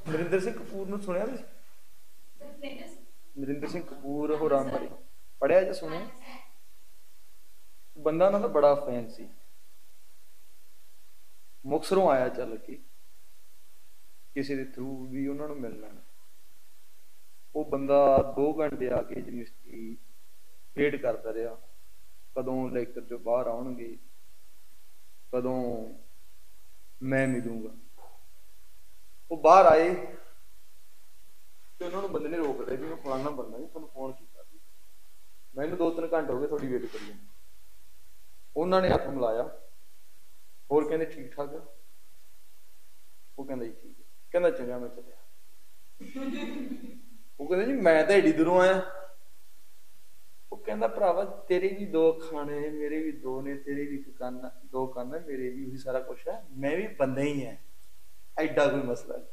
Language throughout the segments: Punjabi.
ਨਰਿੰਦਰ ਸਿੰਘ ਕਪੂਰ ਨੂੰ ਸੁਣਿਆ ਤੁਸੀਂ? ਨਰਿੰਦਰ ਸਿੰਘ ਕਪੂਰ ਹੋਰਾਂ ਬਾਰੇ ਪੜ੍ਹਿਆ ਜਾਂ ਸੁਣਿਆ? ਬੰਦਾ ਉਹਨਾਂ ਦਾ ਬੜਾ ਫੈਨ ਸੀ। ਮੁਕਤਸਰੋਂ ਆਇਆ ਚੱਲ ਕੇ ਕਿਸੇ ਦੇ ਥਰੂ ਵੀ ਉਹਨਾਂ ਨੂੰ ਮਿਲਣਾ। ਉਹ ਬੰਦਾ 2 ਘੰਟੇ ਆ ਕੇ ਯੂਨੀਵਰਸਿਟੀ ਵੇਟ ਕਰਦਾ ਰਿਹਾ, ਕਦੋਂ ਲੈਕਚਰ ਚੋਂ ਬਾਹਰ ਆਉਣਗੇ, ਕਦੋਂ ਮੈਂ ਮਿਲੂੰਗਾ। ਉਹ ਬਾਹਰ ਆਏ ਤੇ ਉਹਨਾਂ ਨੂੰ ਬੰਦੇ ਨੇ ਰੋਕ ਲਿਆ ਵੀ ਮੈਂ ਫਲਾਣਾ ਬੰਦਾ ਜੀ, ਤੁਹਾਨੂੰ ਫੋਨ ਕੀਤਾ ਸੀ, ਮੈਨੂੰ 2-3 ਘੰਟੇ ਹੋ ਗਏ ਤੁਹਾਡੀ ਵੇਟ ਕਰੀ। ਉਹਨਾਂ ਨੇ ਹੱਥ ਮਿਲਾਇਆ, ਹੋਰ ਕਹਿੰਦੇ ਠੀਕ ਠਾਕ ਆ? ਉਹ ਕਹਿੰਦਾ ਜੀ ਠੀਕ ਹੈ। ਕਹਿੰਦਾ ਚੰਗਾ ਮੈਂ ਚੱਲਿਆ। ਉਹ ਕਹਿੰਦਾ ਜੀ ਮੈਂ ਤਾਂ ਏਡੀ ਦੂਰੋਂ ਆਇਆ। ਉਹ ਕਹਿੰਦਾ ਭਰਾਵਾ ਤੇਰੇ ਵੀ 2 ਅੱਖਾਂ ਨੇ, ਮੇਰੇ ਵੀ 2 ਨੇ, ਤੇਰੇ ਵੀ 2 ਕੰਨ ਹੈ, ਮੇਰੇ ਵੀ ਉਹੀ ਸਾਰਾ ਕੁਛ ਹੈ, ਮੈਂ ਵੀ ਬੰਦਾ ਹੀ ਹੈ, ਐਡਾ ਕੋਈ ਮਸਲਾ ਨਹੀਂ।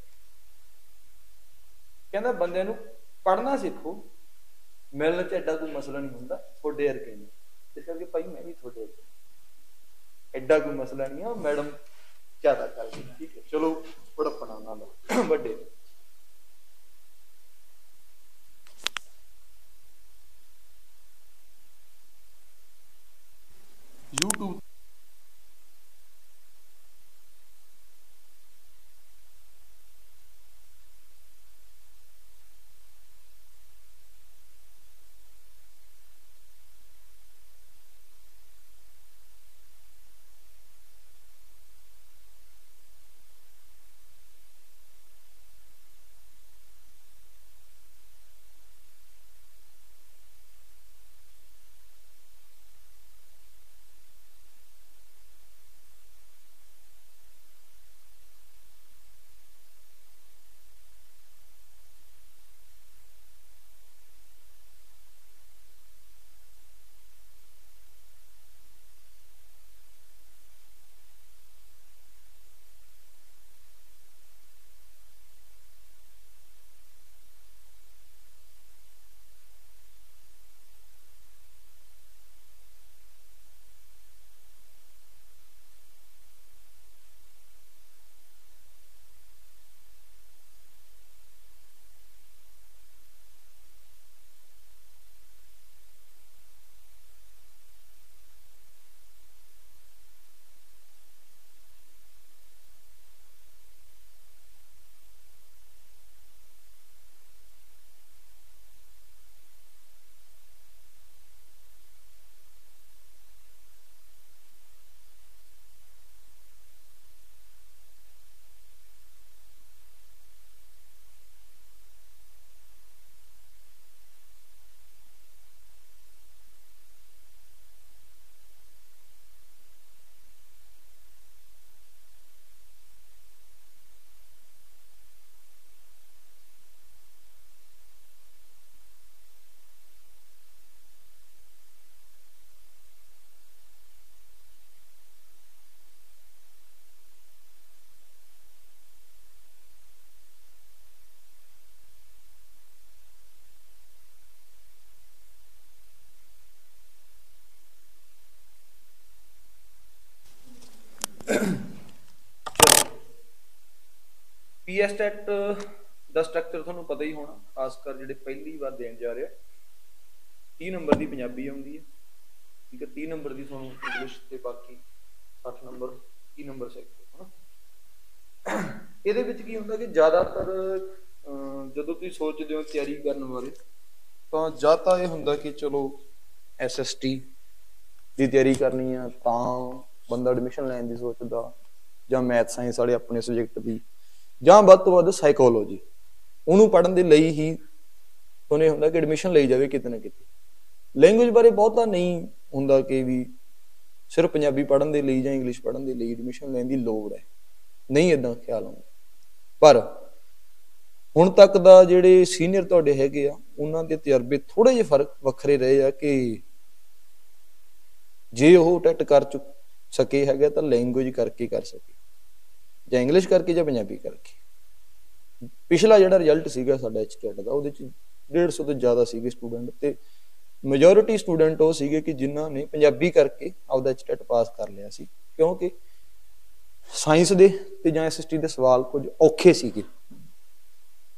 ਕਹਿੰਦਾ ਬੰਦੇ ਨੂੰ ਪੜ੍ਹਨਾ ਸਿੱਖੋ, ਮਿਲਣ ਚ ਐਡਾ ਕੋਈ ਮਸਲਾ ਨਹੀਂ ਹੁੰਦਾ, ਤੁਹਾਡੇ ਵਰਗੇ ਨੇ, ਇਸ ਕਰਕੇ ਭਾਈ ਮੈਂ ਵੀ ਤੁਹਾਡੇ ਵਰਗੇ, ਐਡਾ ਕੋਈ ਮਸਲਾ ਨਹੀਂ ਹੈ। ਉਹ ਮੈਡਮ ਜ਼ਿਆਦਾ ਕਰਦੀ, ਠੀਕ ਹੈ, ਚਲੋ ਬੜਪਣਾ ਉਹਨਾਂ ਦਾ ਵੱਡੇ। YouTube PSTET ਦਾ ਸਟਰਕਚਰ ਤੁਹਾਨੂੰ ਪਤਾ ਹੀ ਹੋਣਾ, ਖਾਸ ਕਰ ਜਿਹੜੇ ਪਹਿਲੀ ਵਾਰ ਦੇਣ ਜਾ ਰਹੇ। 30 ਨੰਬਰ ਦੀ ਪੰਜਾਬੀ ਆਉਂਦੀ ਹੈ, ਠੀਕ ਹੈ, 30 ਨੰਬਰ ਦੀ ਤੁਹਾਨੂੰ ਇੰਗਲਿਸ਼ ਤੇ ਬਾਕੀ 60 ਨੰਬਰ 30 ਨੰਬਰ ਸੈਕਟਰ ਹੈ। ਇਹਦੇ ਵਿੱਚ ਕੀ ਹੁੰਦਾ ਕਿ ਜ਼ਿਆਦਾਤਰ ਜਦੋਂ ਤੁਸੀਂ ਸੋਚਦੇ ਹੋ ਤਿਆਰੀ ਕਰਨ ਬਾਰੇ, ਤਾਂ ਜਾਂ ਤਾਂ ਇਹ ਹੁੰਦਾ ਕਿ ਚਲੋ SST ਦੀ ਤਿਆਰੀ ਕਰਨੀ ਆ ਤਾਂ ਬੰਦਾ ਐਡਮਿਸ਼ਨ ਲੈਣ ਦੀ ਸੋਚਦਾ, ਜਾਂ ਮੈਥ ਸਾਇੰਸ ਵਾਲੇ ਆਪਣੇ ਸਬਜੈਕਟ ਦੀ, ਜਾਂ ਵੱਧ ਤੋਂ ਵੱਧ ਸਾਈਕੋਲੋਜੀ, ਉਹਨੂੰ ਪੜ੍ਹਨ ਦੇ ਲਈ ਹੀ ਤੁਹਾਨੂੰ ਇਹ ਹੁੰਦਾ ਕਿ ਐਡਮਿਸ਼ਨ ਲਈ ਜਾਵੇ ਕਿਤੇ ਨਾ ਕਿਤੇ। ਲੈਂਗੁਏਜ ਬਾਰੇ ਬਹੁਤਾ ਨਹੀਂ ਹੁੰਦਾ ਕਿ ਵੀ ਸਿਰਫ ਪੰਜਾਬੀ ਪੜ੍ਹਨ ਦੇ ਲਈ ਜਾਂ ਇੰਗਲਿਸ਼ ਪੜ੍ਹਨ ਦੇ ਲਈ ਐਡਮਿਸ਼ਨ ਲੈਣ ਦੀ ਲੋੜ ਹੈ, ਨਹੀਂ ਏਦਾਂ ਖਿਆਲ ਆਉਂਦਾ। ਪਰ ਹੁਣ ਤੱਕ ਦਾ ਜਿਹੜੇ ਸੀਨੀਅਰ ਤੁਹਾਡੇ ਹੈਗੇ ਆ, ਉਹਨਾਂ ਦੇ ਤਜਰਬੇ ਥੋੜੇ ਜਿਹੇ ਫਰਕ ਵੱਖਰੇ ਰਹੇ ਆ ਕਿ ਜੇ ਉਹ ਟੈਟ ਕਰ ਸਕੇ ਹੈਗਾ ਤਾਂ ਲੈਂਗੁਏਜ ਕਰਕੇ ਕਰ ਸਕੇ, ਜਾਂ ਇੰਗਲਿਸ਼ ਕਰਕੇ ਜਾਂ ਪੰਜਾਬੀ ਕਰਕੇ। ਪਿਛਲਾ ਜਿਹੜਾ ਰਿਜ਼ਲਟ ਸੀਗਾ ਸਾਡਾ HTET ਦਾ, ਉਹਦੇ 'ਚ 150 ਤੋਂ ਜ਼ਿਆਦਾ ਸੀਗੇ ਸਟੂਡੈਂਟ, ਤੇ ਮੈਜੋਰਿਟੀ ਸਟੂਡੈਂਟ ਉਹ ਸੀਗੇ ਕਿ ਜਿਨ੍ਹਾਂ ਨੇ ਪੰਜਾਬੀ ਕਰਕੇ ਆਪਦਾ HTET ਪਾਸ ਕਰ ਲਿਆ ਸੀ, ਕਿਉਂਕਿ ਸਾਇੰਸ ਦੇ ਤੇ ਜਾਂ SST ਦੇ ਸਵਾਲ ਕੁਝ ਔਖੇ ਸੀਗੇ,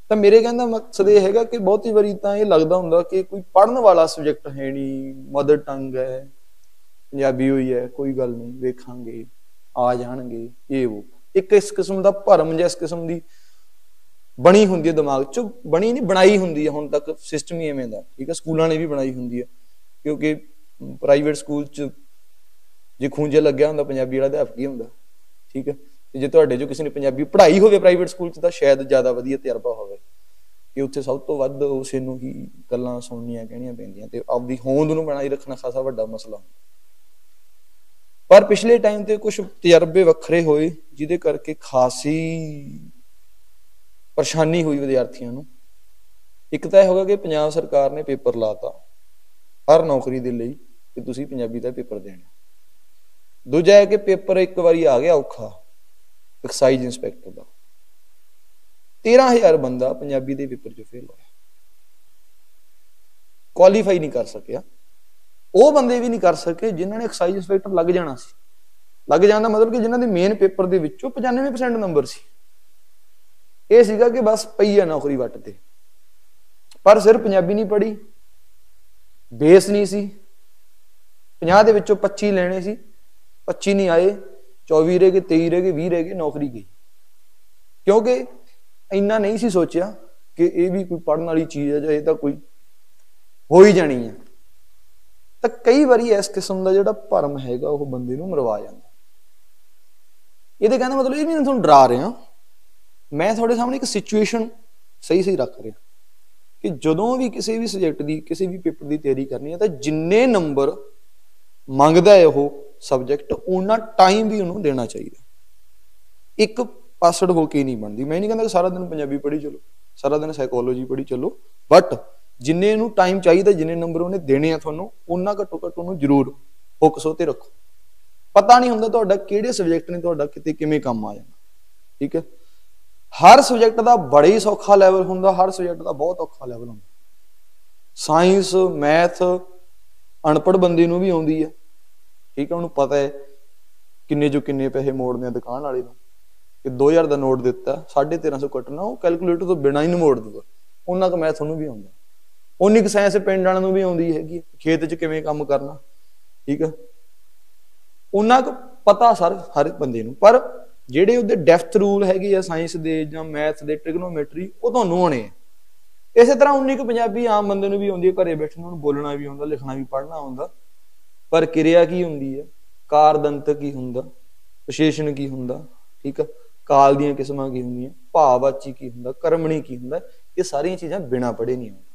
ਤਾਂ ਮੇਰੇ ਕਹਿੰਦਾ ਮਕਸਦ ਇਹ ਹੈਗਾ ਕਿ ਬਹੁਤੀ ਵਾਰੀ ਤਾਂ ਇਹ ਲੱਗਦਾ ਹੁੰਦਾ ਕਿ ਕੋਈ ਪੜ੍ਹਨ ਵਾਲਾ ਸਬਜੈਕਟ ਹੈ ਨਹੀਂ, ਮਦਰ ਟੰਗ ਹੈ, ਪੰਜਾਬੀ ਹੋਈ ਹੈ, ਕੋਈ ਗੱਲ ਨਹੀਂ, ਵੇਖਾਂਗੇ, ਆ ਜਾਣਗੇ, ਇਹ ਉਹ ਇੱਕ ਇਸ ਕਿਸਮ ਦਾ ਭਰਮ ਜਾਂ ਇਸ ਕਿਸਮ ਦੀ ਬਣੀ ਹੁੰਦੀ ਹੈ ਦਿਮਾਗ 'ਚ, ਬਣੀ ਨਹੀਂ ਬਣਾਈ ਹੁੰਦੀ ਹੈ ਹੁਣ ਤੱਕ ਸਿਸਟਮ ਹੀ ਐਵੇਂ ਦਾ, ਠੀਕ ਹੈ। ਸਕੂਲਾਂ ਨੇ ਵੀ ਬਣਾਈ ਹੁੰਦੀ ਹੈ, ਕਿਉਂਕਿ ਪ੍ਰਾਈਵੇਟ ਸਕੂਲ 'ਚ ਜੇ ਖੂੰਜੇ ਲੱਗਿਆ ਹੁੰਦਾ ਪੰਜਾਬੀ ਵਾਲਾ ਅਧਿਆਪਕ ਹੀ ਹੁੰਦਾ, ਠੀਕ ਹੈ। ਤੇ ਜੇ ਤੁਹਾਡੇ ਜੋ ਕਿਸੇ ਨੇ ਪੰਜਾਬੀ ਪੜ੍ਹਾਈ ਹੋਵੇ ਪ੍ਰਾਈਵੇਟ ਸਕੂਲ 'ਚ ਤਾਂ ਸ਼ਾਇਦ ਜ਼ਿਆਦਾ ਵਧੀਆ ਤਜਰਬਾ ਹੋਵੇ ਕਿ ਉੱਥੇ ਸਭ ਤੋਂ ਵੱਧ ਉਸੇ ਨੂੰ ਹੀ ਗੱਲਾਂ ਸੁਣਨੀਆਂ ਕਹਿਣੀਆਂ ਪੈਂਦੀਆਂ ਤੇ ਆਪਦੀ ਹੋਂਦ ਨੂੰ ਬਣਾਈ ਰੱਖਣਾ ਖਾਸਾ ਵੱਡਾ ਮਸਲਾ ਹੁੰਦਾ। ਪਰ ਪਿਛਲੇ ਟਾਈਮ ਤੇ ਕੁਝ ਤਜਰਬੇ ਵੱਖਰੇ ਹੋਏ ਜਿਹਦੇ ਕਰਕੇ ਖਾਸੀ ਪਰੇਸ਼ਾਨੀ ਹੋਈ ਵਿਦਿਆਰਥੀਆਂ ਨੂੰ। ਇੱਕ ਤਾਂ ਇਹ ਹੋਗਾ ਕਿ ਪੰਜਾਬ ਸਰਕਾਰ ਨੇ ਪੇਪਰ ਲਾਤਾ ਹਰ ਨੌਕਰੀ ਦੇ ਲਈ ਕਿ ਤੁਸੀਂ ਪੰਜਾਬੀ ਦਾ ਪੇਪਰ ਦੇਣਾ। ਦੂਜਾ ਹੈ ਕਿ ਪੇਪਰ ਇੱਕ ਵਾਰੀ ਆ ਗਿਆ ਔਖਾ ਐਕਸਾਈਜ਼ ਇੰਸਪੈਕਟਰ ਦਾ, 13,000 ਬੰਦਾ ਪੰਜਾਬੀ ਦੇ ਪੇਪਰ 'ਚ ਫੇਲ ਹੋਇਆ, ਕੁਆਲੀਫਾਈ ਨਹੀਂ ਕਰ ਸਕਿਆ। ਉਹ ਬੰਦੇ ਵੀ ਨਹੀਂ ਕਰ ਸਕੇ ਜਿਨ੍ਹਾਂ ਨੇ ਐਕਸਾਈਜ਼ ਇੰਸਪੈਕਟਰ ਲੱਗ ਜਾਣਾ ਸੀ। ਲੱਗ ਜਾਣ ਦਾ ਮਤਲਬ ਕਿ ਜਿਨ੍ਹਾਂ ਦੇ ਮੇਨ ਪੇਪਰ ਦੇ ਵਿੱਚੋਂ 95% ਨੰਬਰ ਸੀ। ਇਹ ਸੀਗਾ ਕਿ ਬਸ ਪਈ ਆ ਨੌਕਰੀ ਵੱਟ ਤੇ, ਪਰ ਸਿਰ ਪੰਜਾਬੀ ਨਹੀਂ ਪੜ੍ਹੀ, ਬੇਸ ਨਹੀਂ ਸੀ। 50 ਦੇ ਵਿੱਚੋਂ 25 ਲੈਣੇ ਸੀ, 25 ਨਹੀਂ ਆਏ, 24 ਰਹਿ ਗਏ, 23 ਰਹਿ ਗਏ, 20 ਰਹਿ ਗਏ, ਨੌਕਰੀ ਗਈ। ਕਿਉਂਕਿ ਇੰਨਾ ਨਹੀਂ ਸੀ ਸੋਚਿਆ ਕਿ ਇਹ ਵੀ ਕੋਈ ਪੜ੍ਹਨ ਵਾਲੀ ਚੀਜ਼ ਹੈ ਜਾਂ ਇਹ ਤਾਂ ਕੋਈ ਹੋ ਹੀ ਜਾਣੀ ਹੈ। ਤਾਂ ਕਈ ਵਾਰੀ ਇਸ ਕਿਸਮ ਦਾ ਜਿਹੜਾ ਭਰਮ ਹੈਗਾ ਉਹ ਬੰਦੇ ਨੂੰ ਮਰਵਾ ਜਾਂਦਾ। ਇਹਦੇ ਕਹਿੰਦਾ ਮਤਲਬ ਇਹ ਵੀ ਤੁਹਾਨੂੰ ਡਰਾ ਰਿਹਾ, ਮੈਂ ਤੁਹਾਡੇ ਸਾਹਮਣੇ ਇੱਕ ਸਿਚੁਏਸ਼ਨ ਸਹੀ ਰੱਖ ਰਿਹਾ ਕਿ ਜਦੋਂ ਵੀ ਕਿਸੇ ਵੀ ਸਬਜੈਕਟ ਦੀ ਕਿਸੇ ਵੀ ਪੇਪਰ ਦੀ ਤਿਆਰੀ ਕਰਨੀ ਹੈ ਤਾਂ ਜਿੰਨੇ ਨੰਬਰ ਮੰਗਦਾ ਹੈ ਉਹ ਸਬਜੈਕਟ ਉਹਨਾਂ ਟਾਈਮ ਵੀ ਉਹਨੂੰ ਦੇਣਾ ਚਾਹੀਦਾ। ਇੱਕ ਪਾਸੜ ਹੋ ਕੇ ਨਹੀਂ ਬਣਦੀ। ਮੈਂ ਨਹੀਂ ਕਹਿੰਦਾ ਕਿ ਸਾਰਾ ਦਿਨ ਪੰਜਾਬੀ ਪੜ੍ਹੀ ਚਲੋ, ਸਾਰਾ ਦਿਨ ਸਾਈਕੋਲੋਜੀ ਪੜ੍ਹੀ ਚਲੋ, ਬਟ ਜਿੰਨੇ ਇਹਨੂੰ ਟਾਈਮ ਚਾਹੀਦਾ, ਜਿੰਨੇ ਨੰਬਰ ਉਹਨੇ ਦੇਣੇ ਆ ਤੁਹਾਨੂੰ, ਉਹਨਾਂ ਘੱਟੋ ਘੱਟ ਉਹਨੂੰ ਜ਼ਰੂਰ ਫੋਕਸ ਉਹ ਤੇ ਰੱਖੋ। ਪਤਾ ਨਹੀਂ ਹੁੰਦਾ ਤੁਹਾਡਾ ਕਿਹੜੇ ਸਬਜੈਕਟ ਨੇ ਤੁਹਾਡਾ ਕਿਤੇ ਕਿਵੇਂ ਕੰਮ ਆ ਜਾਣਾ, ਠੀਕ ਹੈ। ਹਰ ਸਬਜੈਕਟ ਦਾ ਬੜਾ ਹੀ ਸੌਖਾ ਲੈਵਲ ਹੁੰਦਾ, ਹਰ ਸਬਜੈਕਟ ਦਾ ਬਹੁਤ ਔਖਾ ਲੈਵਲ ਹੁੰਦਾ। ਸਾਇੰਸ, ਮੈਥ ਅਨਪੜ੍ਹ ਬੰਦੇ ਨੂੰ ਵੀ ਆਉਂਦੀ ਹੈ, ਠੀਕ ਹੈ। ਉਹਨੂੰ ਪਤਾ ਹੈ ਕਿੰਨੇ ਜੋ ਕਿੰਨੇ ਪੈਸੇ ਮੋੜਨੇ ਆ ਦੁਕਾਨ ਵਾਲੇ ਨੂੰ, ਕਿ 2000 ਦਾ ਨੋਟ ਦਿੱਤਾ 1350 ਕੱਟਣਾ, ਉਹ ਕੈਲਕੂਲੇਟਰ ਤੋਂ ਬਿਨਾਂ ਹੀ ਨਹੀਂ ਮੋੜ ਦੂਗਾ। ਉਹਨਾਂ ਕੁ ਮੈਥ ਉਹਨੂੰ ਵੀ ਆਉਂਦਾ, ਉਨੀ ਕੁ ਸਾਇੰਸ ਪਿੰਡ ਵਾਲਿਆਂ ਨੂੰ ਵੀ ਆਉਂਦੀ ਹੈਗੀ, ਖੇਤ 'ਚ ਕਿਵੇਂ ਕੰਮ ਕਰਨਾ, ਠੀਕ ਹੈ। ਉਹਨਾਂ ਕੁ ਪਤਾ ਹਰ ਬੰਦੇ ਨੂੰ, ਪਰ ਜਿਹੜੇ ਉਹਦੇ ਡੈਫਥ ਰੂਲ ਹੈਗੇ ਆ ਸਾਇੰਸ ਦੇ ਜਾਂ ਮੈਥ ਦੇ, ਟ੍ਰਿਗਨੋਮੈਟਰੀ, ਉਹ ਤੁਹਾਨੂੰ ਆਉਣੇ ਆ। ਇਸੇ ਤਰ੍ਹਾਂ ਉਨੀ ਕੁ ਪੰਜਾਬੀ ਆਮ ਬੰਦੇ ਨੂੰ ਵੀ ਆਉਂਦੀ ਹੈ, ਘਰੇ ਬੈਠੇ ਨੂੰ ਬੋਲਣਾ ਵੀ ਆਉਂਦਾ, ਲਿਖਣਾ ਵੀ ਪੜ੍ਹਨਾ ਆਉਂਦਾ, ਪਰ ਕਿਰਿਆ ਕੀ ਹੁੰਦੀ ਹੈ, ਕਾਰ ਦੰਤ ਕੀ ਹੁੰਦਾ, ਵਿਸ਼ੇਸ਼ਣ ਕੀ ਹੁੰਦਾ, ਠੀਕ ਆ, ਕਾਲ ਦੀਆਂ ਕਿਸਮਾਂ ਕੀ ਹੁੰਦੀਆਂ, ਭਾਵਵਾਚੀ ਕੀ ਹੁੰਦਾ, ਕਰਮਣੀ ਕੀ ਹੁੰਦਾ, ਇਹ ਸਾਰੀਆਂ ਚੀਜ਼ਾਂ ਬਿਨਾਂ ਪੜ੍ਹੇ ਨਹੀਂ ਆਉਂਦੀਆਂ।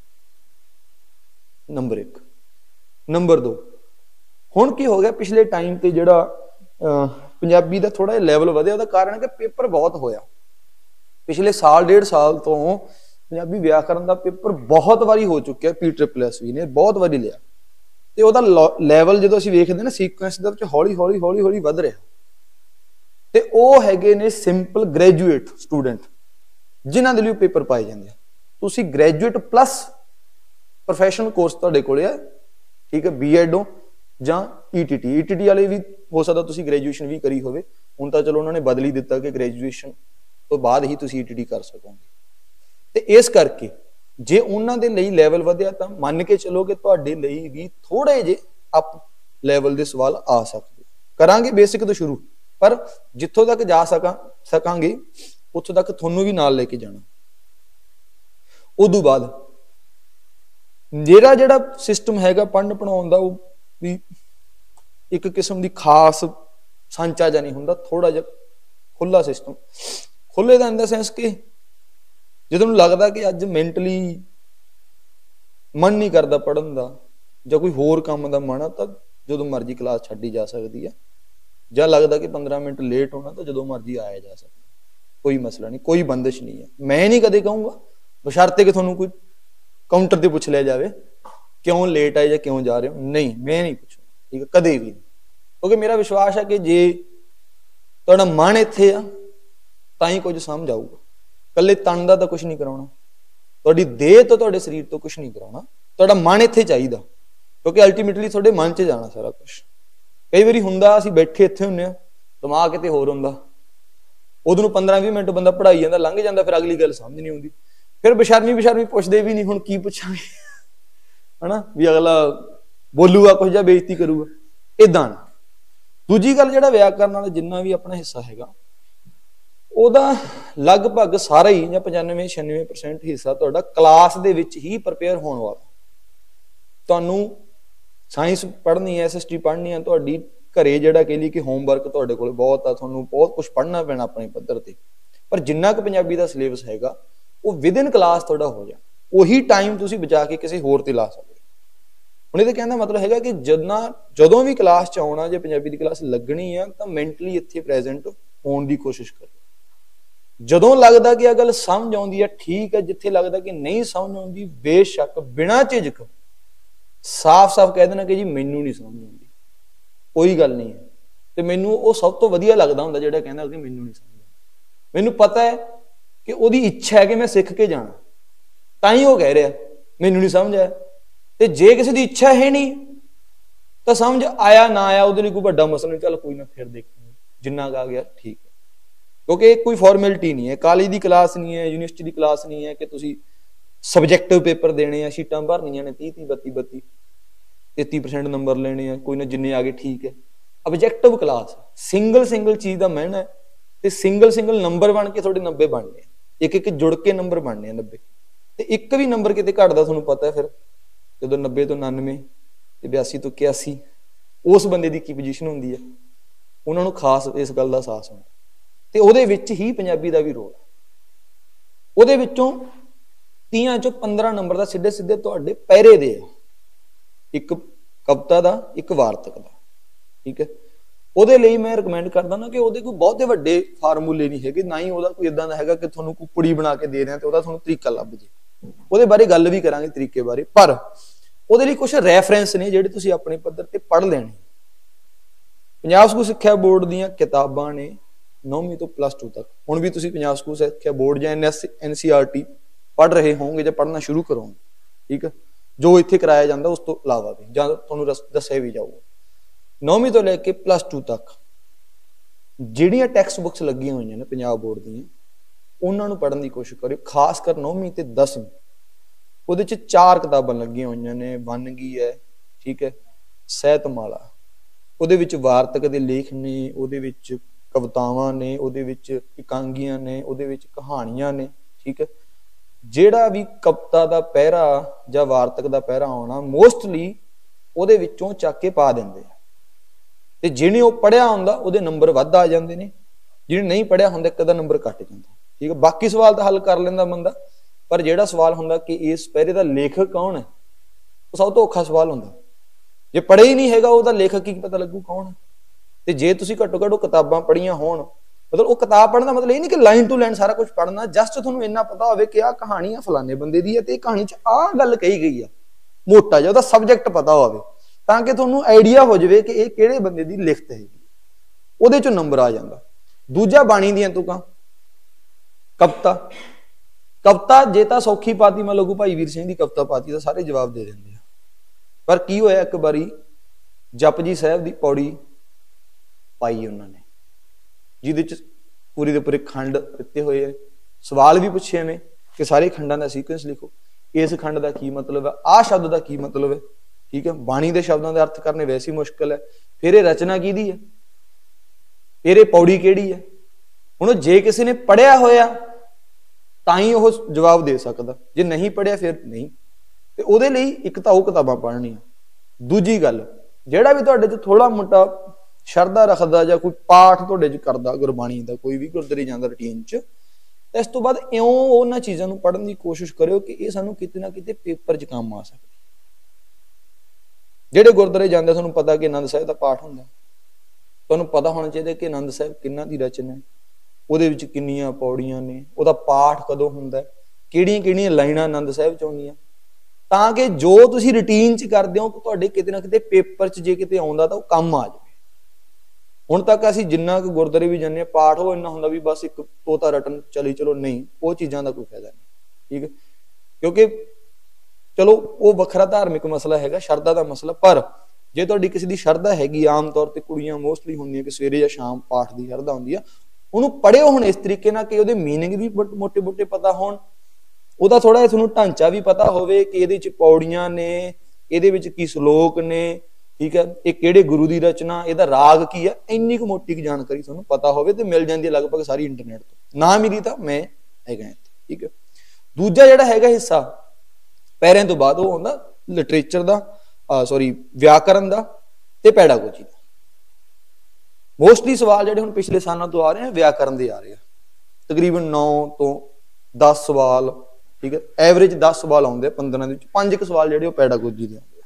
ਨੰਬਰ 1। ਨੰਬਰ 2, ਹੁਣ ਕੀ ਹੋ ਗਿਆ, ਪਿਛਲੇ ਟਾਈਮ ਤੇ ਜਿਹੜਾ ਪੰਜਾਬੀ ਦਾ ਥੋੜਾ ਜਿਹਾ ਲੈਵਲ ਵਧਿਆ, ਉਹਦਾ ਕਾਰਨ ਹੈ ਕਿ ਪੇਪਰ ਬਹੁਤ ਹੋਇਆ। ਪਿਛਲੇ ਸਾਲ ਡੇਢ ਸਾਲ ਤੋਂ ਪੰਜਾਬੀ ਵਿਆਕਰਨ ਦਾ ਪੇਪਰ ਬਹੁਤ ਵਾਰੀ ਹੋ ਚੁੱਕਿਆ, PSSSB ਨੇ ਬਹੁਤ ਵਾਰੀ ਲਿਆ, ਤੇ ਉਹਦਾ ਲੈਵਲ ਜਦੋਂ ਅਸੀਂ ਵੇਖਦੇ ਨਾ ਸੀਕੁਐਂਸ ਦੇ ਵਿੱਚ ਹੌਲੀ ਹੌਲੀ ਵੱਧ ਰਿਹਾ। ਤੇ ਉਹ ਹੈਗੇ ਨੇ ਸਿੰਪਲ ਗ੍ਰੈਜੂਏਟ ਸਟੂਡੈਂਟ, ਜਿਨ੍ਹਾਂ ਦੇ ਲਈ ਪੇਪਰ ਪਾਏ ਜਾਂਦੇ ਆ। ਤੁਸੀਂ ਗ੍ਰੈਜੂਏਟ ਪਲੱਸ ਪ੍ਰੋਫੈਸ਼ਨਲ ਕੋਰਸ ਤੁਹਾਡੇ ਕੋਲ ਹੈ, ਠੀਕ ਹੈ, BEd ਜਾਂ ETT ਵਾਲੇ ਵੀ ਹੋ ਸਕਦਾ ਤੁਸੀਂ ਗ੍ਰੈਜੂਏਸ਼ਨ ਵੀ ਕਰੀ ਹੋਵੇ। ਹੁਣ ਤਾਂ ਚਲੋ ਉਹਨਾਂ ਨੇ ਬਦਲੀ ਦਿੱਤਾ ਕਿ ਗ੍ਰੈਜੂਏਸ਼ਨ ਤੋਂ ਬਾਅਦ ਹੀ ਤੁਸੀਂ ETT ਕਰ ਸਕੋਗੇ। ਤੇ ਇਸ ਕਰਕੇ ਜੇ ਉਹਨਾਂ ਦੇ ਲਈ ਲੈਵਲ ਵਧਿਆ ਤਾਂ ਮੰਨ ਕੇ ਚਲੋ ਕਿ ਤੁਹਾਡੇ ਲਈ ਵੀ ਥੋੜੇ ਜਿਹੇ ਅਪ ਲੈਵਲ ਦੇ ਸਵਾਲ ਆ ਸਕਦੇ। ਕਰਾਂਗੇ ਬੇਸਿਕ ਤੋਂ ਸ਼ੁਰੂ, ਪਰ ਜਿੱਥੋਂ ਤੱਕ ਜਾ ਸਕਾਂਗੇ ਉੱਥੋਂ ਤੱਕ ਤੁਹਾਨੂੰ ਵੀ ਨਾਲ ਲੈ ਕੇ ਜਾਣਾ। ਉਦੋਂ ਬਾਅਦ ਜਿਹੜਾ ਸਿਸਟਮ ਹੈਗਾ ਪੜ੍ਹਨ ਪੜ੍ਹਾਉਣ ਦਾ, ਉਹ ਵੀ ਇੱਕ ਕਿਸਮ ਦੀ ਖਾਸ ਸਾਂਚਾ ਜਿਹਾ ਨਹੀਂ ਹੁੰਦਾ, ਥੋੜਾ ਜਿਹਾ ਖੁੱਲਾ ਸਿਸਟਮ। ਖੁੱਲੇ ਦਾ ਇਨ ਦਾ ਸੈਂਸ ਕਿ ਜਦੋਂ ਨੂੰ ਲੱਗਦਾ ਕਿ ਅੱਜ ਮੈਂਟਲੀ ਮਨ ਨਹੀਂ ਕਰਦਾ ਪੜ੍ਹਨ ਦਾ ਜਾਂ ਕੋਈ ਹੋਰ ਕੰਮ ਦਾ ਮਨ ਆ, ਤਾਂ ਜਦੋਂ ਮਰਜ਼ੀ ਕਲਾਸ ਛੱਡੀ ਜਾ ਸਕਦੀ ਹੈ। ਜਾਂ ਲੱਗਦਾ ਕਿ 15 ਮਿੰਟ ਲੇਟ ਹੋਣਾ ਤਾਂ ਜਦੋਂ ਮਰਜ਼ੀ ਆਇਆ ਜਾ ਸਕਦਾ, ਕੋਈ ਮਸਲਾ ਨਹੀਂ, ਕੋਈ ਬੰਦਿਸ਼ ਨਹੀਂ ਹੈ। ਮੈਂ ਨਹੀਂ ਕਦੇ ਕਹੂੰਗਾ, ਬਸ਼ਰਤੇ ਕਿ ਤੁਹਾਨੂੰ ਕੋਈ ਕਾਊਂਟਰ ਤੇ ਪੁੱਛ ਲਿਆ ਜਾਵੇ ਕਿਉਂ ਲੇਟ ਆਏ ਜਾਂ ਕਿਉਂ ਜਾ ਰਹੇ ਹੋ, ਨਹੀਂ, ਮੈਂ ਨਹੀਂ ਪੁੱਛੂੰਗਾ, ਠੀਕ ਹੈ, ਕਦੇ ਵੀ। ਕਿਉਂਕਿ ਮੇਰਾ ਵਿਸ਼ਵਾਸ ਹੈ ਕਿ ਜੇ ਤੁਹਾਡਾ ਮਨ ਇੱਥੇ ਆ ਤਾਂ ਹੀ ਕੁਝ ਸਮਝ ਆਊਗਾ। ਇਕੱਲੇ ਤਨ ਦਾ ਤਾਂ ਕੁਛ ਨਹੀਂ ਕਰਾਉਣਾ, ਤੁਹਾਡੀ ਦੇਹ ਤੋਂ, ਤੁਹਾਡੇ ਸਰੀਰ ਤੋਂ ਕੁਛ ਨਹੀਂ ਕਰਾਉਣਾ, ਤੁਹਾਡਾ ਮਨ ਇੱਥੇ ਚਾਹੀਦਾ, ਕਿਉਂਕਿ ਅਲਟੀਮੇਟਲੀ ਤੁਹਾਡੇ ਮਨ 'ਚ ਜਾਣਾ ਸਾਰਾ ਕੁਛ। ਕਈ ਵਾਰੀ ਹੁੰਦਾ ਅਸੀਂ ਬੈਠੇ ਇੱਥੇ ਹੁੰਦੇ ਹਾਂ, ਦਿਮਾਗ ਕਿਤੇ ਹੋਰ ਹੁੰਦਾ, ਉਦੋਂ ਨੂੰ 15-20 ਮਿੰਟ ਬੰਦਾ ਪੜ੍ਹਾਈ ਜਾਂਦਾ, ਲੰਘ ਜਾਂਦਾ, ਫਿਰ ਅਗਲੀ ਗੱਲ ਸਮਝ ਨਹੀਂ ਆਉਂਦੀ। फिर बेशर्मी पुछदे भी नहीं, हुण की पुछांगे है ना, भी अगला बोलूगा कुछ या बेइज्जती करूगा, इदां ना। दूजी गल, जिहड़ा व्याकरण वाला जिन्ना भी अपना हिस्सा हैगा ਉਹਦਾ ਲਗਭਗ ਸਾਰਾ ਹੀ ਜਾਂ 95-96% ਹਿੱਸਾ ਤੁਹਾਡਾ ਕਲਾਸ ਦੇ ਵਿੱਚ ਹੀ ਪ੍ਰਪੇਅਰ ਹੋਣ ਵਾਲਾ। ਤੁਹਾਨੂੰ ਸਾਇੰਸ ਪੜ੍ਹਨੀ ਹੈ, SST ਪੜ੍ਹਨੀ ਹੈ, ਤੁਹਾਡੀ ਘਰੇ ਜਿਹੜਾ ਕਹਿ ਲਈ ਕਿ ਹੋਮਵਰਕ ਤੁਹਾਡੇ ਕੋਲ ਬਹੁਤ ਆ, ਤੁਹਾਨੂੰ ਬਹੁਤ ਕੁਝ ਪੜ੍ਹਨਾ ਪੈਣਾ ਆਪਣੇ ਪੱਧਰ ਤੇ, ਪਰ ਜਿੰਨਾ ਕੁ ਪੰਜਾਬੀ ਦਾ ਸਿਲੇਬਸ ਹੈਗਾ ਉਹ ਵਿਦਿਨ ਕਲਾਸ ਤੁਹਾਡਾ ਹੋ ਜਾਣਾ, ਉਹੀ ਟਾਈਮ ਤੁਸੀਂ ਬਚਾ ਕੇ ਕਿਸੇ ਹੋਰ ਤੇ ਲਾ ਸਕਦੇ। ਹੁਣ ਇਹਦੇ ਕਹਿਣ ਦਾ ਮਤਲਬ ਹੈਗਾ ਕਿ ਜਦੋਂ ਵੀ ਕਲਾਸ 'ਚ ਆਉਣਾ, ਜੇ ਪੰਜਾਬੀ ਦੀ ਕਲਾਸ ਲੱਗਣੀ ਆ ਤਾਂ ਮੈਂਟਲੀ ਇੱਥੇ ਪ੍ਰੈਜ਼ੈਂਟ ਹੋਣ ਦੀ ਕੋਸ਼ਿਸ਼ ਕਰੋ। ਜਦੋਂ ਲੱਗਦਾ ਕਿ ਇਹ ਗੱਲ ਸਮਝ ਆਉਂਦੀ ਹੈ ਠੀਕ ਹੈ, ਜਿੱਥੇ ਲੱਗਦਾ ਕਿ ਨਹੀਂ ਸਮਝ ਆਉਂਦੀ ਬੇਸ਼ੱਕ ਬਿਨਾਂ ਝਿਜਕ ਸਾਫ਼-ਸਾਫ਼ ਕਹਿ ਦੇਣਾ ਕਿ ਜੀ ਮੈਨੂੰ ਨਹੀਂ ਸਮਝ ਆਉਂਦੀ, ਕੋਈ ਗੱਲ ਨਹੀਂ ਹੈ। ਤੇ ਮੈਨੂੰ ਉਹ ਸਭ ਤੋਂ ਵਧੀਆ ਲੱਗਦਾ ਹੁੰਦਾ ਜਿਹੜਾ ਕਹਿੰਦਾ ਕਿ ਮੈਨੂੰ ਨਹੀਂ ਸਮਝ ਆਉਂਦੀ, ਮੈਨੂੰ ਪਤਾ ਹੈ ਕਿ ਉਹਦੀ ਇੱਛਾ ਹੈ ਕਿ ਮੈਂ ਸਿੱਖ ਕੇ ਜਾਣਾ, ਤਾਂ ਹੀ ਉਹ ਕਹਿ ਰਿਹਾ ਮੈਨੂੰ ਨਹੀਂ ਸਮਝ ਆਇਆ। ਤੇ ਜੇ ਕਿਸੇ ਦੀ ਇੱਛਾ ਹੈ ਨਹੀਂ ਤਾਂ ਸਮਝ ਆਇਆ ਨਾ ਆਇਆ ਉਹਦੇ ਲਈ ਕੋਈ ਵੱਡਾ ਮਸਲਾ ਨਹੀਂ, ਚੱਲ ਕੋਈ ਨਾ ਫਿਰ ਦੇਖਾਂਗੇ, ਜਿੰਨਾ ਕੁ ਆ ਗਿਆ ਠੀਕ ਹੈ। ਕਿਉਂਕਿ ਕੋਈ ਫਾਰਮੈਲਿਟੀ ਨਹੀਂ ਹੈ, ਕਾਲਜ ਦੀ ਕਲਾਸ ਨਹੀਂ ਹੈ, ਯੂਨੀਵਰਸਿਟੀ ਦੀ ਕਲਾਸ ਨਹੀਂ ਹੈ ਕਿ ਤੁਸੀਂ ਸਬਜੈਕਟਿਵ ਪੇਪਰ ਦੇਣੇ ਆ, ਸ਼ੀਟਾਂ ਭਰਨੀਆਂ ਨੇ 30-30 32-32 33% ਨੰਬਰ ਲੈਣੇ ਆ, ਕੋਈ ਨਾ ਜਿੰਨੇ ਆ ਗਏ ਠੀਕ ਹੈ। ਆਬਜੈਕਟਿਵ ਕਲਾਸ, ਸਿੰਗਲ ਚੀਜ਼ ਦਾ ਮਿਹਨਤ ਹੈ ਤੇ ਸਿੰਗਲ ਨੰਬਰ ਬਣ ਕੇ ਤੁਹਾਡੇ 90 ਬਣਨੇ ਆ, ਇੱਕ ਜੁੜ ਕੇ ਨੰਬਰ ਬਣਨੇ ਆ 90, ਤੇ ਇੱਕ ਵੀ ਨੰਬਰ ਕਿਤੇ ਘਟਦਾ ਤੁਹਾਨੂੰ ਪਤਾ ਫਿਰ ਜਦੋਂ 90 ਤੋਂ 99 ਤੇ 82 ਤੋਂ 81 ਉਸ ਬੰਦੇ ਦੀ ਕੀ ਪੋਜੀਸ਼ਨ ਹੁੰਦੀ ਹੈ, ਉਹਨਾਂ ਨੂੰ ਖਾਸ ਇਸ ਗੱਲ ਦਾ ਅਹਿਸਾਸ ਹੁੰਦਾ। ਤੇ ਉਹਦੇ ਵਿੱਚ ਹੀ ਪੰਜਾਬੀ ਦਾ ਵੀ ਰੋਲ ਹੈ। ਉਹਦੇ ਵਿੱਚੋਂ 30 ਚੋਂ 15 ਨੰਬਰ ਦਾ ਸਿੱਧੇ ਤੁਹਾਡੇ ਪਹਿਰੇ ਦੇ ਆ, ਇੱਕ ਕਵਿਤਾ ਦਾ, ਇੱਕ ਵਾਰਤਕ ਦਾ, ਠੀਕ ਹੈ। ਉਹਦੇ ਲਈ ਮੈਂ ਰਿਕਮੈਂਡ ਕਰਦਾ ਨਾ ਕਿ ਉਹਦੇ ਕੋਈ ਬਹੁਤੇ ਵੱਡੇ ਫਾਰਮੂਲੇ ਨਹੀਂ ਹੈਗੇ, ਨਾ ਹੀ ਉਹਦਾ ਕੋਈ ਇਦਾਂ ਦਾ ਹੈਗਾ ਕਿ ਤੁਹਾਨੂੰ ਕੋਈ ਪੁੜੀ ਬਣਾ ਕੇ ਦੇ ਰਿਹਾ ਤੇ ਉਹਦਾ ਤੁਹਾਨੂੰ ਤਰੀਕਾ ਲੱਭ ਜੇ। ਉਹਦੇ ਬਾਰੇ ਗੱਲ ਵੀ ਕਰਾਂਗੇ ਤਰੀਕੇ ਬਾਰੇ, ਪਰ ਉਹਦੇ ਲਈ ਕੁਝ ਰੈਫਰੈਂਸ ਨੇ ਜਿਹੜੇ ਤੁਸੀਂ ਆਪਣੇ ਪੱਧਰ ਤੇ ਪੜ੍ਹ ਲੈਣੇ। ਪੰਜਾਬ ਸਕੂਲ ਸਿੱਖਿਆ ਬੋਰਡ ਦੀਆਂ ਕਿਤਾਬਾਂ ਨੇ 9ਵੀਂ ਤੋਂ +2 ਤੱਕ। ਹੁਣ ਵੀ ਤੁਸੀਂ ਪੰਜਾਬ ਸਕੂਲ ਸਿੱਖਿਆ ਬੋਰਡ ਜਾਂ NCERT ਪੜ੍ਹ ਰਹੇ ਹੋਵੋਗੇ ਜਾਂ ਪੜ੍ਹਨਾ ਸ਼ੁਰੂ ਕਰੋਗੇ, ਠੀਕ ਹੈ, ਜੋ ਇੱਥੇ ਕਰਾਇਆ ਜਾਂਦਾ ਉਸ ਤੋਂ ਇਲਾਵਾ ਵੀ, ਜਾਂ ਤੁਹਾਨੂੰ ਦੱਸਿਆ ਵੀ ਜਾਊਗਾ। 9ਵੀਂ ਤੋਂ ਲੈ ਕੇ +2 ਤੱਕ ਜਿਹੜੀਆਂ ਟੈਕਸਟ ਬੁੱਕਸ ਲੱਗੀਆਂ ਹੋਈਆਂ ਨੇ ਪੰਜਾਬ ਬੋਰਡ ਦੀਆਂ, ਉਹਨਾਂ ਨੂੰ ਪੜ੍ਹਨ ਦੀ ਕੋਸ਼ਿਸ਼ ਕਰਿਓ, ਖਾਸ ਕਰ 9ਵੀਂ ਤੇ 10ਵੀਂ। ਉਹਦੇ 'ਚ 4 ਕਿਤਾਬਾਂ ਲੱਗੀਆਂ ਹੋਈਆਂ ਨੇ, ਵੰਨਗੀ ਹੈ, ਠੀਕ ਹੈ, ਸਾਹਿਤਮਾਲਾ, ਉਹਦੇ ਵਿੱਚ ਵਾਰਤਕ ਦੇ ਲੇਖ ਨੇ, ਉਹਦੇ ਵਿੱਚ ਕਵਿਤਾਵਾਂ ਨੇ, ਉਹਦੇ ਵਿੱਚ ਇਕਾਂਗੀਆਂ ਨੇ, ਉਹਦੇ ਵਿੱਚ ਕਹਾਣੀਆਂ ਨੇ, ਠੀਕ ਹੈ। ਜਿਹੜਾ ਵੀ ਕਵਿਤਾ ਦਾ ਪਹਿਰਾ ਜਾਂ ਵਾਰਤਕ ਦਾ ਪਹਿਰਾ ਆਉਣਾ ਮੋਸਟਲੀ ਉਹਦੇ ਵਿੱਚੋਂ ਚੱਕ ਕੇ ਪਾ ਦਿੰਦੇ ਆ, ਤੇ ਜਿਹਨੇ ਉਹ ਪੜ੍ਹਿਆ ਹੁੰਦਾ ਉਹਦੇ ਨੰਬਰ ਵੱਧ ਆ ਜਾਂਦੇ ਨੇ, ਜਿਹਨੇ ਨਹੀਂ ਪੜ੍ਹਿਆ ਹੁੰਦਾ ਇੱਕ ਦਾ ਨੰਬਰ ਘੱਟ ਜਾਂਦਾ, ਠੀਕ ਹੈ। ਬਾਕੀ ਸਵਾਲ ਤਾਂ ਹੱਲ ਕਰ ਲੈਂਦਾ ਬੰਦਾ, ਪਰ ਜਿਹੜਾ ਸਵਾਲ ਹੁੰਦਾ ਕਿ ਇਸ ਪਹਿਰੇ ਦਾ ਲੇਖਕ ਕੌਣ ਹੈ, ਉਹ ਸਭ ਤੋਂ ਔਖਾ ਸਵਾਲ ਹੁੰਦਾ। ਜੇ ਪੜ੍ਹਿਆ ਹੀ ਨਹੀਂ ਹੈਗਾ ਉਹਦਾ ਲੇਖਕ ਕੀ ਪਤਾ ਲੱਗੂ ਕੌਣ ਹੈ। ਤੇ ਜੇ ਤੁਸੀਂ ਘੱਟੋ ਘੱਟ ਉਹ ਕਿਤਾਬਾਂ ਪੜ੍ਹੀਆਂ ਹੋਣ, ਮਤਲਬ ਉਹ ਕਿਤਾਬ ਪੜ੍ਹਨ ਦਾ ਮਤਲਬ ਇਹ ਨਹੀਂ ਕਿ ਲਾਈਨ ਟੂ ਲਾਈਨ ਸਾਰਾ ਕੁਝ ਪੜ੍ਹਨਾ, ਜਸਟ ਤੁਹਾਨੂੰ ਇੰਨਾ ਪਤਾ ਹੋਵੇ ਕਿ ਆਹ ਕਹਾਣੀ ਆ ਫਲਾਣੇ ਬੰਦੇ ਦੀ ਹੈ ਤੇ ਇਹ ਕਹਾਣੀ 'ਚ ਆਹ ਗੱਲ ਕਹੀ ਗਈ ਆ, ਮੋਟਾ ਜਿਹਾ ਉਹਦਾ ਸਬਜੈਕਟ ਪਤਾ ਹੋਵੇ, ਤਾਂ ਕਿ ਤੁਹਾਨੂੰ ਆਈਡੀਆ ਹੋ ਜਾਵੇ ਕਿ ਇਹ ਕਿਹੜੇ ਬੰਦੇ ਦੀ ਲਿਖਤ ਹੈਗੀ, ਉਹਦੇ 'ਚੋਂ ਨੰਬਰ ਆ ਜਾਂਦਾ। ਦੂਜਾ, ਬਾਣੀ ਦੀਆਂ ਤੁਕਾਂ, ਕਵਿਤਾ ਜੇ ਤਾਂ ਸੌਖੀ ਪਾਤੀ, ਮੈਂ ਲਘੂ ਭਾਈ ਵੀਰ ਸਿੰਘ ਦੀ ਕਵਿਤਾ ਪਾਤੀ ਤਾਂ ਸਾਰੇ ਜਵਾਬ ਦੇ ਦਿੰਦੇ ਆ, ਪਰ ਕੀ ਹੋਇਆ, ਇੱਕ ਵਾਰੀ ਜਪਜੀ ਸਾਹਿਬ ਦੀ ਪੌੜੀ ਪਾਈ ਉਹਨਾਂ ਨੇ, ਜਿਹਦੇ 'ਚ ਪੂਰੀ ਦੇ ਪੂਰੇ ਖੰਡ ਦਿੱਤੇ ਹੋਏ ਹੈ, ਸਵਾਲ ਵੀ ਪੁੱਛੇ ਨੇ ਕਿ ਸਾਰੇ ਖੰਡਾਂ ਦਾ ਸੀਕੁਐਂਸ ਲਿਖੋ, ਇਸ ਖੰਡ ਦਾ ਕੀ ਮਤਲਬ ਹੈ, ਆਹ ਸ਼ਬਦ ਦਾ ਕੀ ਮਤਲਬ ਹੈ, ਠੀਕ ਹੈ। ਬਾਣੀ ਦੇ ਸ਼ਬਦਾਂ ਦੇ ਅਰਥ ਕਰਨੇ ਵੈਸੇ ਹੀ ਮੁਸ਼ਕਲ ਹੈ, ਫਿਰ ਇਹ ਰਚਨਾ ਕਿਹਦੀ ਹੈ, ਫਿਰ ਇਹ ਪੌੜੀ ਕਿਹੜੀ ਹੈ। ਹੁਣ ਜੇ ਕਿਸੇ ਨੇ ਪੜ੍ਹਿਆ ਹੋਇਆ ਤਾਂ ਹੀ ਉਹ ਜਵਾਬ ਦੇ ਸਕਦਾ, ਜੇ ਨਹੀਂ ਪੜ੍ਹਿਆ ਫਿਰ ਨਹੀਂ। ਤੇ ਉਹਦੇ ਲਈ ਇੱਕ ਤਾਂ ਉਹ ਕਿਤਾਬਾਂ ਪੜ੍ਹਨੀਆਂ। ਦੂਜੀ ਗੱਲ, ਜਿਹੜਾ ਵੀ ਤੁਹਾਡੇ 'ਚ ਥੋੜਾ ਮੋਟਾ ਸ਼ਰਧਾ ਰੱਖਦਾ ਜਾਂ ਕੋਈ ਪਾਠ ਤੁਹਾਡੇ 'ਚ ਕਰਦਾ ਗੁਰਬਾਣੀ ਦਾ, ਕੋਈ ਵੀ ਗੁਰਦੁਆਰੇ ਜਾਂਦਾ ਰੂਟੀਨ 'ਚ, ਇਸ ਤੋਂ ਬਾਅਦ ਇਉਂ ਉਹਨਾਂ ਚੀਜ਼ਾਂ ਨੂੰ ਪੜ੍ਹਨ ਦੀ ਕੋਸ਼ਿਸ਼ ਕਰਿਓ ਕਿ ਇਹ ਸਾਨੂੰ ਕਿਤੇ ਨਾ ਕਿਤੇ ਪੇਪਰ 'ਚ ਕੰਮ ਆ ਸਕੇ। ਜਿਹੜੇ ਗੁਰਦੁਆਰੇ ਜਾਂਦੇ ਤੁਹਾਨੂੰ ਪਤਾ ਕਿ ਆਨੰਦ ਸਾਹਿਬ ਦਾ ਪਾਠ ਹੁੰਦਾ, ਤੁਹਾਨੂੰ ਪਤਾ ਹੋਣਾ ਚਾਹੀਦਾ ਕਿ ਆਨੰਦ ਸਾਹਿਬ ਕਿਹਨਾਂ ਦੀ ਰਚਨਾ ਹੈ, ਉਹਦੇ ਵਿੱਚ ਕਿੰਨੀਆਂ ਪੌੜੀਆਂ ਨੇ, ਉਹਦਾ ਪਾਠ ਕਦੋਂ ਹੁੰਦਾ, ਕਿਹੜੀਆਂ ਲਾਈਨਾਂ ਆਨੰਦ ਸਾਹਿਬ 'ਚ ਆਉਂਦੀਆਂ, ਤਾਂ ਕਿ ਜੋ ਤੁਸੀਂ ਰੂਟੀਨ 'ਚ ਕਰਦੇ ਹੋ ਤੁਹਾਡੇ ਕਿਤੇ ਨਾ ਕਿਤੇ ਪੇਪਰ 'ਚ ਜੇ ਕਿਤੇ ਆਉਂਦਾ ਤਾਂ ਉਹ ਕੰਮ ਆ ਜਾਵੇ। ਹੁਣ ਤੱਕ ਅਸੀਂ ਜਿੰਨਾ ਕੁ ਗੁਰਦੁਆਰੇ ਵੀ ਜਾਂਦੇ ਹਾਂ, ਪਾਠ ਉਹ ਇੰਨਾ ਹੁੰਦਾ ਵੀ ਬਸ ਇੱਕ ਤੋਤਾ ਰਟਨ ਚਲੀ ਚਲੋ, ਨਹੀਂ, ਉਹ ਚੀਜ਼ਾਂ ਦਾ ਕੋਈ ਫਾਇਦਾ ਨਹੀਂ, ਠੀਕ ਹੈ। ਕਿਉਂਕਿ ਚਲੋ ਉਹ ਵੱਖਰਾ ਧਾਰਮਿਕ ਮਸਲਾ ਹੈਗਾ, ਸ਼ਰਧਾ ਦਾ ਮਸਲਾ, ਪਰ ਜੇ ਤੁਹਾਡੀ ਕਿਸੇ ਦੀ ਸ਼ਰਧਾ ਹੈਗੀ, ਆਮ ਤੌਰ ਤੇ ਕੁੜੀਆਂ ਮੋਸਟਲੀ ਹੁੰਦੀਆਂ ਕਿ ਸਵੇਰੇ ਜਾਂ ਸ਼ਾਮ ਪਾਠ ਦੀ ਸ਼ਰਧਾ ਹੁੰਦੀ ਆ, ਉਹਨੂੰ ਪੜ੍ਹਿਓ ਹੁਣ ਇਸ ਤਰੀਕੇ ਨਾਲ ਕਿ ਉਹਦੇ ਮੀਨਿੰਗ ਵੀ ਮੋਟੇ-ਮੋਟੇ ਪਤਾ ਹੋਣ, ਉਹਦਾ ਥੋੜਾ ਜਿਹਾ ਤੁਹਾਨੂੰ ਢਾਂਚਾ ਵੀ ਪਤਾ ਹੋਵੇ ਕਿ ਇਹਦੇ ਚ ਪੌੜੀਆਂ ਨੇ, ਇਹਦੇ ਵਿੱਚ ਕੀ ਸ਼ਲੋਕ ਨੇ, ਠੀਕ ਹੈ, ਇਹ ਕਿਹੜੇ ਗੁਰੂ ਦੀ ਰਚਨਾ, ਇਹਦਾ ਰਾਗ ਕੀ ਹੈ, ਇੰਨੀ ਕੁ ਮੋਟੀ ਕੁ ਜਾਣਕਾਰੀ ਤੁਹਾਨੂੰ ਪਤਾ ਹੋਵੇ ਤੇ ਮਿਲ ਜਾਂਦੀ ਹੈ ਲਗਭਗ ਸਾਰੀ ਇੰਟਰਨੈਟ ਤੋਂ। ਨਾ ਮਿਲੀ ਤਾਂ ਮੈਂ ਹੈਗਾ ਇੱਥੇ, ਠੀਕ ਹੈ। ਦੂਜਾ ਜਿਹੜਾ ਹੈਗਾ ਹਿੱਸਾ ਪੈਰਿਆਂ ਤੋਂ ਬਾਅਦ ਉਹ ਹੁੰਦਾ ਲਿਟਰੇਚਰ ਦਾ, ਵਿਆਕਰਨ ਦਾ ਤੇ ਪੈਡਾਗੋਜੀ ਦਾ। ਮੋਸਟਲੀ ਸਵਾਲ ਜਿਹੜੇ ਹੁਣ ਪਿਛਲੇ ਸਾਲਾਂ ਤੋਂ ਆ ਰਹੇ ਆ ਵਿਆਕਰਨ ਦੇ ਆ ਰਹੇ ਆ, ਤਕਰੀਬਨ 9 ਤੋਂ 10 ਸਵਾਲ, ਠੀਕ ਹੈ, ਐਵਰੇਜ 10 ਸਵਾਲ ਆਉਂਦੇ ਆ 15 ਦੇ ਵਿੱਚ, 5 ਕੁ ਸਵਾਲ ਜਿਹੜੇ ਉਹ ਪੈਡਾਗੋਜੀ ਦੇ ਆਉਂਦੇ ਆ।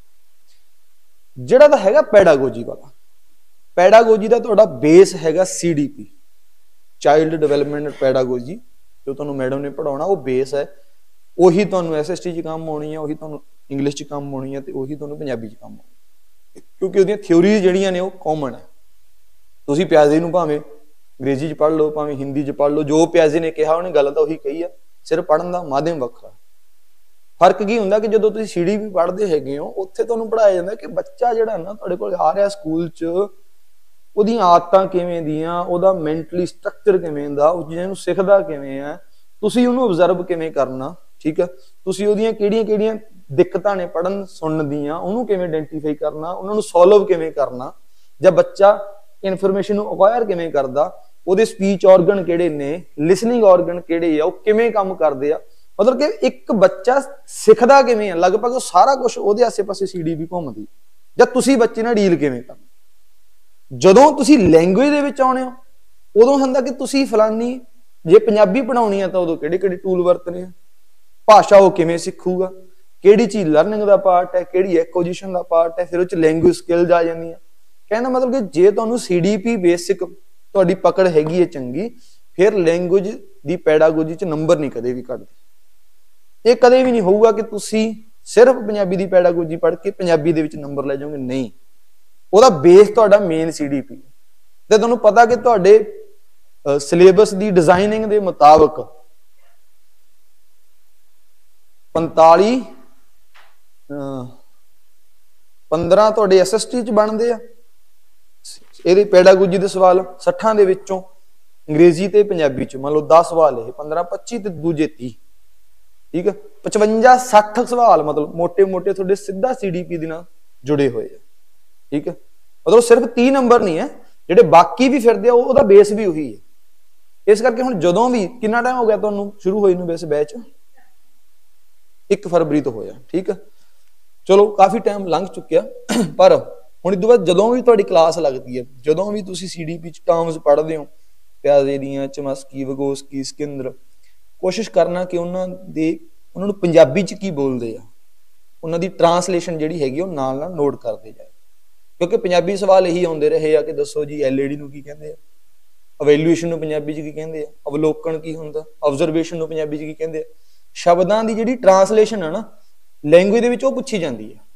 ਜਿਹੜਾ ਤਾਂ ਹੈਗਾ ਪੈਡਾਗੋਜੀ ਵਾਲਾ, ਪੈਡਾਗੋਜੀ ਦਾ ਤੁਹਾਡਾ ਬੇਸ ਹੈਗਾ CDP, ਚਾਈਲਡ ਡਿਵੈਲਪਮੈਂਟ ਪੈਡਾਗੋਜੀ, ਜੋ ਤੁਹਾਨੂੰ ਮੈਡਮ ਨੇ ਪੜਾਉਣਾ ਉਹ ਬੇਸ ਹੈ। ਉਹੀ ਤੁਹਾਨੂੰ SST 'ਚ ਕੰਮ ਆਉਣੀ ਹੈ, ਉਹੀ ਤੁਹਾਨੂੰ ਇੰਗਲਿਸ਼ 'ਚ ਕੰਮ ਆਉਣੀ ਹੈ, ਤੇ ਉਹੀ ਤੁਹਾਨੂੰ ਪੰਜਾਬੀ 'ਚ ਕੰਮ ਆਉਣੀ ਹੈ, ਕਿਉਂਕਿ ਉਹਦੀਆਂ ਥਿਊਰੀਜ਼ ਜਿਹੜੀਆਂ ਨੇ ਉਹ ਕਾਮਨ ਹੈ। ਤੁਸੀਂ ਪਿਆਜ਼ੇ ਨੂੰ ਭਾਵੇਂ ਅੰਗਰੇਜ਼ੀ 'ਚ ਪੜ੍ਹ ਲਓ, ਭਾਵੇਂ ਹਿੰਦੀ 'ਚ ਪੜ੍ਹ ਲਓ, ਜੋ ਪਿਆਜ਼ੇ ਨੇ ਕਿਹਾ ਉਹਨੇ ਗੱਲ ਤਾਂ ਉਹੀ ਕਹੀ ਆ, ਸਿਰਫ ਪੜ੍ਹਨ ਦਾ ਮਾਧਿਅਮ ਵੱਖਰਾ। ਫਰਕ ਕੀ ਹੁੰਦਾ ਕਿ ਜਦੋਂ ਤੁਸੀਂ CDP ਪੜ੍ਹਦੇ ਹੈਗੇ ਹੋ, ਉੱਥੇ ਤੁਹਾਨੂੰ ਪੜ੍ਹਾਇਆ ਜਾਂਦਾ ਕਿ ਬੱਚਾ ਜਿਹੜਾ ਨਾ ਤੁਹਾਡੇ ਕੋਲ ਆ ਰਿਹਾ ਸਕੂਲ 'ਚ, ਉਹਦੀਆਂ ਆਦਤਾਂ ਕਿਵੇਂ ਦੀਆਂ, ਉਹਦਾ ਮੈਂਟਲੀ ਸਟਰਕਚਰ ਕਿਵੇਂ ਦਾ, ਉਹ ਚੀਜ਼ਾਂ ਨੂੰ ਸਿੱਖਦਾ ਕਿਵੇਂ ਹੈ, ਤੁਸੀਂ ਉਹਨੂੰ ਆਬਜ਼ਰਵ ਕਿਵੇਂ ਕਰਨਾ, ਠੀਕ ਹੈ, ਤੁਸੀਂ ਉਹਦੀਆਂ ਕਿਹੜੀਆਂ ਦਿੱਕਤਾਂ ਨੇ ਪੜ੍ਹਨ ਸੁਣਨ ਦੀਆਂ, ਉਹਨੂੰ ਕਿਵੇਂ ਆਇਡੈਂਟੀਫਾਈ ਕਰਨਾ, ਉਹਨਾਂ ਨੂੰ ਸੋਲਵ ਕਿਵੇਂ ਕਰਨਾ, ਜਾਂ ਬੱਚਾ ਇਨਫੋਰਮੇਸ਼ਨ ਨੂੰ ਅਕਵਾਇਰ ਕਿਵੇਂ ਕਰਦਾ, ਉਹਦੇ ਸਪੀਚ ਆਰਗਨ ਕਿਹੜੇ ਨੇ, ਲਿਸਨਿੰਗ ਆਰਗਨ ਕਿਹੜੇ ਆ, ਉਹ ਕਿਵੇਂ ਕੰਮ ਕਰਦੇ ਆ, ਮਤਲਬ ਕਿ ਇੱਕ ਬੱਚਾ ਸਿੱਖਦਾ ਕਿਵੇਂ ਆ, ਲਗਭਗ ਉਹ ਸਾਰਾ ਕੁਝ ਉਹਦੇ ਆਸੇ-ਪਾਸੇ CDP ਘੁੰਮਦੀ। ਜਾਂ ਤੁਸੀਂ ਬੱਚੇ ਨਾਲ ਡੀਲ ਕਿਵੇਂ ਕਰਨਾ। ਜਦੋਂ ਤੁਸੀਂ ਲੈਂਗੁਏਜ ਦੇ ਵਿੱਚ ਆਉਣੇ ਹੋ, ਉਦੋਂ ਹੁੰਦਾ ਕਿ ਤੁਸੀਂ ਫਲਾਨੀ, ਜੇ ਪੰਜਾਬੀ ਪੜਾਉਣੀ ਆ ਤਾਂ ਉਦੋਂ ਕਿਹੜੇ ਟੂਲ ਵਰਤਨੇ ਆ, ਭਾਸ਼ਾ ਉਹ ਕਿਵੇਂ ਸਿੱਖੂਗਾ, ਕਿਹੜੀ ਚੀਜ਼ ਲਰਨਿੰਗ ਦਾ ਪਾਰਟ ਹੈ, ਕਿਹੜੀ ਐਕੁਜੀਸ਼ਨ ਦਾ ਪਾਰਟ ਹੈ, ਫਿਰ ਉਹ ਚ ਲੈਂਗੁਏਜ ਸਕਿੱਲਸ ਆ ਜਾਂਦੀਆਂ। ਕਹਿੰਦਾ ਮਤਲਬ ਕਿ ਜੇ ਤੁਹਾਨੂੰ CDP ਬੇਸਿਕ ਤੁਹਾਡੀ ਪਕੜ ਹੈਗੀ ਹੈ ਚੰਗੀ, ਫਿਰ ਲੈਂਗੁਏਜ ਦੀ ਪੈਡਾਗੋਜੀ ਚ ਨੰਬਰ ਨਹੀਂ ਕਦੇ ਵੀ ਘਟਦੇ। ਇਹ ਕਦੇ ਵੀ ਨਹੀਂ ਹੋਊਗਾ ਕਿ ਤੁਸੀਂ ਸਿਰਫ ਪੰਜਾਬੀ ਦੀ ਪੈਡਾਗੋਜੀ ਪੜ੍ਹ ਕੇ ਪੰਜਾਬੀ ਦੇ ਵਿੱਚ ਨੰਬਰ ਲੈ ਜਾਓਗੇ, ਨਹੀਂ। ਉਹਦਾ ਬੇਸ ਤੁਹਾਡਾ ਮੇਨ CDP ਤੇ ਤੁਹਾਨੂੰ ਪਤਾ ਕਿ ਤੁਹਾਡੇ ਸਿਲੇਬਸ ਦੀ ਡਿਜ਼ਾਈਨਿੰਗ ਦੇ ਮੁਤਾਬਕ 15 ਤੁਹਾਡੇ SST ਚ ਬਣਦੇ ਆ, ਇਹਦੇ ਪੈਡਾਗੋਜੀ ਦੇ ਸਵਾਲ 60 ਦੇ ਵਿੱਚੋਂ ਅੰਗਰੇਜ਼ੀ ਤੇ ਪੰਜਾਬੀ ਚ ਮੰਨ ਲਓ 10 ਸਵਾਲ, ਇਹ 15 25 ਤੇ ਦੂਜੇ 30, ਠੀਕ ਹੈ, 55 60 ਸਵਾਲ ਮਤਲਬ ਮੋਟੇ-ਮੋਟੇ ਤੁਹਾਡੇ ਸਿੱਧਾ CDP ਦੇ ਨਾਲ ਜੁੜੇ ਹੋਏ ਆ, ਠੀਕ ਹੈ। ਮਤਲਬ ਸਿਰਫ 30 ਨੰਬਰ ਨਹੀਂ ਹੈ, ਜਿਹੜੇ ਬਾਕੀ ਵੀ ਫਿਰਦੇ ਆ ਉਹਦਾ ਬੇਸ ਵੀ ਉਹੀ ਹੈ। ਇਸ ਕਰਕੇ ਹੁਣ ਜਦੋਂ ਵੀ, ਕਿੰਨਾ ਟਾਈਮ ਹੋ ਗਿਆ ਤੁਹਾਨੂੰ ਸ਼ੁਰੂ ਹੋਈ ਨੂੰ ਵੈਸੇ ਬੈਚ? 1 ਫਰਵਰੀ ਤੋਂ ਹੋਇਆ, ਠੀਕ ਹੈ। ਚਲੋ ਕਾਫੀ ਟਾਈਮ ਲੰਘ ਚੁੱਕਿਆ, ਪਰ ਹੁਣ ਇਸ ਤੋਂ ਬਾਅਦ ਜਦੋਂ ਵੀ ਤੁਹਾਡੀ ਕਲਾਸ ਲੱਗਦੀ ਹੈ, ਜਦੋਂ ਵੀ ਤੁਸੀਂ CDP ਚ ਟਰਮਸ ਪੜ੍ਹਦੇ ਹੋ, ਪਿਆਜ਼ੇ ਦੀਆਂ, ਚਮਸਕੀ, ਵਿਗੋਸਕੀ, ਸਕਿੰਦਰ, ਕੋਸ਼ਿਸ਼ ਕਰਨਾ ਕਿ ਉਹਨਾਂ ਨੂੰ ਪੰਜਾਬੀ ਚ ਕੀ ਬੋਲਦੇ ਆ, ਉਹਨਾਂ ਦੀ ਟਰਾਂਸਲੇਸ਼ਨ ਜਿਹੜੀ ਹੈਗੀ ਉਹ ਨਾਲ ਨੋਟ ਕਰਦੇ ਜਾਏ, ਕਿਉਂਕਿ ਪੰਜਾਬੀ ਸਵਾਲ ਇਹੀ ਆਉਂਦੇ ਰਹੇ ਆ ਕਿ ਦੱਸੋ ਜੀ LED ਨੂੰ ਕੀ ਕਹਿੰਦੇ ਆ, ਅਵੈਲੂਏਸ਼ਨ ਨੂੰ ਪੰਜਾਬੀ ਚ ਕੀ ਕਹਿੰਦੇ ਆ, ਅਵਲੋਕਨ ਕੀ ਹੁੰਦਾ, ਆਬਜ਼ਰਵੇਸ਼ਨ ਨੂੰ ਪੰਜਾਬੀ ਚ ਕੀ ਕਹਿੰਦੇ ਆ। ਸ਼ਬਦਾਂ ਦੀ ਜਿਹੜੀ ਟਰਾਂਸਲੇਸ਼ਨ ਹੈ ਨਾ ਲੈਂਗੁਏਜ ਦੇ ਵਿੱਚ, ਉਹ ਪੁੱਛੀ ਜਾਂਦੀ ਹੈ।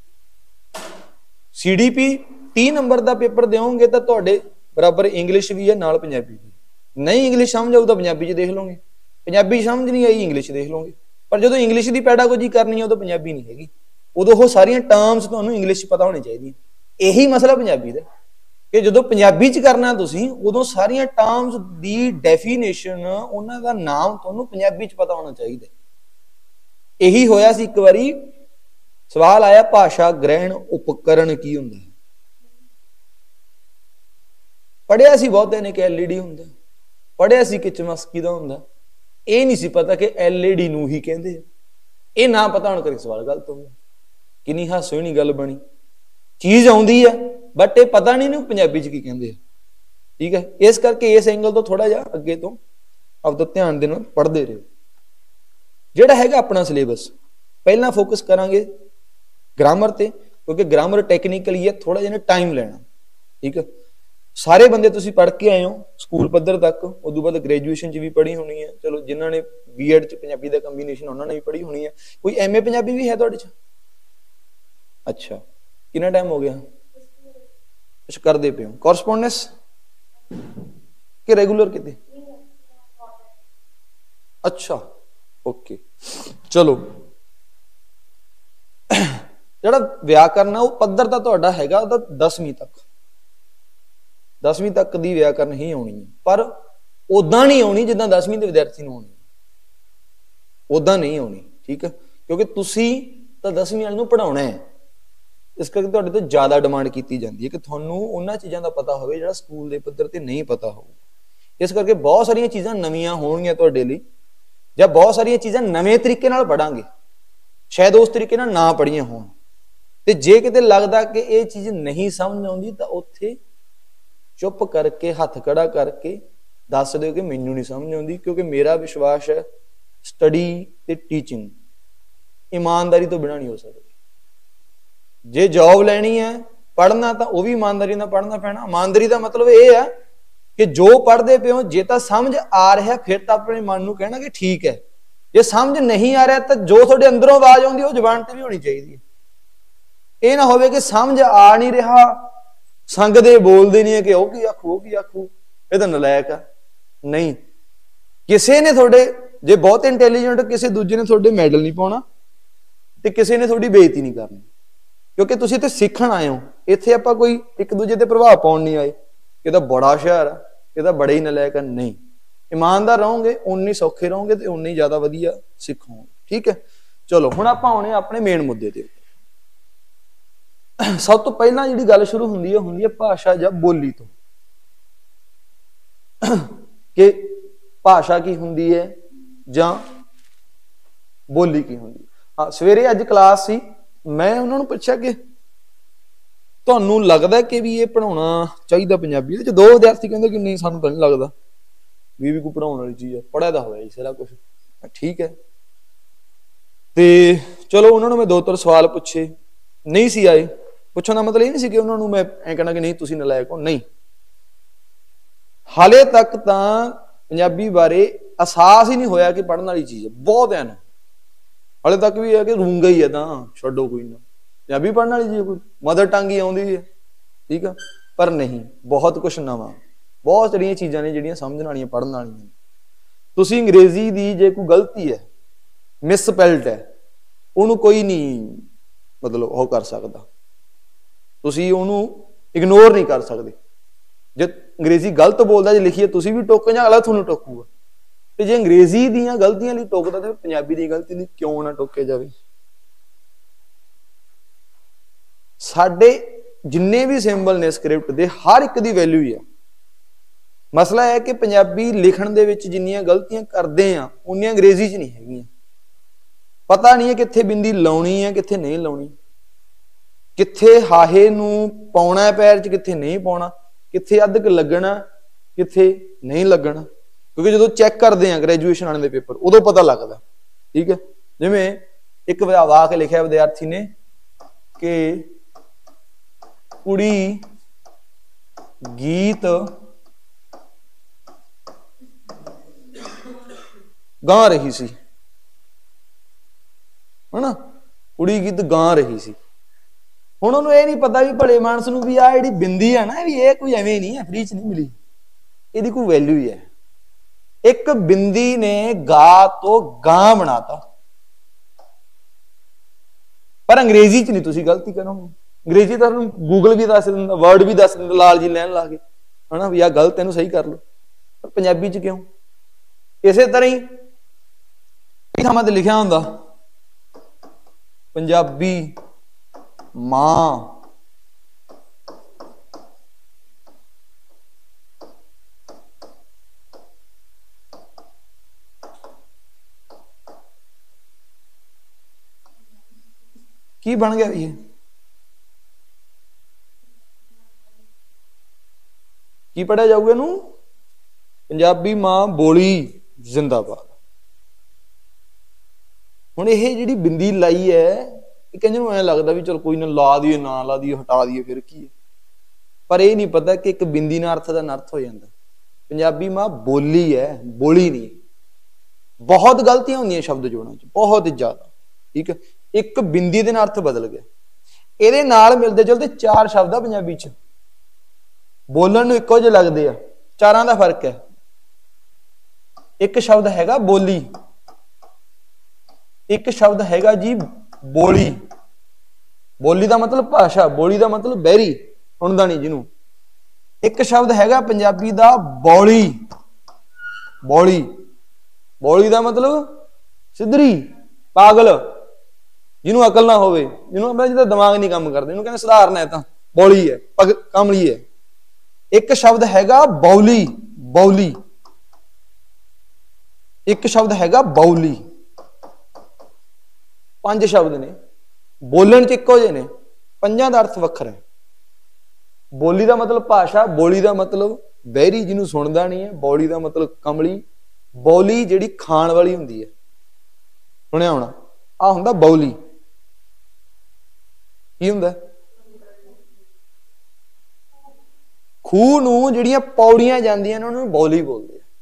CDP 30 ਨੰਬਰ ਦਾ ਪੇਪਰ ਦਿਓਗੇ ਤਾਂ ਤੁਹਾਡੇ ਬਰਾਬਰ ਇੰਗਲਿਸ਼ ਵੀ ਹੈ ਨਾਲ ਪੰਜਾਬੀ ਵੀ। ਨਹੀਂ ਇੰਗਲਿਸ਼ ਸਮਝ ਆਊ ਤਾਂ ਪੰਜਾਬੀ ਚ ਦੇਖ ਲਓਗੇ, ਪੰਜਾਬੀ ਸਮਝ ਨਹੀਂ ਆਈ ਇੰਗਲਿਸ਼ ਦੇਖ ਲਓਗੇ। ਪਰ ਜਦੋਂ ਇੰਗਲਿਸ਼ ਦੀ ਪੈਡਾਗੋਜੀ ਕਰਨੀ ਹੈ ਉਦੋਂ ਪੰਜਾਬੀ ਨਹੀਂ ਹੈਗੀ, ਉਦੋਂ ਉਹ ਸਾਰੀਆਂ ਟਰਮਸ ਤੁਹਾਨੂੰ ਇੰਗਲਿਸ਼ ਚ ਪਤਾ ਹੋਣੀ ਚਾਹੀਦੀਆਂ। ਇਹੀ ਮਸਲਾ ਪੰਜਾਬੀ ਦਾ ਕਿ ਜਦੋਂ ਪੰਜਾਬੀ ਚ ਕਰਨਾ ਤੁਸੀਂ, ਉਦੋਂ ਸਾਰੀਆਂ ਟਰਮਸ ਦੀ ਡੈਫੀਨੇਸ਼ਨ, ਉਹਨਾਂ ਦਾ ਨਾਮ ਤੁਹਾਨੂੰ ਪੰਜਾਬੀ ਚ ਪਤਾ ਹੋਣਾ ਚਾਹੀਦਾ। ਇਹੀ ਹੋਇਆ ਸੀ ਇੱਕ ਵਾਰੀ, ਸਵਾਲ ਆਇਆ ਭਾਸ਼ਾ ਗ੍ਰਹਿਣ ਉਪਕਰਨ ਕੀ ਹੁੰਦਾ ਹੈ। ਪੜ੍ਹਿਆ ਸੀ ਬਹੁਤੇ ਨੇ ਕਿ LED ਹੁੰਦਾ, ਪੜ੍ਹਿਆ ਸੀ ਕਿ ਚਮਸਕੀ ਦਾ ਹੁੰਦਾ, ਇਹ ਨਹੀਂ ਸੀ ਪਤਾ ਕਿ LED ਨੂੰ ਹੀ ਕਹਿੰਦੇ ਆ। ਇਹ ਨਾ ਪਤਾ ਹੋਣ ਕਰਕੇ ਸਵਾਲ ਗਲਤ ਹੋ ਗਿਆ। ਕਿੰਨੀ ਹਾਸੋਹੀਣੀ ਗੱਲ ਬਣੀ। ਚੀਜ਼ ਆਉਂਦੀ ਹੈ ਬਟ ਇਹ ਪਤਾ ਨਹੀਂ ਇਹਨੂੰ ਪੰਜਾਬੀ ਚ ਕੀ ਕਹਿੰਦੇ ਆ, ਠੀਕ ਹੈ। ਇਸ ਕਰਕੇ ਇਸ ਐਂਗਲ ਤੋਂ ਥੋੜਾ ਜਿਹਾ ਅੱਗੇ ਤੋਂ ਆਪਦਾ ਧਿਆਨ ਦੇ ਨਾਲ ਪੜ੍ਹਦੇ ਰਹੋ। ਜਿਹੜਾ ਹੈਗਾ ਆਪਣਾ ਸਿਲੇਬਸ, ਪਹਿਲਾਂ ਫੋਕਸ ਕਰਾਂਗੇ ਗ੍ਰਾਮਰ ਤੇ, ਕਿਉਂਕਿ ਗ੍ਰਾਮਰ ਟੈਕਨੀਕਲੀ ਹੈ, ਥੋੜਾ ਜਿਹਾ ਟਾਈਮ ਲੈਣਾ, ਠੀਕ ਹੈ। ਸਾਰੇ ਬੰਦੇ ਤੁਸੀਂ ਪੜ੍ਹ ਕੇ ਆਏ ਹੋ ਸਕੂਲ ਪੱਧਰ ਤੱਕ, ਉਦੋਂ ਬਾਅਦ ਗ੍ਰੈਜੂਏਸ਼ਨ ਚ ਵੀ ਪੜ੍ਹੀ ਹੋਣੀ ਹੈ, ਚਲੋ ਜਿਨ੍ਹਾਂ ਨੇ B.Ed ਚ ਪੰਜਾਬੀ ਦਾ ਕੰਬੀਨੇਸ਼ਨ ਉਹਨਾਂ ਨੇ ਵੀ ਪੜ੍ਹੀ ਹੋਣੀ ਹੈ। ਕੋਈ MA ਪੰਜਾਬੀ ਵੀ ਹੈ ਤੁਹਾਡੇ ਚ? ਅੱਛਾ, ਕਿੰਨਾ ਟਾਈਮ ਹੋ ਗਿਆ? ਕੁਛ ਕਰਦੇ ਪਏ ਹੋ ਕੋਰਸਪੋਂਡੈਂਸ ਕਿ ਰੈਗੂਲਰ ਕਿਤੇ? ਅੱਛਾ, ਓਕੇ। ਚਲੋ, ਜਿਹੜਾ ਵਿਆਕਰਨ ਆ ਉਹ ਪੱਧਰ ਤਾਂ ਤੁਹਾਡਾ ਹੈਗਾ ਉਹਦਾ 10ਵੀਂ ਤੱਕ ਦੀ ਵਿਆਕਰਨ ਹੀ ਆਉਣੀ ਹੈ, ਪਰ ਉਦਾਂ ਨਹੀਂ ਆਉਣੀ ਜਿੱਦਾਂ 10ਵੀਂ ਦੇ ਵਿਦਿਆਰਥੀ ਨੂੰ ਆਉਣੀ, ਉਦਾਂ ਨਹੀਂ ਆਉਣੀ। ਠੀਕ ਹੈ, ਕਿਉਂਕਿ ਤੁਸੀਂ ਤਾਂ 10ਵੀਂ ਵਾਲੇ ਨੂੰ ਪੜ੍ਹਾਉਣਾ ਹੈ, ਇਸ ਕਰਕੇ ਤੁਹਾਡੇ ਤੋਂ ਜ਼ਿਆਦਾ ਡਿਮਾਂਡ ਕੀਤੀ ਜਾਂਦੀ ਹੈ ਕਿ ਤੁਹਾਨੂੰ ਉਹਨਾਂ ਚੀਜ਼ਾਂ ਦਾ ਪਤਾ ਹੋਵੇ ਜਿਹੜਾ ਸਕੂਲ ਦੇ ਪੱਧਰ ਤੇ ਨਹੀਂ ਪਤਾ ਹੋਊ। ਇਸ ਕਰਕੇ ਬਹੁਤ ਸਾਰੀਆਂ ਚੀਜ਼ਾਂ ਨਵੀਆਂ ਹੋਣਗੀਆਂ ਤੁਹਾਡੇ ਲਈ, ਜਾਂ ਬਹੁਤ ਸਾਰੀਆਂ ਚੀਜ਼ਾਂ ਨਵੇਂ ਤਰੀਕੇ ਨਾਲ ਪੜਾਂਗੇ, ਸ਼ਾਇਦ ਉਸ ਤਰੀਕੇ ਨਾਲ ਨਾ ਪੜ੍ਹੀਆਂ ਹੋਣ। ਤੇ ਜੇ ਕਿਤੇ ਲੱਗਦਾ ਕਿ ਇਹ ਚੀਜ਼ ਨਹੀਂ ਸਮਝ ਆਉਂਦੀ ਤਾਂ ਉੱਥੇ ਚੁੱਪ ਕਰਕੇ ਹੱਥ ਖੜਾ ਕਰਕੇ ਦੱਸ ਦਿਓ ਕਿ ਮੈਨੂੰ ਨਹੀਂ ਸਮਝ ਆਉਂਦੀ, ਕਿਉਂਕਿ ਮੇਰਾ ਵਿਸ਼ਵਾਸ ਹੈ ਸਟੱਡੀ ਤੇ ਟੀਚਿੰਗ ਇਮਾਨਦਾਰੀ ਤੋਂ ਬਿਨਾਂ ਨਹੀਂ ਹੋ ਸਕਦੀ। ਜੇ ਜੌਬ ਲੈਣੀ ਹੈ ਪੜ੍ਹਨਾ ਤਾਂ ਉਹ ਵੀ ਇਮਾਨਦਾਰੀ ਨਾਲ ਪੜ੍ਹਨਾ ਪੈਣਾ। ਇਮਾਨਦਾਰੀ ਦਾ ਮਤਲਬ ਇਹ ਹੈ ਕਿ ਜੋ ਪੜ੍ਹਦੇ ਪਿਓ ਜੇ ਤਾਂ ਸਮਝ ਆ ਰਿਹਾ ਫਿਰ ਤਾਂ ਆਪਣੇ ਮਨ ਨੂੰ ਕਹਿਣਾ ਕਿ ਠੀਕ ਹੈ, ਜੇ ਸਮਝ ਨਹੀਂ ਆ ਰਿਹਾ ਤਾਂ ਜੋ ਤੁਹਾਡੇ ਅੰਦਰੋਂ ਆਵਾਜ਼ ਆਉਂਦੀ ਉਹ ਜ਼ੁਬਾਨ ਤੇ ਵੀ ਹੋਣੀ ਚਾਹੀਦੀ ਹੈ। ਇਹ ਨਾ ਹੋਵੇ ਕਿ ਸਮਝ ਆ ਨਹੀਂ ਰਿਹਾ, ਸੰਗਦੇ ਬੋਲਦੇ ਨਹੀਂ ਹੈ ਕਿ ਉਹ ਕੀ ਆਖੂ ਉਹ ਕੀ ਆਖੂ, ਇਹ ਤਾਂ ਨਲਾਇਕ ਆ। ਨਹੀਂ, ਕਿਸੇ ਨੇ ਤੁਹਾਡੇ ਜੇ ਬਹੁਤ ਇੰਟੈਲੀਜੈਂਟ ਕਿਸੇ ਦੂਜੇ ਨੇ ਤੁਹਾਡੇ ਮੈਡਲ ਨਹੀਂ ਪਾਉਣਾ ਤੇ ਕਿਸੇ ਨੇ ਤੁਹਾਡੀ ਬੇਇੱਜ਼ਤੀ ਨਹੀਂ ਕਰਨੀ, ਕਿਉਂਕਿ ਤੁਸੀਂ ਇੱਥੇ ਸਿੱਖਣ ਆਏ ਹੋ। ਇੱਥੇ ਆਪਾਂ ਕੋਈ ਇੱਕ ਦੂਜੇ ਤੇ ਪ੍ਰਭਾਵ ਪਾਉਣ ਨਹੀਂ ਆਏ ਕਿ ਤਾਂ ਬੜਾ ਹੁਸ਼ਿਆਰ ਆ, ਇਹ ਤਾਂ ਬੜਾ ਹੀ ਨਲਾਇਕ ਆ। ਨਹੀਂ, ਇਮਾਨਦਾਰ ਰਹੋਗੇ ਉਨੀ ਸੌਖੇ ਰਹੋਗੇ ਤੇ ਉਨੀ ਜ਼ਿਆਦਾ ਵਧੀਆ ਸਿੱਖੋਗੇ। ਠੀਕ ਹੈ, ਚਲੋ ਹੁਣ ਆਪਾਂ ਆਉਣੇ ਆਪਣੇ ਮੇਨ ਮੁੱਦੇ ਤੇ। ਸਭ ਤੋਂ ਪਹਿਲਾਂ ਜਿਹੜੀ ਗੱਲ ਸ਼ੁਰੂ ਹੁੰਦੀ ਹੈ ਭਾਸ਼ਾ ਜਾਂ ਬੋਲੀ ਤੋਂ, ਕਿ ਭਾਸ਼ਾ ਕੀ ਹੁੰਦੀ ਹੈ ਜਾਂ ਬੋਲੀ ਕੀ ਹੁੰਦੀ ਹੈ। ਹਾਂ, ਸਵੇਰੇ ਅੱਜ ਕਲਾਸ ਸੀ, ਮੈਂ ਉਹਨਾਂ ਨੂੰ ਪੁੱਛਿਆ ਕਿ ਤੁਹਾਨੂੰ ਲੱਗਦਾ ਕਿ ਵੀ ਇਹ ਪੜ੍ਹਾਉਣਾ ਚਾਹੀਦਾ ਪੰਜਾਬੀ ਦੇ? ਦੋ ਵਿਦਿਆਰਥੀ ਕਹਿੰਦੇ ਕਿ ਨਹੀਂ ਸਾਨੂੰ ਤਾਂ ਨਹੀਂ ਲੱਗਦਾ ਵੀ ਕੋਈ ਪੜ੍ਹਾਉਣ ਵਾਲੀ ਚੀਜ਼ ਹੈ, ਪੜ੍ਹਿਆ ਤਾਂ ਹੋਇਆ ਜੀ ਸਾਰਾ ਕੁਛ। ਠੀਕ ਹੈ, ਤੇ ਚਲੋ ਉਹਨਾਂ ਨੂੰ ਮੈਂ 2-3 ਸਵਾਲ ਪੁੱਛੇ, ਨਹੀਂ ਸੀ ਆਏ। ਪੁੱਛਣ ਦਾ ਮਤਲਬ ਇਹ ਨਹੀਂ ਸੀ ਕਿ ਉਹਨਾਂ ਨੂੰ ਮੈਂ ਐਂ ਕਹਿਣਾ ਕਿ ਨਹੀਂ ਤੁਸੀਂ ਨਲਾਇਕ ਹੋ, ਨਹੀਂ। ਹਾਲੇ ਤੱਕ ਤਾਂ ਪੰਜਾਬੀ ਬਾਰੇ ਅਹਿਸਾਸ ਹੀ ਨਹੀਂ ਹੋਇਆ ਕਿ ਪੜ੍ਹਨ ਵਾਲੀ ਚੀਜ਼ ਹੈ। ਬਹੁਤ ਹੈ ਨਾ, ਹਾਲੇ ਤੱਕ ਵੀ ਹੈ ਕਿ ਰੂੰਗਾ ਹੀ ਹੈ, ਤਾਂ ਛੱਡੋ ਕੋਈ ਨਾ, ਪੰਜਾਬੀ ਪੜ੍ਹਨ ਵਾਲੀ ਚੀਜ਼ ਕੋਈ ਮਦਰ ਟੰਗ ਹੀ ਆਉਂਦੀ ਹੈ। ਠੀਕ ਆ, ਪਰ ਨਹੀਂ, ਬਹੁਤ ਕੁਛ ਨਵਾਂ, ਬਹੁਤ ਸਾਰੀਆਂ ਚੀਜ਼ਾਂ ਨੇ ਜਿਹੜੀਆਂ ਸਮਝਣ ਵਾਲੀਆਂ ਪੜ੍ਹਨ ਵਾਲੀਆਂ। ਤੁਸੀਂ ਅੰਗਰੇਜ਼ੀ ਦੀ ਜੇ ਕੋਈ ਗਲਤੀ ਹੈ, ਮਿਸਪੈਲਡ ਹੈ, ਉਹਨੂੰ ਕੋਈ ਨਹੀਂ ਮਤਲਬ ਉਹ ਕਰ ਸਕਦਾ, ਤੁਸੀਂ ਉਹਨੂੰ ਇਗਨੋਰ ਨਹੀਂ ਕਰ ਸਕਦੇ। ਜੇ ਅੰਗਰੇਜ਼ੀ ਗਲਤ ਬੋਲਦਾ ਜੇ ਲਿਖੀਏ ਤੁਸੀਂ ਵੀ ਟੋਕੋ ਜਾਂ ਅਗਲਾ ਤੁਹਾਨੂੰ ਟੋਕੂਗਾ, ਤੇ ਜੇ ਅੰਗਰੇਜ਼ੀ ਦੀਆਂ ਗਲਤੀਆਂ ਲਈ ਟੋਕਦਾ ਤੇ ਪੰਜਾਬੀ ਦੀ ਗਲਤੀ ਲਈ ਕਿਉਂ ਨਾ ਟੋਕੇ ਜਾਵੇ। ਸਾਡੇ ਜਿੰਨੇ ਵੀ ਸਿੰਬਲ ਨੇ ਸਕ੍ਰਿਪਟ ਦੇ ਹਰ ਇੱਕ ਦੀ ਵੈਲਿਊ ਹੀ ਆ। ਮਸਲਾ ਹੈ ਕਿ ਪੰਜਾਬੀ ਲਿਖਣ ਦੇ ਵਿੱਚ ਜਿੰਨੀਆਂ ਗਲਤੀਆਂ ਕਰਦੇ ਆ ਉਨੀਆਂ ਅੰਗਰੇਜ਼ੀ 'ਚ ਨਹੀਂ ਹੈਗੀਆਂ। ਪਤਾ ਨਹੀਂ ਹੈ ਕਿੱਥੇ ਬਿੰਦੀ ਲਾਉਣੀ ਹੈ ਕਿੱਥੇ ਨਹੀਂ ਲਾਉਣੀ, ਕਿੱਥੇ ਹਾਹੇ ਨੂੰ ਪਾਉਣਾ ਪੈਰ 'ਚ ਕਿੱਥੇ ਨਹੀਂ ਪਾਉਣਾ, ਕਿੱਥੇ ਅੱਧ ਕੁ ਲੱਗਣਾ ਕਿੱਥੇ ਨਹੀਂ ਲੱਗਣਾ, ਕਿਉਂਕਿ ਜਦੋਂ ਚੈੱਕ ਕਰਦੇ ਆ ਗ੍ਰੈਜੂਏਸ਼ਨ ਵਾਲੇ ਦੇ ਪੇਪਰ ਉਦੋਂ ਪਤਾ ਲੱਗਦਾ। ਠੀਕ ਹੈ, ਜਿਵੇਂ ਇੱਕ ਵਾਕ ਲਿਖਿਆ ਵਿਦਿਆਰਥੀ ਨੇ ਕਿ ਕੁੜੀ ਗੀਤ ਗਾ ਰਹੀ ਸੀ, ਹਨਾ, ਕੁੜੀ ਗੀਤ ਗਾ ਰਹੀ ਸੀ। ਹੁਣ ਉਹਨੂੰ ਇਹ ਨਹੀਂ ਪਤਾ ਵੀ ਭਲੇ ਮਾਨਸ ਨੂੰ ਵੀ ਆਹ ਜਿਹੜੀ ਬਿੰਦੀ ਆ ਨਾ ਵੀ ਇਹ ਕੋਈ ਐਵੇਂ ਨਹੀਂ ਹੈ, ਫ੍ਰੀ ਚ ਨਹੀਂ ਮਿਲੀ, ਇਹਦੀ ਕੋਈ ਵੈਲਿਊ ਹੀ ਹੈ। ਇੱਕ ਬਿੰਦੀ ਨੇ ਗਾ ਤੋਂ ਗਾਂ ਬਣਾਤਾ, ਪਰ ਅੰਗਰੇਜ਼ੀ ਚ ਨਹੀਂ ਤੁਸੀਂ ਗਲਤੀ ਕਰੋਗੇ। ਅੰਗਰੇਜ਼ੀ ਤਾਂ ਤੁਹਾਨੂੰ ਗੂਗਲ ਵੀ ਦੱਸ ਦਿੰਦਾ, ਵਰਡ ਵੀ ਦੱਸ ਦਿੰਦਾ ਲਾਲ ਜੀ ਲੈਣ ਲਾ ਕੇ, ਹਨਾ ਵੀ ਆਹ ਗਲਤ ਇਹਨੂੰ ਸਹੀ ਕਰ ਲਓ। ਪਰ ਪੰਜਾਬੀ ਚ ਕਿਉਂ? ਇਸੇ ਤਰ੍ਹਾਂ ਹੀ ਕਈ ਥਾਵਾਂ ਤੇ ਲਿਖਿਆ ਹੁੰਦਾ ਪੰਜਾਬੀ ਮਾਂ ਕੀ ਬਣ ਗਿਆ ਵੀ ਇਹ? ਕੀ ਪੜਿਆ ਜਾਊਗਾ ਇਹਨੂੰ? ਪੰਜਾਬੀ ਮਾਂ ਬੋਲੀ ਜ਼ਿੰਦਾਬਾਦ। ਹੁਣ ਇਹ ਜਿਹੜੀ ਬਿੰਦੀ ਲਾਈ ਹੈ ਇਹ ਕਹਿੰਦੇ ਨੂੰ ਐਂ ਲੱਗਦਾ ਵੀ ਚਲ ਕੋਈ ਨਾ ਲਾ ਦਈਏ, ਨਾ ਲਾ ਦਈਏ, ਹਟਾ ਦਈਏ, ਫਿਰ ਕੀ ਹੈ। ਪਰ ਇਹ ਨਹੀਂ ਪਤਾ ਕਿ ਇੱਕ ਬਿੰਦੀ ਨਾਲ ਅਰਥ ਦਾ ਅਨਰਥ ਹੋ ਜਾਂਦਾ। ਪੰਜਾਬੀ ਮਾਂ ਬੋਲੀ ਹੈ, ਬੋਲੀ ਨਹੀਂ। ਬਹੁਤ ਗਲਤੀਆਂ ਹੁੰਦੀਆਂ ਸ਼ਬਦ ਜੋੜਾਂ 'ਚ, ਬਹੁਤ ਜ਼ਿਆਦਾ। ਠੀਕ ਹੈ, ਇੱਕ ਬਿੰਦੀ ਦੇ ਨਾਲ ਅਰਥ ਬਦਲ ਗਿਆ। ਇਹਦੇ ਨਾਲ ਮਿਲਦੇ ਜੁਲਦੇ 4 ਸ਼ਬਦ ਆ ਪੰਜਾਬੀ 'ਚ, ਬੋਲਣ ਨੂੰ ਇੱਕੋ ਜਿਹੇ ਲੱਗਦੇ ਆ, 4 ਦਾ ਫਰਕ ਹੈ। ਇੱਕ ਸ਼ਬਦ ਹੈਗਾ ਬੋਲੀ, ਇੱਕ ਸ਼ਬਦ ਹੈਗਾ ਜੀ ਬੋਲੀ। ਬੋਲੀ ਦਾ ਮਤਲਬ ਭਾਸ਼ਾ, ਬੋਲੀ ਦਾ ਮਤਲਬ ਬਹਿਰੀ, ਸੁਣਦਾ ਨਹੀਂ ਜਿਹਨੂੰ। ਇੱਕ ਸ਼ਬਦ ਹੈਗਾ ਪੰਜਾਬੀ ਦਾ ਬੌਲੀ, ਬੌਲੀ, ਬੌਲੀ ਦਾ ਮਤਲਬ ਸਿੱਧਰੀ, ਪਾਗਲ, ਜਿਹਨੂੰ ਅਕਲ ਨਾ ਹੋਵੇ, ਜਿਹਨੂੰ ਆਪਣਾ ਜਿਹਦਾ ਦਿਮਾਗ ਨਹੀਂ ਕੰਮ ਕਰਦੇ, ਇਹਨੂੰ ਕਹਿੰਦੇ ਸਧਾਰਨ ਹੈ, ਤਾਂ ਬੌਲੀ ਹੈ, ਕਮਲੀ ਹੈ। ਇੱਕ ਸ਼ਬਦ ਹੈਗਾ ਬੌਲੀ, ਬੌਲੀ, ਇੱਕ ਸ਼ਬਦ ਹੈਗਾ ਬੌਲੀ। 5 ਸ਼ਬਦ ਨੇ, ਬੋਲਣ ਚ ਇੱਕੋ ਜਿਹੇ ਨੇ, 5 ਦਾ ਅਰਥ ਵੱਖਰਾ ਹੈ। ਬੋਲੀ ਦਾ ਮਤਲਬ ਭਾਸ਼ਾ, ਬੋਲੀ ਦਾ ਮਤਲਬ ਬਹਿਰੀ ਜਿਹਨੂੰ ਸੁਣਦਾ ਨਹੀਂ ਹੈ, ਬੌਲੀ ਦਾ ਮਤਲਬ ਕਮਲੀ। ਬੌਲੀ ਜਿਹੜੀ ਖਾਣ ਵਾਲੀ ਹੁੰਦੀ ਹੈ, ਸੁਣਿਆ ਹੋਣਾ, ਆਹ ਹੁੰਦਾ ਬੌਲੀ। ਕੀ ਹੁੰਦਾ? ਖੂਹ ਨੂੰ ਜਿਹੜੀਆਂ ਪੌੜੀਆਂ ਜਾਂਦੀਆਂ ਨੇ ਉਹਨਾਂ ਨੂੰ ਬੌਲੀ ਬੋਲਦੇ ਆ।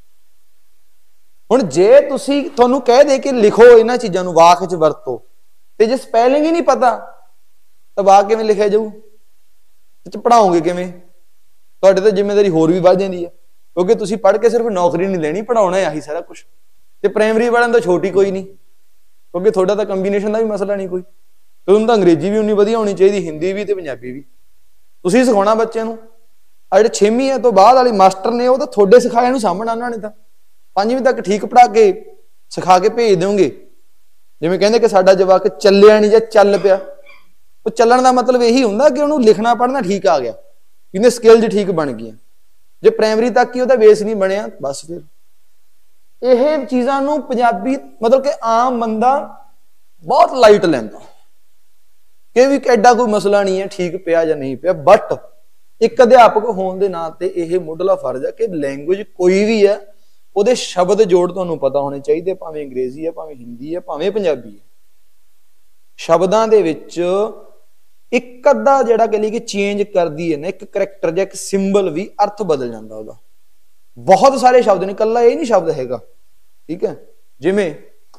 ਹੁਣ ਜੇ ਤੁਸੀਂ, ਤੁਹਾਨੂੰ ਕਹਿ ਦੇ ਕਿ ਲਿਖੋ ਇਹਨਾਂ ਚੀਜ਼ਾਂ ਨੂੰ, ਵਾਕ ਚ ਵਰਤੋ, ਤੇ ਜੇ ਸਪੈਲਿੰਗ ਹੀ ਨਹੀਂ ਪਤਾ ਤਾਂ ਵਾਕ ਕਿਵੇਂ ਲਿਖਿਆ ਜਾਊ? ਪੜਾਓਗੇ ਕਿਵੇਂ? ਤੁਹਾਡੇ ਤਾਂ ਜ਼ਿੰਮੇਵਾਰੀ ਹੋਰ ਵੀ ਵੱਧ ਜਾਂਦੀ ਹੈ, ਕਿਉਂਕਿ ਤੁਸੀਂ ਪੜ੍ਹ ਕੇ ਸਿਰਫ ਨੌਕਰੀ ਨਹੀਂ ਲੈਣੀ, ਪੜਾਉਣਾ ਹੈ ਆਹੀ ਸਾਰਾ ਕੁਛ। ਤੇ ਪ੍ਰਾਇਮਰੀ ਵਾਲਿਆਂ ਦਾ ਛੋਟੀ ਕੋਈ ਨਹੀਂ, ਕਿਉਂਕਿ ਤੁਹਾਡਾ ਤਾਂ ਕੰਬੀਨੇਸ਼ਨ ਦਾ ਵੀ ਮਸਲਾ ਨਹੀਂ ਕੋਈ। ਤੁਹਾਨੂੰ ਤਾਂ ਅੰਗਰੇਜ਼ੀ ਵੀ ਉਨੀ ਵਧੀਆ ਹੋਣੀ ਚਾਹੀਦੀ, ਹਿੰਦੀ ਵੀ ਤੇ ਪੰਜਾਬੀ ਵੀ। ਤੁਸੀਂ ਸਿਖਾਉਣਾ ਬੱਚਿਆਂ ਨੂੰ। ਆ ਜਿਹੜੇ 6ਵੀਂ ਤੋਂ ਬਾਅਦ ਵਾਲੇ ਮਾਸਟਰ ਨੇ, ਉਹ ਤਾਂ ਤੁਹਾਡੇ ਸਿਖਾਇਆ ਨੂੰ ਸਾਹਮਣਾ, ਉਹਨਾਂ ਨੇ ਤਾਂ 5ਵੀਂ ਤੱਕ ਠੀਕ ਪੜ੍ਹਾ ਕੇ ਸਿਖਾ ਕੇ ਭੇਜ ਦਿਓਗੇ। ਜਿਵੇਂ ਕਹਿੰਦੇ ਕਿ ਸਾਡਾ ਜਵਾਕ ਚੱਲਿਆ ਨਹੀਂ ਜਾਂ ਚੱਲ ਪਿਆ, ਉਹ ਚੱਲਣ ਦਾ ਮਤਲਬ ਇਹੀ ਹੁੰਦਾ ਕਿ ਉਹਨੂੰ ਲਿਖਣਾ ਪੜ੍ਹਨਾ ਠੀਕ ਆ ਗਿਆ, ਇਹਨੇ ਸਕਿੱਲਜ਼ ਠੀਕ ਬਣ ਗਈਆਂ। ਜੇ ਪ੍ਰਾਇਮਰੀ ਤੱਕ ਹੀ ਉਹਦਾ ਬੇਸ ਨਹੀਂ ਬਣਿਆ, ਬਸ ਫਿਰ ਇਹ ਚੀਜ਼ਾਂ ਨੂੰ ਪੰਜਾਬੀ ਮਤਲਬ ਕਿ ਆਮ ਬੰਦਾ ਬਹੁਤ ਲਾਈਟ ਲੈਂਦਾ, ਕਿ ਵੀ ਐਡਾ ਕੋਈ ਮਸਲਾ ਨਹੀਂ ਹੈ, ਠੀਕ ਪਿਆ ਜਾਂ ਨਹੀਂ ਪਿਆ। ਬਟ ਇੱਕ ਅਧਿਆਪਕ ਹੋਣ ਦੇ ਨਾਂ ਤੇ ਇਹ ਮੁੱਢਲਾ ਫਰਜ਼ ਹੈ ਕਿ ਲੈਂਗੁਏਜ ਕੋਈ ਵੀ ਹੈ, ਉਹਦੇ ਸ਼ਬਦ ਜੋੜ ਤੁਹਾਨੂੰ ਪਤਾ ਹੋਣੇ ਚਾਹੀਦੇ, ਭਾਵੇਂ ਅੰਗਰੇਜ਼ੀ ਹੈ, ਭਾਵੇਂ ਹਿੰਦੀ ਹੈ, ਭਾਵੇਂ ਪੰਜਾਬੀ ਹੈ। ਸ਼ਬਦਾਂ ਦੇ ਵਿੱਚ ਇੱਕ ਅੱਧਾ ਜਿਹੜਾ ਕਹ ਲਈ ਕਿ ਚੇਂਜ ਕਰਦੀ ਹੈ ਨਾ, ਇੱਕ ਕਰੈਕਟਰ ਜਾਂ ਇੱਕ ਸਿੰਬਲ ਵੀ ਅਰਥ ਬਦਲ ਜਾਂਦਾ ਉਹਦਾ। ਬਹੁਤ ਸਾਰੇ ਸ਼ਬਦ ਨੇ, ਇਕੱਲਾ ਇਹ ਨਹੀਂ ਸ਼ਬਦ ਹੈਗਾ, ਠੀਕ ਹੈ। ਜਿਵੇਂ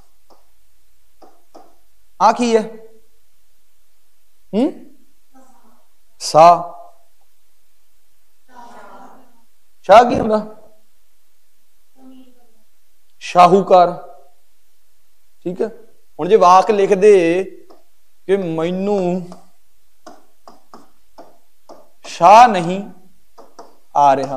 ਆ ਕੀ ਹੈ? ਸਾ, ਸ਼ਾਹ ਕੀ ਹੁੰਦਾ? ਸ਼ਾਹੂਕਾਰ, ਠੀਕ ਹੈ। ਹੁਣ ਜੇ ਵਾਕ ਲਿਖਦੇ ਕਿ ਮੈਨੂੰ ਸ਼ਾਹ ਨਹੀਂ ਆ ਰਿਹਾ,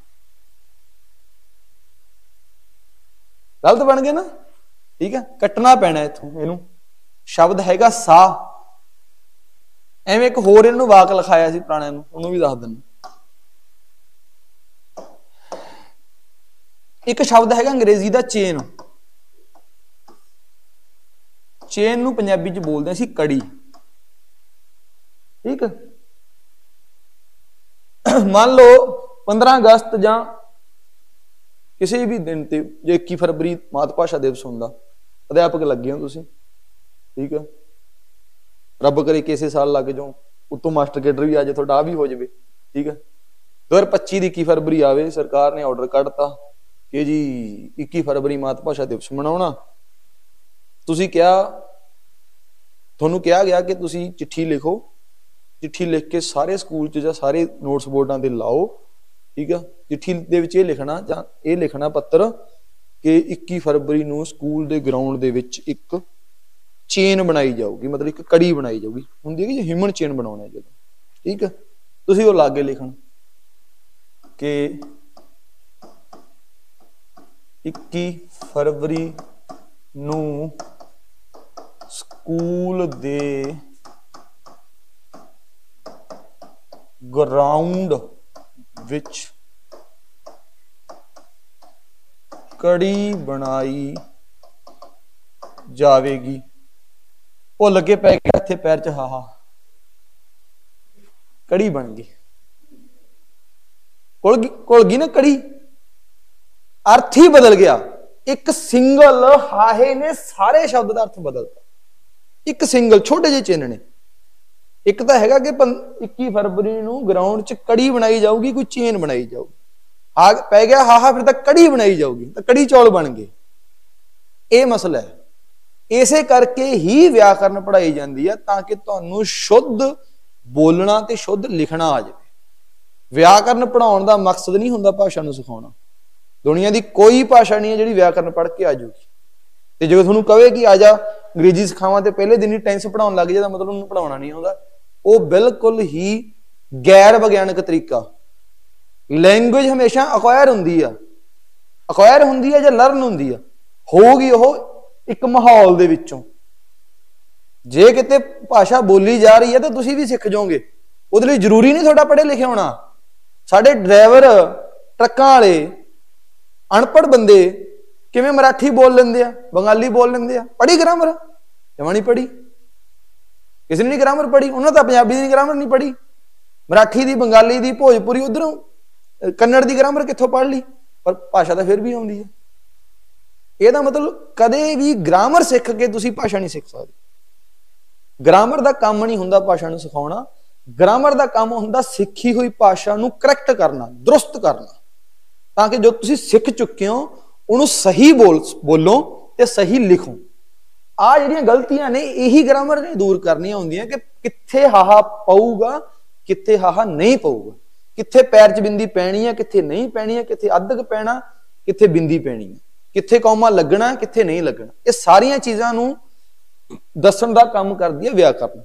ਗਲਤ ਬਣ ਗਿਆ ਨਾ, ਠੀਕ ਹੈ। ਕੱਟਣਾ ਪੈਣਾ ਇੱਥੋਂ, ਇਹਨੂੰ ਸ਼ਬਦ ਹੈਗਾ ਸਾ। ਐਵੇਂ ਇੱਕ ਹੋਰ ਇਹਨੂੰ ਵਾਕ ਲਿਖਾਇਆ ਸੀ ਪੁਰਾਣਿਆਂ ਨੂੰ, ਉਹਨੂੰ ਵੀ ਦੱਸ ਦਿੰਦਾ। ਇੱਕ ਸ਼ਬਦ ਹੈਗਾ ਅੰਗਰੇਜ਼ੀ ਦਾ ਚੇਨ। ਚੇਨ ਨੂੰ ਪੰਜਾਬੀ ਚ ਬੋਲਦੇ ਸੀ ਕੜੀ, ਠੀਕ ਹੈ। ਮੰਨ ਲਓ 15 ਅਗਸਤ ਜਾਂ ਕਿਸੇ ਵੀ ਦਿਨ ਤੇ, ਜੇ 21 ਫਰਵਰੀ ਮਾਤ ਭਾਸ਼ਾ ਦਿਵਸ ਹੁੰਦਾ, ਅਧਿਆਪਕ ਲੱਗੇ ਹੋ ਤੁਸੀਂ, ਠੀਕ ਹੈ। ਰੱਬ ਕਰੇ ਕਿਸੇ ਸਾਲ ਲੱਗ ਜਾਓ, ਉਤੋਂ ਮਾਸਟਰ ਕੇਡਰ ਵੀ ਆ ਜਾਏ, ਤੁਹਾਡਾ ਆ ਵੀ ਹੋ ਜਾਵੇ, ਠੀਕ ਹੈ। 2025 ਦੀ 21 ਫਰਵਰੀ ਆਵੇ, ਸਰਕਾਰ ਨੇ ਆਰਡਰ ਕੱਢਤਾ ਕਿ ਜੀ 21 ਫਰਵਰੀ ਮਾਤ ਭਾਸ਼ਾ ਦਿਵਸ ਮਨਾਉਣਾ। ਤੁਸੀਂ ਕਿਹਾ, ਤੁਹਾਨੂੰ ਕਿਹਾ ਗਿਆ ਕਿ ਤੁਸੀਂ ਚਿੱਠੀ ਲਿਖੋ, ਚਿੱਠੀ ਲਿਖ ਕੇ ਸਾਰੇ ਸਕੂਲ 'ਚ ਜਾਂ ਸਾਰੇ ਨੋਟਸ ਬੋਰਡਾਂ ਤੇ ਲਾਓ, ਠੀਕ ਆ। ਚਿੱਠੀ ਦੇ ਵਿੱਚ ਇਹ ਲਿਖਣਾ ਜਾਂ ਇਹ ਲਿਖਣਾ ਪੱਤਰ ਕਿ 21 ਫਰਵਰੀ ਨੂੰ ਸਕੂਲ ਦੇ ਗਰਾਊਂਡ ਦੇ ਵਿੱਚ ਇੱਕ ਚੇਨ ਬਣਾਈ ਜਾਊਗੀ, ਮਤਲਬ ਇੱਕ ਕੜੀ ਬਣਾਈ ਜਾਊਗੀ, ਹੁੰਦੀ ਹੈ ਕਿ ਹਿਊਮਨ ਚੇਨ ਬਣਾਉਣਾ ਜਦੋਂ, ਠੀਕ ਹੈ। ਤੁਸੀਂ ਉਹ ਲਾਗੇ ਲਿਖਣ ਕਿ 21 ਫਰਵਰੀ ਨੂੰ ਸਕੂਲ ਦੇ ਗਰਾਊਂਡ ਵਿੱਚ ਕੜੀ ਬਣਾਈ ਜਾਵੇਗੀ। ਭੁੱਲ ਕੇ ਪੈ ਗਿਆ ਇੱਥੇ ਪੈਰ 'ਚ ਹਾਹਾ, ਕੜੀ ਬਣ ਗਈ, ਘੁਲ ਗਈ ਨਾ ਕੜੀ, ਅਰਥ ਹੀ ਬਦਲ ਗਿਆ। ਇੱਕ ਸਿੰਗਲ ਹਾਹੇ ਨੇ ਸਾਰੇ ਸ਼ਬਦ ਦਾ ਅਰਥ ਬਦਲਤਾ, ਇੱਕ ਸਿੰਗਲ ਛੋਟੇ ਜਿਹੇ ਚਿੰਨ੍ਹ ਨੇ। ਇੱਕ ਤਾਂ ਹੈਗਾ ਕਿ 21 ਫਰਵਰੀ ਨੂੰ ਗਰਾਊਂਡ 'ਚ ਕੜੀ ਬਣਾਈ ਜਾਊਗੀ, ਕੋਈ ਚੇਨ ਬਣਾਈ ਜਾਊਗੀ, ਆ ਪੈ ਗਿਆ ਹਾਹਾ, ਫਿਰ ਤਾਂ ਕੜੀ ਬਣਾਈ ਜਾਊਗੀ, ਤਾਂ ਕੜੀ ਚੌਲ ਬਣ ਗਏ। ਇਹ ਮਸਲਾ ਹੈ। ਇਸੇ ਕਰਕੇ ਹੀ ਵਿਆਕਰਨ ਪੜ੍ਹਾਈ ਜਾਂਦੀ ਹੈ, ਤਾਂ ਕਿ ਤੁਹਾਨੂੰ ਸ਼ੁੱਧ ਬੋਲਣਾ ਤੇ ਸ਼ੁੱਧ ਲਿਖਣਾ ਆ ਜਾਵੇ। ਵਿਆਕਰਨ ਪੜ੍ਹਾਉਣ ਦਾ ਮਕਸਦ ਨਹੀਂ ਹੁੰਦਾ ਭਾਸ਼ਾ ਨੂੰ ਸਿਖਾਉਣਾ। ਦੁਨੀਆ ਦੀ ਕੋਈ ਭਾਸ਼ਾ ਨਹੀਂ ਹੈ ਜਿਹੜੀ ਵਿਆਕਰਨ ਪੜ੍ਹ ਕੇ ਆ ਜਾਊਗੀ। ਤੇ ਜੇ ਤੁਹਾਨੂੰ ਕਹੇ ਕਿ ਆ ਜਾ ਅੰਗਰੇਜ਼ੀ ਸਿਖਾਵਾਂ ਤੇ ਪਹਿਲੇ ਦਿਨ ਹੀ ਟੈਂਸ ਪੜ੍ਹਾਉਣ ਲੱਗ ਜਾਏ, ਤਾਂ ਮਤਲਬ ਉਹਨੂੰ ਪੜ੍ਹਾਉਣਾ ਨਹੀਂ ਆਉਂਦਾ। ਉਹ ਬਿਲਕੁਲ ਹੀ ਗੈਰ ਵਿਗਿਆਨਕ ਤਰੀਕਾ। ਲੈਂਗੁਏਜ ਹਮੇਸ਼ਾ ਅਕਵਾਇਰ ਹੁੰਦੀ ਆ, ਅਕਵਾਇਰ ਹੁੰਦੀ ਹੈ ਜਾਂ ਲਰਨ ਹੁੰਦੀ ਆ, ਹੋਊਗੀ ਉਹ ਇੱਕ ਮਾਹੌਲ ਦੇ ਵਿੱਚੋਂ। ਜੇ ਕਿਤੇ ਭਾਸ਼ਾ ਬੋਲੀ ਜਾ ਰਹੀ ਹੈ ਤਾਂ ਤੁਸੀਂ ਵੀ ਸਿੱਖ ਜਾਓਗੇ। ਉਹਦੇ ਲਈ ਜ਼ਰੂਰੀ ਨਹੀਂ ਤੁਹਾਡਾ ਪੜ੍ਹੇ ਲਿਖੇ ਹੋਣਾ। ਸਾਡੇ ਡਰਾਈਵਰ, ਟਰੱਕਾਂ ਵਾਲੇ, ਅਨਪੜ੍ਹ ਬੰਦੇ ਕਿਵੇਂ ਮਰਾਠੀ ਬੋਲ ਲੈਂਦੇ ਆ, ਬੰਗਾਲੀ ਬੋਲ ਲੈਂਦੇ ਆ? ਪੜ੍ਹੀ ਗ੍ਰਾਮਰ? ਜਮਾਂ ਨਹੀਂ ਪੜ੍ਹੀ। ਕਿਸੇ ਨੇ ਨਹੀਂ ਗ੍ਰਾਮਰ ਪੜ੍ਹੀ। ਉਹਨਾਂ ਤਾਂ ਪੰਜਾਬੀ ਦੀ ਗ੍ਰਾਮਰ ਨਹੀਂ ਪੜ੍ਹੀ, ਮਰਾਠੀ ਦੀ, ਬੰਗਾਲੀ ਦੀ, ਭੋਜਪੁਰੀ, ਉਧਰੋਂ ਕੰਨੜ ਦੀ ਗ੍ਰਾਮਰ ਕਿੱਥੋਂ ਪੜ੍ਹ ਲਈ? ਪਰ ਭਾਸ਼ਾ ਤਾਂ ਫਿਰ ਵੀ ਆਉਂਦੀ ਹੈ। ਇਹਦਾ ਮਤਲਬ ਕਦੇ ਵੀ ਗ੍ਰਾਮਰ ਸਿੱਖ ਕੇ ਤੁਸੀਂ ਭਾਸ਼ਾ ਨਹੀਂ ਸਿੱਖ ਸਕਦੇ। ਗ੍ਰਾਮਰ ਦਾ ਕੰਮ ਨਹੀਂ ਹੁੰਦਾ ਭਾਸ਼ਾ ਨੂੰ ਸਿਖਾਉਣਾ। ਗ੍ਰਾਮਰ ਦਾ ਕੰਮ ਹੁੰਦਾ ਸਿੱਖੀ ਹੋਈ ਭਾਸ਼ਾ ਨੂੰ ਕਰੈਕਟ ਕਰਨਾ, ਦਰੁਸਤ ਕਰਨਾ, ਤਾਂ ਕਿ ਜੋ ਤੁਸੀਂ ਸਿੱਖ ਚੁੱਕੇ ਹੋ ਉਹਨੂੰ ਸਹੀ ਬੋਲੋ ਤੇ ਸਹੀ ਲਿਖੋ। ਆ ਜਿਹੜੀਆਂ ਗਲਤੀਆਂ ਨੇ ਇਹੀ ਗ੍ਰਾਮਰ ਨੇ ਦੂਰ ਕਰਨੀਆਂ ਹੁੰਦੀਆਂ ਕਿ ਕਿੱਥੇ ਹਾਹਾ ਪਊਗਾ, ਕਿੱਥੇ ਹਾਹਾ ਨਹੀਂ ਪਊਗਾ, ਕਿੱਥੇ ਪੈਰ 'ਚ ਬਿੰਦੀ ਪੈਣੀ ਹੈ, ਕਿੱਥੇ ਨਹੀਂ ਪੈਣੀ ਹੈ, ਕਿੱਥੇ ਅੱਧਕ ਪੈਣਾ, ਕਿੱਥੇ ਬਿੰਦੀ ਪੈਣੀ ਹੈ, ਕਿੱਥੇ ਕੌਮਾ ਲੱਗਣਾ, ਕਿੱਥੇ ਨਹੀਂ ਲੱਗਣਾ। ਇਹ ਸਾਰੀਆਂ ਚੀਜ਼ਾਂ ਨੂੰ ਦੱਸਣ ਦਾ ਕੰਮ ਕਰਦੀ ਹੈ ਵਿਆਕਰਨ।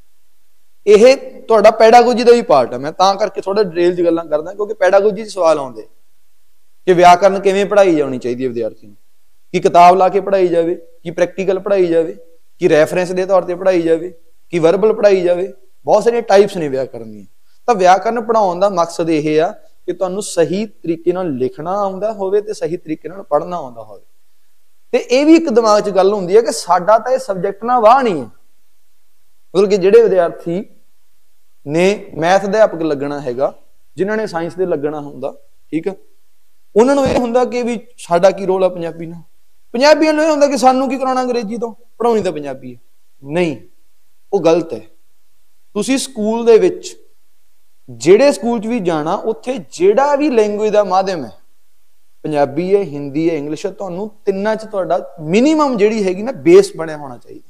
ਇਹ ਤੁਹਾਡਾ ਪੈਡਾਗੋਜੀ ਦਾ ਵੀ ਪਾਰਟ ਹੈ। ਮੈਂ ਤਾਂ ਕਰਕੇ ਥੋੜਾ ਡਿਟੇਲ 'ਚ ਗੱਲਾਂ ਕਰਦਾ ਕਿਉਂਕਿ ਪੈਡਾਗੋਜੀ 'ਚ ਸਵਾਲ ਆਉਂਦੇ ਕਿ ਵਿਆਕਰਨ ਕਿਵੇਂ ਪੜ੍ਹਾਈ ਜਾਣੀ ਚਾਹੀਦੀ ਹੈ ਵਿਦਿਆਰਥੀ ਨੂੰ। ਕਿ ਕਿਤਾਬ ਲਾ ਕੇ ਪੜ੍ਹਾਈ ਜਾਵੇ, ਕਿ ਪ੍ਰੈਕਟੀਕਲ ਪੜ੍ਹਾਈ ਜਾਵੇ, ਕਿ ਰੈਫਰੈਂਸ ਦੇ ਤੌਰ ਤੇ ਪੜ੍ਹਾਈ ਜਾਵੇ, ਕਿ ਵਰਬਲ ਪੜ੍ਹਾਈ ਜਾਵੇ। ਬਹੁਤ ਸਾਰੀਆਂ ਟਾਈਪਸ ਨੇ ਵਿਆਕਰਨ ਦੀਆਂ। ਤਾਂ ਵਿਆਕਰਨ ਪੜ੍ਹਾਉਣ ਦਾ ਮਕਸਦ ਇਹ ਆ ਕਿ ਤੁਹਾਨੂੰ ਸਹੀ ਤਰੀਕੇ ਨਾਲ ਲਿਖਣਾ ਆਉਂਦਾ ਹੋਵੇ ਤੇ ਸਹੀ ਤਰੀਕੇ ਨਾਲ ਪੜ੍ਹਨਾ ਆਉਂਦਾ ਹੋਵੇ। ਤੇ ਇਹ ਵੀ ਇੱਕ ਦਿਮਾਗ 'ਚ ਗੱਲ ਹੁੰਦੀ ਹੈ ਕਿ ਸਾਡਾ ਤਾਂ ਇਹ ਸਬਜੈਕਟ ਨਾਲ ਵਾਹ ਨਹੀਂ ਹੈ। ਮਤਲਬ ਕਿ ਜਿਹੜੇ ਵਿਦਿਆਰਥੀ ਨੇ ਮੈਥ ਅਧਿਆਪਕ ਲੱਗਣਾ ਹੈਗਾ, ਜਿਨ੍ਹਾਂ ਨੇ ਸਾਇੰਸ ਦੇ ਲੱਗਣਾ ਹੁੰਦਾ, ਠੀਕ ਆ, ਉਹਨਾਂ ਨੂੰ ਇਹ ਹੁੰਦਾ ਕਿ ਵੀ ਸਾਡਾ ਕੀ ਰੋਲ ਆ ਪੰਜਾਬੀ ਨਾਲ। ਪੰਜਾਬੀਆਂ ਨੂੰ ਇਹ ਹੁੰਦਾ ਕਿ ਸਾਨੂੰ ਕੀ ਕਰਾਉਣਾ ਅੰਗਰੇਜ਼ੀ ਤੋਂ, ਪੜ੍ਹਾਉਣੀ ਤਾਂ ਪੰਜਾਬੀ ਹੈ। ਨਹੀਂ, ਉਹ ਗਲਤ ਹੈ। ਤੁਸੀਂ ਸਕੂਲ ਦੇ ਵਿੱਚ ਜਿਹੜੇ ਸਕੂਲ 'ਚ ਵੀ ਜਾਣਾ, ਉੱਥੇ ਜਿਹੜਾ ਵੀ ਲੈਂਗੁਏਜ ਦਾ ਮਾਧਿਅਮ ਹੈ, ਪੰਜਾਬੀ ਹੈ, ਹਿੰਦੀ ਹੈ, ਇੰਗਲਿਸ਼ ਹੈ, ਤੁਹਾਨੂੰ ਤਿੰਨਾਂ 'ਚ ਤੁਹਾਡਾ ਮਿਨੀਮਮ ਜਿਹੜੀ ਹੈਗੀ ਨਾ ਬੇਸ ਬਣਿਆ ਹੋਣਾ ਚਾਹੀਦਾ।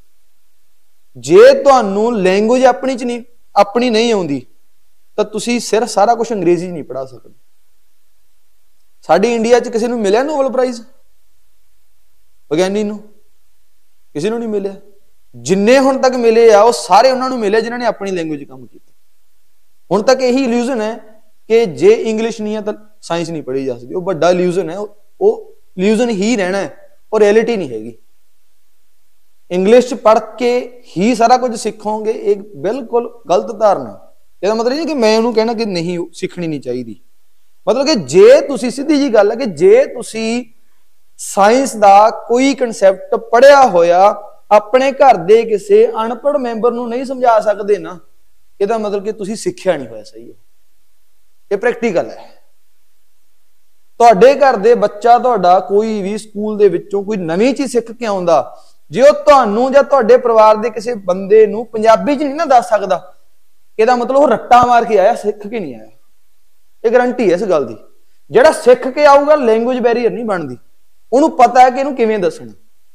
ਜੇ ਤੁਹਾਨੂੰ ਲੈਂਗੁਏਜ ਆਪਣੀ ਨਹੀਂ ਆਉਂਦੀ ਤਾਂ ਤੁਸੀਂ ਸਿਰਫ ਸਾਰਾ ਕੁਝ ਅੰਗਰੇਜ਼ੀ ਨਹੀਂ ਪੜ੍ਹਾ ਸਕਦੇ। ਸਾਡੇ ਇੰਡੀਆ 'ਚ ਕਿਸੇ ਨੂੰ ਮਿਲਿਆ ਨੋਬਲ ਪ੍ਰਾਈਜ਼ ਵਿਗਿਆਨੀ ਨੂੰ? ਕਿਸੇ ਨੂੰ ਨਹੀਂ ਮਿਲਿਆ। ਜਿੰਨੇ ਹੁਣ ਤੱਕ ਮਿਲੇ ਆ ਉਹ ਸਾਰੇ ਉਹਨਾਂ ਨੂੰ ਮਿਲੇ ਜਿਨ੍ਹਾਂ ਨੇ ਆਪਣੀ ਲੈਂਗੁਏਜ ਕੰਮ ਕੀਤਾ। ਹੁਣ ਤੱਕ ਇਹੀ ਇਲੂਜ਼ਨ ਹੈ ਕਿ ਜੇ ਇੰਗਲਿਸ਼ ਨਹੀਂ ਹੈ ਤਾਂ ਸਾਇੰਸ ਨਹੀਂ ਪੜ੍ਹੀ ਜਾ ਸਕਦੀ। ਉਹ ਵੱਡਾ ਇਲੂਜ਼ਨ ਹੈ। ਉਹ ਇਲੂਜ਼ਨ ਹੀ ਰਹਿਣਾ ਹੈ, ਉਹ ਰਿਐਲਿਟੀ ਨਹੀਂ ਹੈਗੀ। ਇੰਗਲਿਸ਼ 'ਚ ਪੜ੍ਹ ਕੇ ਹੀ ਸਾਰਾ ਕੁਝ ਸਿੱਖੋਗੇ, ਇਹ ਬਿਲਕੁਲ ਗਲਤ ਧਾਰਨਾ। ਇਹਦਾ ਮਤਲਬ ਨਹੀਂ ਕਿ ਮੈਂ ਉਹਨੂੰ ਕਹਿਣਾ ਕਿ ਨਹੀਂ ਸਿੱਖਣੀ ਨਹੀਂ ਚਾਹੀਦੀ। ਮਤਲਬ ਕਿ ਜੇ ਤੁਸੀਂ, ਸਿੱਧੀ ਜੀ ਗੱਲ ਹੈ ਕਿ ਜੇ ਤੁਸੀਂ ਸਾਇੰਸ ਦਾ ਕੋਈ ਕਨਸੈਪਟ ਪੜ੍ਹਿਆ ਹੋਇਆ ਆਪਣੇ ਘਰ ਦੇ ਕਿਸੇ ਅਨਪੜ੍ਹ ਮੈਂਬਰ ਨੂੰ ਨਹੀਂ ਸਮਝਾ ਸਕਦੇ ਨਾ, ਇਹਦਾ ਮਤਲਬ ਕਿ ਤੁਸੀਂ ਸਿੱਖਿਆ ਨਹੀਂ ਹੋਇਆ ਸਹੀ। ਇਹ ਪ੍ਰੈਕਟੀਕਲ ਹੈ। ਤੁਹਾਡੇ ਘਰ ਦੇ ਬੱਚਾ ਤੁਹਾਡਾ ਕੋਈ ਵੀ ਸਕੂਲ ਦੇ ਵਿੱਚੋਂ ਕੋਈ ਨਵੀਂ ਚੀਜ਼ ਸਿੱਖ ਕੇ ਆਉਂਦਾ, ਜੇ ਉਹ ਤੁਹਾਨੂੰ ਜਾਂ ਤੁਹਾਡੇ ਪਰਿਵਾਰ ਦੇ ਕਿਸੇ ਬੰਦੇ ਨੂੰ ਪੰਜਾਬੀ 'ਚ ਨਹੀਂ ਨਾ ਦੱਸ ਸਕਦਾ, ਇਹਦਾ ਮਤਲਬ ਉਹ ਰੱਟਾ ਮਾਰ ਕੇ ਆਇਆ, ਸਿੱਖ ਕੇ ਨਹੀਂ ਆਇਆ। ਇਹ ਗਰੰਟੀ ਹੈ ਇਸ ਗੱਲ ਦੀ। ਜਿਹੜਾ ਸਿੱਖ ਕੇ ਆਊਗਾ, ਲੈਂਗੁਏਜ ਬੈਰੀਅਰ ਨਹੀਂ ਬਣਦੀ, ਉਹਨੂੰ ਪਤਾ ਹੈ ਕਿ ਇਹਨੂੰ ਕਿਵੇਂ ਦੱਸਣਾ।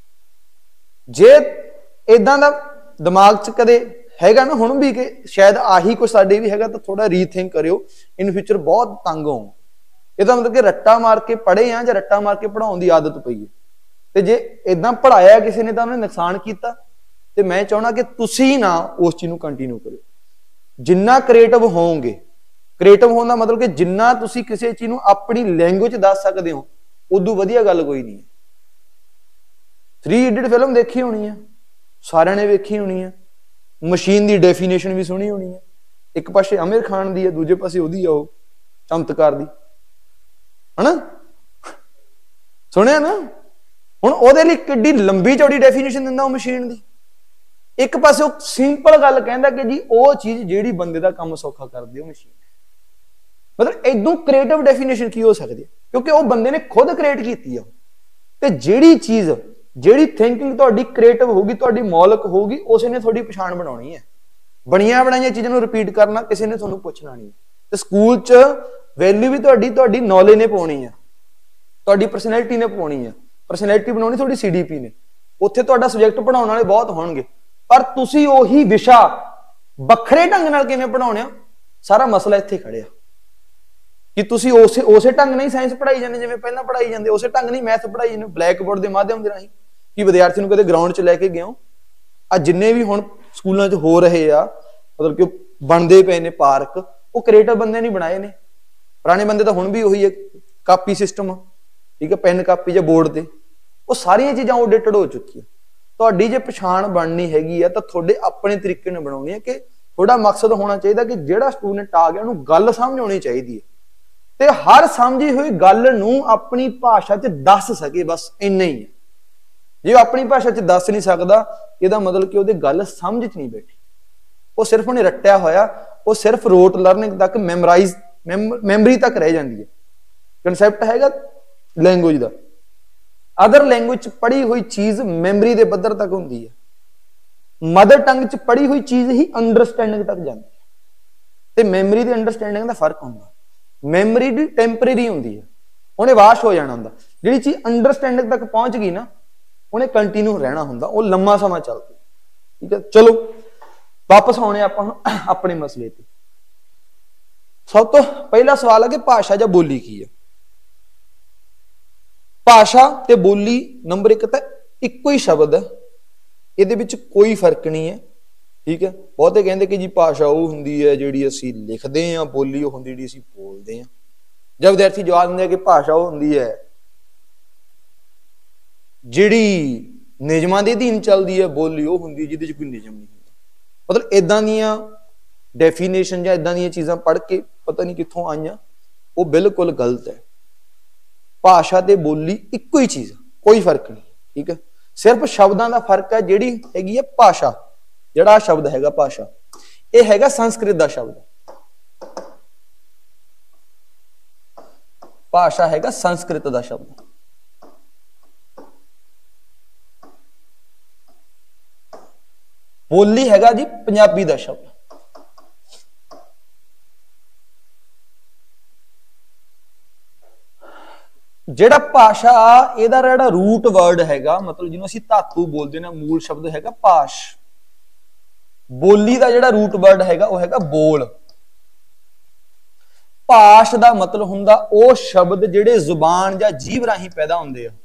ਜੇ ਇਦਾਂ ਦਾ ਦਿਮਾਗ 'ਚ ਕਦੇ ਹੈਗਾ ਨਾ ਹੁਣ ਵੀ ਕਿ ਸ਼ਾਇਦ ਆਹੀ ਕੁਝ ਸਾਡੇ ਵੀ ਹੈਗਾ, ਤਾਂ ਥੋੜਾ ਰੀਥਿੰਕ ਕਰਿਓ। ਇਨ ਫਿਊਚਰ ਬਹੁਤ ਤੰਗ ਹੋ। ਇਹਦਾ ਮਤਲਬ ਕਿ ਰੱਟਾ ਮਾਰ ਕੇ ਪੜ੍ਹੇ ਆ ਜਾਂ ਰੱਟਾ ਮਾਰ ਕੇ ਪੜ੍ਹਾਉਣ ਦੀ ਆਦਤ ਪਈ ਹੈ। ਤੇ ਜੇ ਇਦਾਂ ਪੜ੍ਹਾਇਆ ਕਿਸੇ ਨੇ ਤਾਂ ਉਹਨੇ ਨੁਕਸਾਨ ਕੀਤਾ। ਤੇ ਮੈਂ ਚਾਹੁੰਦਾ ਕਿ ਤੁਸੀਂ ਨਾ ਉਸ ਚੀਜ਼ ਨੂੰ ਕੰਟੀਨਿਊ ਕਰਿਓ। ਜਿੰਨਾ ਕ੍ਰੀਏਟਿਵ ਹੋਵੋਗੇ, ਕ੍ਰੀਏਟਿਵ ਹੋਣ ਦਾ ਮਤਲਬ ਕਿ ਜਿੰਨਾ ਤੁਸੀਂ ਕਿਸੇ ਚੀਜ਼ ਨੂੰ ਆਪਣੀ ਲੈਂਗੁਏਜ ਦੱਸ ਸਕਦੇ ਹੋ, ਉਦੋਂ ਵਧੀਆ ਗੱਲ ਕੋਈ ਨਹੀਂ ਹੈ। 3 Idiot ਫਿਲਮ ਦੇਖੀ ਹੋਣੀ ਹੈ, ਸਾਰਿਆਂ ਨੇ ਵੇਖੀ ਹੋਣੀ ਹੈ। ਮਸ਼ੀਨ ਦੀ ਡੈਫੀਨੇਸ਼ਨ ਵੀ ਸੁਣੀ ਹੋਣੀ ਹੈ। ਇੱਕ ਪਾਸੇ ਆਮਿਰ ਖਾਨ ਦੀ ਹੈ, ਦੂਜੇ ਪਾਸੇ ਉਹਦੀ ਆ ਉਹ ਚਮਤਕਾਰ ਦੀ, ਹਨਾ? ਸੁਣਿਆ ਨਾ? ਹੁਣ ਉਹਦੇ ਲਈ ਕਿੱਡੀ ਲੰਬੀ ਚੌੜੀ ਡੈਫੀਨੇਸ਼ਨ ਦਿੰਦਾ ਉਹ ਮਸ਼ੀਨ ਦੀ। ਇੱਕ ਪਾਸੇ ਉਹ ਸਿੰਪਲ ਗੱਲ ਕਹਿੰਦਾ ਕਿ ਜੀ ਉਹ ਚੀਜ਼ ਜਿਹੜੀ ਬੰਦੇ ਦਾ ਕੰਮ ਸੌਖਾ ਕਰਦੀ ਉਹ ਮਸ਼ੀਨ ਹੈ। ਮਤਲਬ ਇਦੋਂ ਕ੍ਰੀਏਟਿਵ ਡੈਫੀਨੇਸ਼ਨ ਕੀ ਹੋ ਸਕਦੀ ਹੈ? ਕਿਉਂਕਿ ਉਹ ਬੰਦੇ ਨੇ ਖੁਦ ਕ੍ਰੀਏਟ ਕੀਤੀ ਆ। ਤੇ ਜਿਹੜੀ ਚੀਜ਼, ਜਿਹੜੀ ਥਿੰਕਿੰਗ ਤੁਹਾਡੀ ਕ੍ਰੀਏਟਿਵ ਹੋਊਗੀ, ਤੁਹਾਡੀ ਮੌਲਿਕ ਹੋਊਗੀ, ਉਸੇ ਨੇ ਤੁਹਾਡੀ ਪਛਾਣ ਬਣਾਉਣੀ ਹੈ। ਬਣੀਆਂ ਬਣਾਈਆਂ ਚੀਜ਼ਾਂ ਨੂੰ ਰਿਪੀਟ ਕਰਨਾ ਕਿਸੇ ਨੇ ਤੁਹਾਨੂੰ ਪੁੱਛਣਾ ਨਹੀਂ। ਤੇ ਸਕੂਲ 'ਚ ਵੈਲਿਊ ਵੀ ਤੁਹਾਡੀ ਨੌਲੇਜ ਨੇ ਪਾਉਣੀ ਹੈ, ਤੁਹਾਡੀ ਪਰਸਨੈਲਿਟੀ ਨੇ ਪਾਉਣੀ ਹੈ। ਪਰਸਨੈਲਿਟੀ ਬਣਾਉਣੀ ਤੁਹਾਡੀ CDP ਨੇ। ਉੱਥੇ ਤੁਹਾਡਾ ਸਬਜੈਕਟ ਪੜਾਉਣ ਵਾਲੇ ਬਹੁਤ ਹੋਣਗੇ, ਪਰ ਤੁਸੀਂ ਉਹੀ ਵਿਸ਼ਾ ਵੱਖਰੇ ਢੰਗ ਨਾਲ ਕਿਵੇਂ ਪੜਾਉਣਾ, ਸਾਰਾ ਮਸਲਾ ਇੱਥੇ ਖੜਿਆ। ਕਿ ਤੁਸੀਂ ਉਸੇ ਢੰਗ ਨਹੀਂ ਸਾਇੰਸ ਪੜਾਈ ਜਾਂਦੇ ਜਿਵੇਂ ਪਹਿਲਾਂ ਪੜਾਈ ਜਾਂਦੇ, ਉਸੇ ਢੰਗ ਨਹੀਂ ਮੈਥ ਪੜਾਈ ਜਾਂਦੇ ਬਲੈਕ ਬੋਰਡ ਦੇ ਮਾਧਿਅਮ ਦੇ ਰਾਹੀਂ। ਕਿ ਵਿਦਿਆਰਥੀ ਨੂੰ ਕਦੇ ਗਰਾਊਂਡ 'ਚ ਲੈ ਕੇ ਗਏ ਹੋ? ਆ ਜਿੰਨੇ ਵੀ ਹੁਣ ਸਕੂਲਾਂ 'ਚ ਹੋ ਰਹੇ ਆ, ਮਤਲਬ ਕਿ ਬਣਦੇ ਪਏ ਨੇ ਪਾਰਕ, ਉਹ ਕ੍ਰੀਏਟਿਵ ਬੰਦੇ ਨਹੀਂ ਬਣਾਏ ਨੇ। ਪੁਰਾਣੇ ਬੰਦੇ ਤਾਂ ਹੁਣ ਵੀ ਉਹੀ ਹੈ, ਕਾਪੀ ਸਿਸਟਮ, ਠੀਕ ਹੈ, ਪੈਨ ਕਾਪੀ ਜਾਂ ਬੋਰਡ ਤੇ। ਉਹ ਸਾਰੀਆਂ ਚੀਜ਼ਾਂ ਆਊਟਡੇਟਡ ਹੋ ਚੁੱਕੀਆਂ। ਤੁਹਾਡੀ ਜੇ ਪਛਾਣ ਬਣਨੀ ਹੈਗੀ ਆ ਤਾਂ ਤੁਹਾਡੇ ਆਪਣੇ ਤਰੀਕੇ ਨਾਲ ਬਣਾਉਣੀ ਹੈ ਕਿ ਤੁਹਾਡਾ ਮਕਸਦ ਹੋਣਾ ਚਾਹੀਦਾ ਕਿ ਜਿਹੜਾ ਸਟੂਡੈਂਟ ਆ ਗਿਆ ਉਹਨੂੰ ਗੱਲ ਸਮਝ ਆਉਣੀ ਚਾਹੀਦੀ ਹੈ ਤੇ ਹਰ ਸਮਝੀ ਹੋਈ ਗੱਲ ਨੂੰ ਆਪਣੀ ਭਾਸ਼ਾ 'ਚ ਦੱਸ ਸਕੇ, ਬਸ ਇੰਨਾ ਹੀ ਹੈ। ਜੇ ਉਹ ਆਪਣੀ ਭਾਸ਼ਾ 'ਚ ਦੱਸ ਨਹੀਂ ਸਕਦਾ ਇਹਦਾ ਮਤਲਬ ਕਿ ਉਹਦੀ ਗੱਲ ਸਮਝ 'ਚ ਨਹੀਂ ਬੈਠੀ, ਉਹ ਸਿਰਫ ਉਹਨੇ ਰੱਟਿਆ ਹੋਇਆ, ਉਹ ਸਿਰਫ ਰੋਟ ਲਰਨਿੰਗ ਤੱਕ ਮੈਮਰੀ ਤੱਕ ਰਹਿ ਜਾਂਦੀ ਹੈ। ਕਨਸੈਪਟ ਹੈਗਾ ਲੈਂਗੁਏਜ ਦਾ, ਅਦਰ ਲੈਂਗੁਏਜ 'ਚ ਪੜ੍ਹੀ ਹੋਈ ਚੀਜ਼ ਮੈਮਰੀ ਦੇ ਪੱਧਰ ਤੱਕ ਹੁੰਦੀ ਹੈ, ਮਦਰ ਟੰਗ 'ਚ ਪੜ੍ਹੀ ਹੋਈ ਚੀਜ਼ ਹੀ ਅੰਡਰਸਟੈਂਡਿੰਗ ਤੱਕ ਜਾਂਦੀ ਹੈ ਤੇ ਮੈਮਰੀ ਤੇ ਅੰਡਰਸਟੈਂਡਿੰਗ ਦਾ ਫਰਕ ਹੁੰਦਾ। ਮੈਮਰੀ ਦੀ ਟੈਂਪਰੇਰੀ ਹੁੰਦੀ ਹੈ, ਉਹਨੇ ਵਾਸ਼ ਹੋ ਜਾਣਾ ਹੁੰਦਾ। ਜਿਹੜੀ ਚੀਜ਼ ਅੰਡਰਸਟੈਂਡਿੰਗ ਤੱਕ ਪਹੁੰਚ ਗਈ ਨਾ ਉਹਨੇ ਕੰਟੀਨਿਊ ਰਹਿਣਾ ਹੁੰਦਾ, ਉਹ ਲੰਮਾ ਸਮਾਂ ਚੱਲਦੀ। ਠੀਕ ਹੈ, ਚਲੋ ਵਾਪਸ ਆਉਣੇ ਆਪਾਂ ਹੁਣ ਆਪਣੇ ਮਸਲੇ ਤੇ। ਸਭ ਤੋਂ ਪਹਿਲਾ ਸਵਾਲ ਹੈ ਕਿ ਭਾਸ਼ਾ ਜਾਂ ਬੋਲੀ ਕੀ ਹੈ। ਭਾਸ਼ਾ ਤੇ ਬੋਲੀ ਨੰਬਰ 1 ਤਾਂ ਇੱਕੋ ਹੀ ਸ਼ਬਦ ਹੈ, ਇਹਦੇ ਵਿੱਚ ਕੋਈ ਫਰਕ ਨਹੀਂ ਹੈ। ਠੀਕ ਹੈ, ਬਹੁਤੇ ਕਹਿੰਦੇ ਕਿ ਜੀ ਭਾਸ਼ਾ ਉਹ ਹੁੰਦੀ ਹੈ ਜਿਹੜੀ ਅਸੀਂ ਲਿਖਦੇ ਹਾਂ, ਬੋਲੀ ਉਹ ਹੁੰਦੀ ਜਿਹੜੀ ਅਸੀਂ ਬੋਲਦੇ ਹਾਂ। ਜਦ ਵਿਦਿਆਰਥੀ ਜਵਾਬ ਦਿੰਦੇ ਆ ਕਿ ਭਾਸ਼ਾ ਉਹ ਹੁੰਦੀ ਹੈ ਜਿਹੜੀ ਨਿਯਮਾਂ ਦੇ ਅਧੀਨ ਚੱਲਦੀ ਹੈ, ਬੋਲੀ ਉਹ ਹੁੰਦੀ ਹੈ ਜਿਹਦੇ 'ਚ ਕੋਈ ਨਿਯਮ ਨਹੀਂ ਹੁੰਦਾ। ਮਤਲਬ ਇਦਾਂ ਦੀਆਂ ਡੈਫੀਨੇਸ਼ਨ ਜਾਂ ਇਦਾਂ ਦੀਆਂ ਚੀਜ਼ਾਂ ਪੜ੍ਹ ਕੇ ਪਤਾ ਨਹੀਂ ਕਿੱਥੋਂ ਆਈਆਂ, ਉਹ ਬਿਲਕੁਲ ਗਲਤ ਹੈ। ਭਾਸ਼ਾ ਤੇ ਬੋਲੀ ਇੱਕੋ ਹੀ ਚੀਜ਼, ਕੋਈ ਫਰਕ ਨਹੀਂ। ਠੀਕ ਹੈ, ਸਿਰਫ ਸ਼ਬਦਾਂ ਦਾ ਫਰਕ ਹੈ। ਜਿਹੜੀ ਹੈਗੀ ਹੈ ਭਾਸ਼ਾ, ਜਿਹੜਾ ਸ਼ਬਦ ਹੈਗਾ ਭਾਸ਼ਾ, ਇਹ ਹੈਗਾ ਸੰਸਕ੍ਰਿਤ ਦਾ ਸ਼ਬਦ। ਭਾਸ਼ਾ ਹੈਗਾ ਸੰਸਕ੍ਰਿਤ ਦਾ ਸ਼ਬਦ। ਬੋਲੀ ਹੈਗਾ ਜੀ ਪੰਜਾਬੀ ਦਾ ਸ਼ਬਦ। ਜਿਹੜਾ ਭਾਸ਼ਾ ਇਹਦਾ ਜਿਹੜਾ ਰੂਟ ਵਰਡ ਹੈਗਾ, ਮਤਲਬ ਜਿਹਨੂੰ ਅਸੀਂ ਧਾਤੂ ਬੋਲਦੇ ਨਾ, ਮੂਲ ਸ਼ਬਦ ਹੈਗਾ ਭਾਸ਼। ਬੋਲੀ ਦਾ ਜਿਹੜਾ ਰੂਟ ਵਰਡ ਹੈਗਾ ਉਹ ਹੈਗਾ ਬੋਲ। ਭਾਸ਼ ਦਾ ਮਤਲਬ ਹੁੰਦਾ ਉਹ ਸ਼ਬਦ ਜਿਹੜੇ ਜ਼ੁਬਾਨ ਜਾਂ ਜੀਭ ਰਾਹੀਂ ਪੈਦਾ ਹੁੰਦੇ ਆ।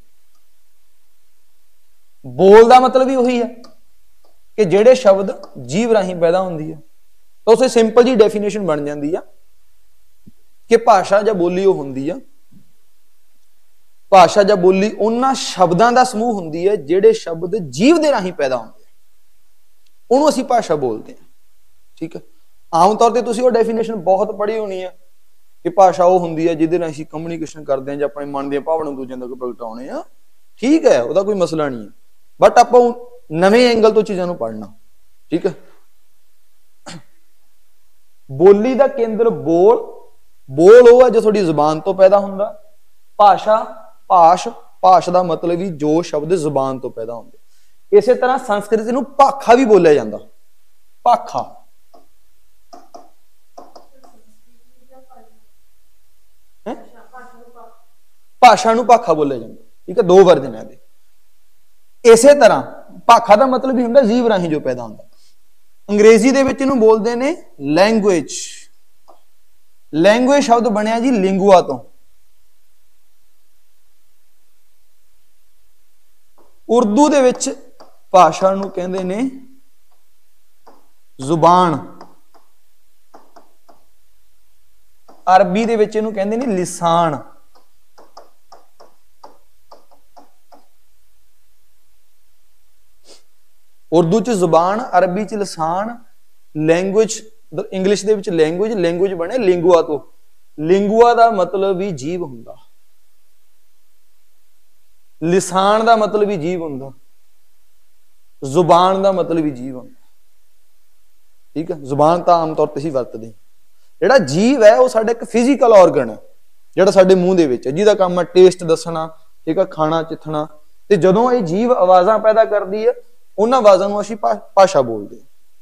ਬੋਲ ਦਾ ਮਤਲਬ ਵੀ ਉਹੀ ਹੈ ਕਿ ਜਿਹੜੇ ਸ਼ਬਦ ਜੀਭ ਰਾਹੀਂ ਪੈਦਾ ਹੁੰਦੀ ਹੈ। ਤਾਂ ਉਸੇ ਸਿੰਪਲ ਜੀ ਡੈਫੀਨੇਸ਼ਨ ਬਣ ਜਾਂਦੀ ਆ ਕਿ ਭਾਸ਼ਾ ਜਾਂ ਬੋਲੀ ਉਹ ਹੁੰਦੀ ਆ, ਭਾਸ਼ਾ ਜਾਂ ਬੋਲੀ ਉਹਨਾਂ ਸ਼ਬਦਾਂ ਦਾ ਸਮੂਹ ਹੁੰਦੀ ਹੈ ਜਿਹੜੇ ਸ਼ਬਦ ਜੀਭ ਦੇ ਰਾਹੀਂ ਪੈਦਾ ਹੁੰਦੇ ਆ, ਉਹਨੂੰ ਅਸੀਂ ਭਾਸ਼ਾ ਬੋਲਦੇ ਹਾਂ। ਠੀਕ ਹੈ, ਆਮ ਤੌਰ ਤੇ ਤੁਸੀਂ ਉਹ ਡੈਫੀਨੇਸ਼ਨ ਬਹੁਤ ਪੜ੍ਹੀ ਹੋਣੀ ਹੈ ਕਿ ਭਾਸ਼ਾ ਉਹ ਹੁੰਦੀ ਹੈ ਜਿਹਦੇ ਨਾਲ ਅਸੀਂ ਕਮਿਊਨੀਕੇਸ਼ਨ ਕਰਦੇ ਹਾਂ ਜਾਂ ਆਪਣੇ ਮਨ ਦੀਆਂ ਭਾਵਨਾਵਾਂ ਦੂਜਿਆਂ ਤੱਕ ਪ੍ਰਗਟਾਉਣੇ ਆ। ਠੀਕ ਹੈ, ਉਹਦਾ ਕੋਈ ਮਸਲਾ ਨਹੀਂ ਹੈ, ਬਟ ਆਪਾਂ ਨਵੇਂ ਐਂਗਲ ਤੋਂ ਚੀਜ਼ਾਂ ਨੂੰ ਪੜ੍ਹਨਾ। ਠੀਕ ਹੈ, ਬੋਲੀ ਦਾ ਕੇਂਦਰ ਬੋਲ ਉਹ ਹੈ ਜੋ ਤੁਹਾਡੀ ਜ਼ੁਬਾਨ ਤੋਂ ਪੈਦਾ ਹੁੰਦਾ। ਭਾਸ਼ਾ ਭਾਸ਼ ਦਾ ਮਤਲਬ ਵੀ ਜੋ ਸ਼ਬਦ ਜ਼ੁਬਾਨ ਤੋਂ ਪੈਦਾ ਹੁੰਦੇ। ਇਸੇ ਤਰ੍ਹਾਂ ਸੰਸਕ੍ਰਿਤ ਨੂੰ ਭਾਖਾ ਵੀ ਬੋਲਿਆ ਜਾਂਦਾ। ਭਾਖਾ ਭਾਸ਼ਾ ਨੂੰ ਭਾਖਾ ਬੋਲਿਆ ਜਾਂਦਾ। ਠੀਕ ਹੈ, ਦੋ ਵਰਜਨ ਹੈ ਇਹਦੇ। ਇਸੇ ਤਰ੍ਹਾਂ ਭਾਖਾ ਦਾ ਮਤਲਬ ਵੀ ਹੁੰਦਾ ਜੀਭ ਰਾਹੀਂ ਜੋ ਪੈਦਾ ਹੁੰਦਾ। ਅੰਗਰੇਜ਼ੀ ਦੇ ਵਿੱਚ ਇਹਨੂੰ ਬੋਲਦੇ ਨੇ ਲੈਂਗੁਏਜ। ਲੈਂਗੁਏਜ ਸ਼ਬਦ ਬਣਿਆ ਜੀ ਲਿੰਗੂਆ ਤੋਂ। ਉਰਦੂ ਦੇ ਵਿੱਚ ਭਾਸ਼ਾ ਨੂੰ ਕਹਿੰਦੇ ਨੇ ਜ਼ੁਬਾਨ। ਅਰਬੀ ਦੇ ਵਿੱਚ ਇਹਨੂੰ ਕਹਿੰਦੇ ਨੇ ਲਿਸਾਨ। ਉਰਦੂ ਚ ਜ਼ੁਬਾਨ, ਅਰਬੀ ਚ ਲਿਸਾਨ, ਲੈਂਗੁਏਜ ਇੰਗਲਿਸ਼ ਦੇ ਵਿੱਚ ਲੈਂਗੁਏਜ ਬਣੇ ਲਿੰਗੂਆ ਤੋਂ। ਲਿੰਗੂਆ ਦਾ ਮਤਲਬ ਵੀ ਜੀਭ ਹੁੰਦਾ, ਲਿਸਾਨ ਦਾ ਮਤਲਬ ਵੀ ਜੀਭ ਹੁੰਦਾ, ਜ਼ੁਬਾਨ ਦਾ ਮਤਲਬ ਵੀ ਜੀਭ ਹੁੰਦਾ। ਠੀਕ ਹੈ, ਜ਼ੁਬਾਨ ਤਾਂ ਆਮ ਤੌਰ ਤੇ ਹੀ ਵਰਤਦੇ। ਜਿਹੜਾ ਜੀਭ ਹੈ ਉਹ ਸਾਡਾ ਇੱਕ ਫਿਜ਼ੀਕਲ ਆਰਗਨ ਹੈ ਜਿਹੜਾ ਸਾਡੇ ਮੂੰਹ ਦੇ ਵਿੱਚ ਹੈ, ਜਿਹਦਾ ਕੰਮ ਹੈ ਟੇਸਟ ਦੱਸਣਾ। ਠੀਕ ਹੈ, ਖਾਣਾ ਚਿੱਥਣਾ। ਤੇ ਜਦੋਂ ਇਹ ਜੀਭ ਆਵਾਜ਼ਾਂ ਪੈਦਾ ਕਰਦੀ ਹੈ ਉਹਨਾਂ ਆਵਾਜ਼ਾਂ ਨੂੰ ਅਸੀਂ ਭਾਸ਼ਾ ਬੋਲਦੇ ਹਾਂ।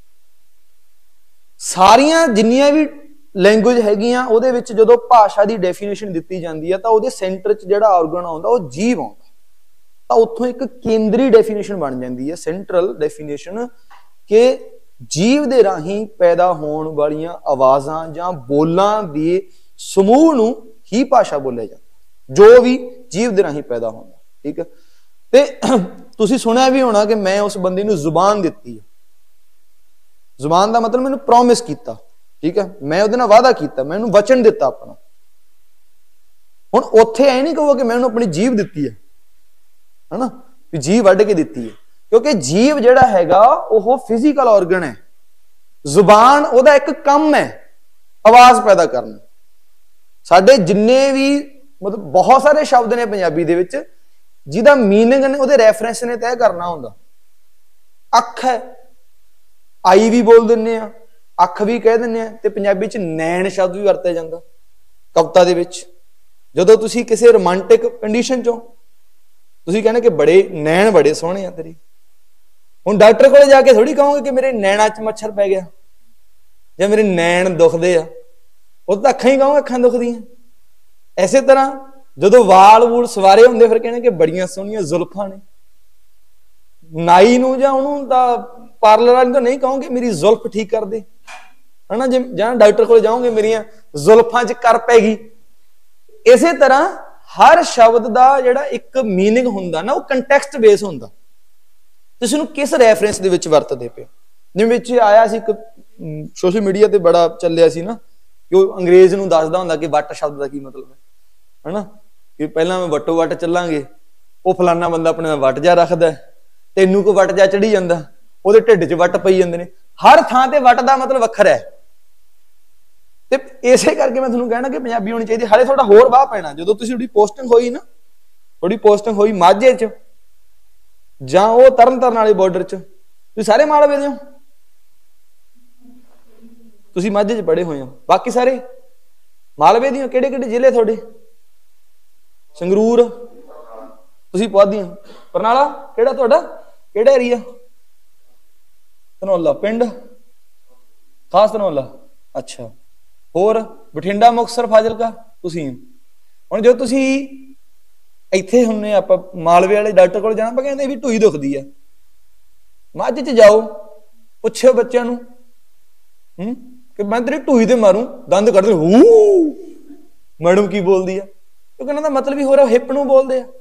ਸਾਰੀਆਂ ਜਿੰਨੀਆਂ ਵੀ ਲੈਂਗੁਏਜ ਹੈਗੀਆਂ ਉਹਦੇ ਵਿੱਚ ਜਦੋਂ ਭਾਸ਼ਾ ਦੀ ਡੈਫੀਨੇਸ਼ਨ ਦਿੱਤੀ ਜਾਂਦੀ ਹੈ ਤਾਂ ਉਹਦੇ ਸੈਂਟਰ 'ਚ ਜਿਹੜਾ ਆਰਗਨ ਆਉਂਦਾ ਉਹ ਜੀਭ ਆਉਂਦਾ। ਤਾਂ ਉੱਥੋਂ ਇੱਕ ਕੇਂਦਰੀ ਡੈਫੀਨੇਸ਼ਨ ਬਣ ਜਾਂਦੀ ਹੈ, ਸੈਂਟਰਲ ਡੈਫੀਨੇਸ਼ਨ, ਕਿ ਜੀਭ ਦੇ ਰਾਹੀਂ ਪੈਦਾ ਹੋਣ ਵਾਲੀਆਂ ਆਵਾਜ਼ਾਂ ਜਾਂ ਬੋਲਾਂ ਦੇ ਸਮੂਹ ਨੂੰ ਹੀ ਭਾਸ਼ਾ ਬੋਲਿਆ ਜਾਂਦਾ, ਜੋ ਵੀ ਜੀਭ ਦੇ ਰਾਹੀਂ ਪੈਦਾ ਹੁੰਦਾ। ਠੀਕ ਹੈ, ਤੇ ਤੁਸੀਂ ਸੁਣਿਆ ਵੀ ਹੋਣਾ ਕਿ ਮੈਂ ਉਸ ਬੰਦੇ ਨੂੰ ਜ਼ੁਬਾਨ ਦਿੱਤੀ ਹੈ। ਜ਼ੁਬਾਨ ਦਾ ਮਤਲਬ ਮੈਨੂੰ ਪ੍ਰੋਮਿਸ ਕੀਤਾ। ਠੀਕ ਹੈ, ਮੈਂ ਉਹਦੇ ਨਾਲ ਵਾਅਦਾ ਕੀਤਾ, ਮੈਂ ਉਹਨੂੰ ਵਚਨ ਦਿੱਤਾ ਆਪਣਾ। ਹੁਣ ਉੱਥੇ ਐ ਨਹੀਂ ਕਹੋ ਕਿ ਮੈਂ ਉਹਨੂੰ ਆਪਣੀ ਜੀਭ ਦਿੱਤੀ ਹੈ, ਹਨਾ, ਵੀ ਜੀਭ ਵੱਢ ਕੇ ਦਿੱਤੀ ਹੈ, ਕਿਉਂਕਿ ਜੀਭ ਜਿਹੜਾ ਹੈਗਾ ਉਹ ਫਿਜ਼ੀਕਲ ਆਰਗਨ ਹੈ। ਜ਼ੁਬਾਨ ਉਹਦਾ ਇੱਕ ਕੰਮ ਹੈ ਆਵਾਜ਼ ਪੈਦਾ ਕਰਨਾ। ਸਾਡੇ ਜਿੰਨੇ ਵੀ ਮਤਲਬ ਬਹੁਤ ਸਾਰੇ ਸ਼ਬਦ ਨੇ ਪੰਜਾਬੀ ਦੇ ਵਿੱਚ ਜਿਹਦਾ ਮੀਨਿੰਗ ਨੇ ਉਹਦੇ ਰੈਫਰੈਂਸ ਨੇ ਤੈਅ ਕਰਨਾ ਹੁੰਦਾ। ਅੱਖ ਹੈ, ਆਈ ਵੀ ਬੋਲ ਦਿੰਦੇ ਆ, ਅੱਖ ਵੀ ਕਹਿ ਦਿੰਦੇ ਆ, ਤੇ ਪੰਜਾਬੀ ਚ ਨੈਣ ਸ਼ਬਦ ਵੀ ਵਰਤਿਆ ਜਾਂਦਾ ਕਵਿਤਾ ਦੇ ਵਿੱਚ। ਜਦੋਂ ਤੁਸੀਂ ਕਿਸੇ ਰੋਮਾਂਟਿਕ ਕੰਡੀਸ਼ਨ ਚੋਂ ਤੁਸੀਂ ਕਹਿੰਦੇ ਕਿ ਬੜੇ ਨੈਣ ਬੜੇ ਸੋਹਣੇ ਆ ਤੇਰੇ, ਹੁਣ ਡਾਕਟਰ ਕੋਲੇ ਜਾ ਕੇ ਥੋੜੀ ਕਹੋਗੇ ਕਿ ਮੇਰੇ ਨੈਣਾਂ ਚ ਮੱਛਰ ਪੈ ਗਿਆ ਜਾਂ ਮੇਰੇ ਨੈਣ ਦੁਖਦੇ ਆ, ਉਹ ਤਾਂ ਅੱਖਾਂ ਹੀ ਕਹੋਗੇ ਅੱਖਾਂ ਦੁਖਦੀਆਂ। ਐਸੇ ਤਰ੍ਹਾਂ ਜਦੋਂ ਵਾਲ ਵੂਲ ਸਵਾਰੇ ਹੁੰਦੇ ਫਿਰ ਕਹਿੰਦੇ ਕਿ ਬੜੀਆਂ ਸੋਹਣੀਆਂ ਜ਼ੁਲਫਾਂ ਨੇ। ਨਾਈ ਨੂੰ ਜਾਂ ਉਹਨੂੰ ਤਾਂ ਪਾਰਲਰ ਵਾਲੀ ਨੂੰ ਨਹੀਂ ਕਹੋਗੇ ਮੇਰੀ ਜ਼ੁਲਫ ਠੀਕ ਕਰ ਦੇ, ਹਨਾ, ਜੇ ਜਾਂ ਡਾਕਟਰ ਕੋਲ ਜਾਓਗੇ ਮੇਰੀਆਂ ਜ਼ੁਲਫਾਂ ਚ ਕਰ ਪੈਗੀ। ਇਸੇ ਤਰ੍ਹਾਂ ਹਰ ਸ਼ਬਦ ਦਾ ਜਿਹੜਾ ਇੱਕ ਮੀਨਿੰਗ ਹੁੰਦਾ ਨਾ, ਉਹ ਕੰਟੈਕਸਟ ਬੇਸ ਹੁੰਦਾ, ਤੁਸੀਂ ਉਹਨੂੰ ਕਿਸ ਰੈਫਰੈਂਸ ਦੇ ਵਿੱਚ ਵਰਤਦੇ ਪਏ। ਜਿਵੇਂ ਵਿੱਚ ਆਇਆ ਸੀ ਇੱਕ ਸੋਸ਼ਲ ਮੀਡੀਆ ਤੇ ਬੜਾ ਚੱਲਿਆ ਸੀ ਨਾ, ਕਿ ਉਹ ਅੰਗਰੇਜ਼ ਨੂੰ ਦੱਸਦਾ ਹੁੰਦਾ ਕਿ ਵੱਟ ਸ਼ਬਦ ਦਾ ਕੀ ਮਤਲਬ ਹੈ, ਹਨਾ, ਕਿ ਪਹਿਲਾਂ ਮੈਂ ਵੱਟੋ ਵੱਟ ਚੱਲਾਂਗੇ, ਉਹ ਫਲਾਨਾ ਬੰਦਾ ਆਪਣੇ ਨਾਲ ਵੱਟ ਜਾ ਰੱਖਦਾ, ਤੈਨੂੰ ਕੋ ਵੱਟ ਜਾ ਚੜੀ ਜਾਂਦਾ, ਉਹਦੇ ਢਿੱਡ 'ਚ ਵੱਟ ਪਈ ਜਾਂਦੇ ਨੇ। ਹਰ ਥਾਂ ਤੇ ਵੱਟ ਦਾ ਮਤਲਬ ਵੱਖਰਾ ਹੈ। ਤੇ ਇਸੇ ਕਰਕੇ ਮੈਂ ਤੁਹਾਨੂੰ ਕਹਿਣਾ ਕਿ ਪੰਜਾਬੀ ਹੋਣੀ ਚਾਹੀਦੀ। ਹਾਲੇ ਤੁਹਾਡਾ ਹੋਰ ਵਾਹ ਪੈਣਾ ਜਦੋਂ ਤੁਸੀਂ ਤੁਹਾਡੀ ਪੋਸਟਿੰਗ ਹੋਈ ਨਾ, ਤੁਹਾਡੀ ਪੋਸਟਿੰਗ ਹੋਈ ਮਾਝੇ 'ਚ ਜਾਂ ਉਹ ਤਰਨਤਾਰਨ ਵਾਲੇ ਬਾਰਡਰ 'ਚ, ਤੁਸੀਂ ਸਾਰੇ ਮਾਲਵੇ ਦੇ ਹੋ, ਤੁਸੀਂ ਮਾਝੇ 'ਚ ਪੜ੍ਹੇ ਹੋਏ ਹੋ, ਬਾਕੀ ਸਾਰੇ ਮਾਲਵੇ ਦੀਆਂ। ਕਿਹੜੇ ਕਿਹੜੇ ਜ਼ਿਲ੍ਹੇ ਤੁਹਾਡੇ? ਸੰਗਰੂਰ, ਤੁਸੀਂ ਪੁਆਧੀਆਂ, ਬਰਨਾਲਾ, ਕਿਹੜਾ ਤੁਹਾਡਾ ਕਿਹੜਾ ਏਰੀਆ? ਧਨੌਲਾ ਪਿੰਡ, ਖਾਸ ਧਨੌਲਾ, ਅੱਛਾ। ਹੋਰ ਬਠਿੰਡਾ, ਮੁਕਤਸਰ, ਫਾਜ਼ਿਲਕਾ ਤੁਸੀਂ। ਹੁਣ ਜਦੋਂ ਤੁਸੀਂ ਇੱਥੇ ਹੁੰਨੇ, ਆਪਾਂ ਮਾਲਵੇ ਵਾਲੇ ਡਾਕਟਰ ਕੋਲ ਜਾਣਾ, ਆਪਾਂ ਕਹਿੰਦੇ ਵੀ ਢੂਈ ਦੁਖਦੀ ਆ, ਮੱਝ 'ਚ ਜਾਓ, ਪੁੱਛੋ ਬੱਚਿਆਂ ਨੂੰ ਕਿ ਮੈਂ ਤੇਰੀ ਢੂਈ ਤੇ ਮਾਰੂ, ਦੰਦ ਕੱਢ ਦੇ, ਹੂ ਮੈਡਮ ਕੀ ਬੋਲਦੀ ਆ, ਕਿਉਂਕਿ ਉਹਨਾਂ ਦਾ ਮਤਲਬ ਹੀ ਹੋ ਰਿਹਾ, ਹਿੱਪ ਨੂੰ ਬੋਲਦੇ ਆ।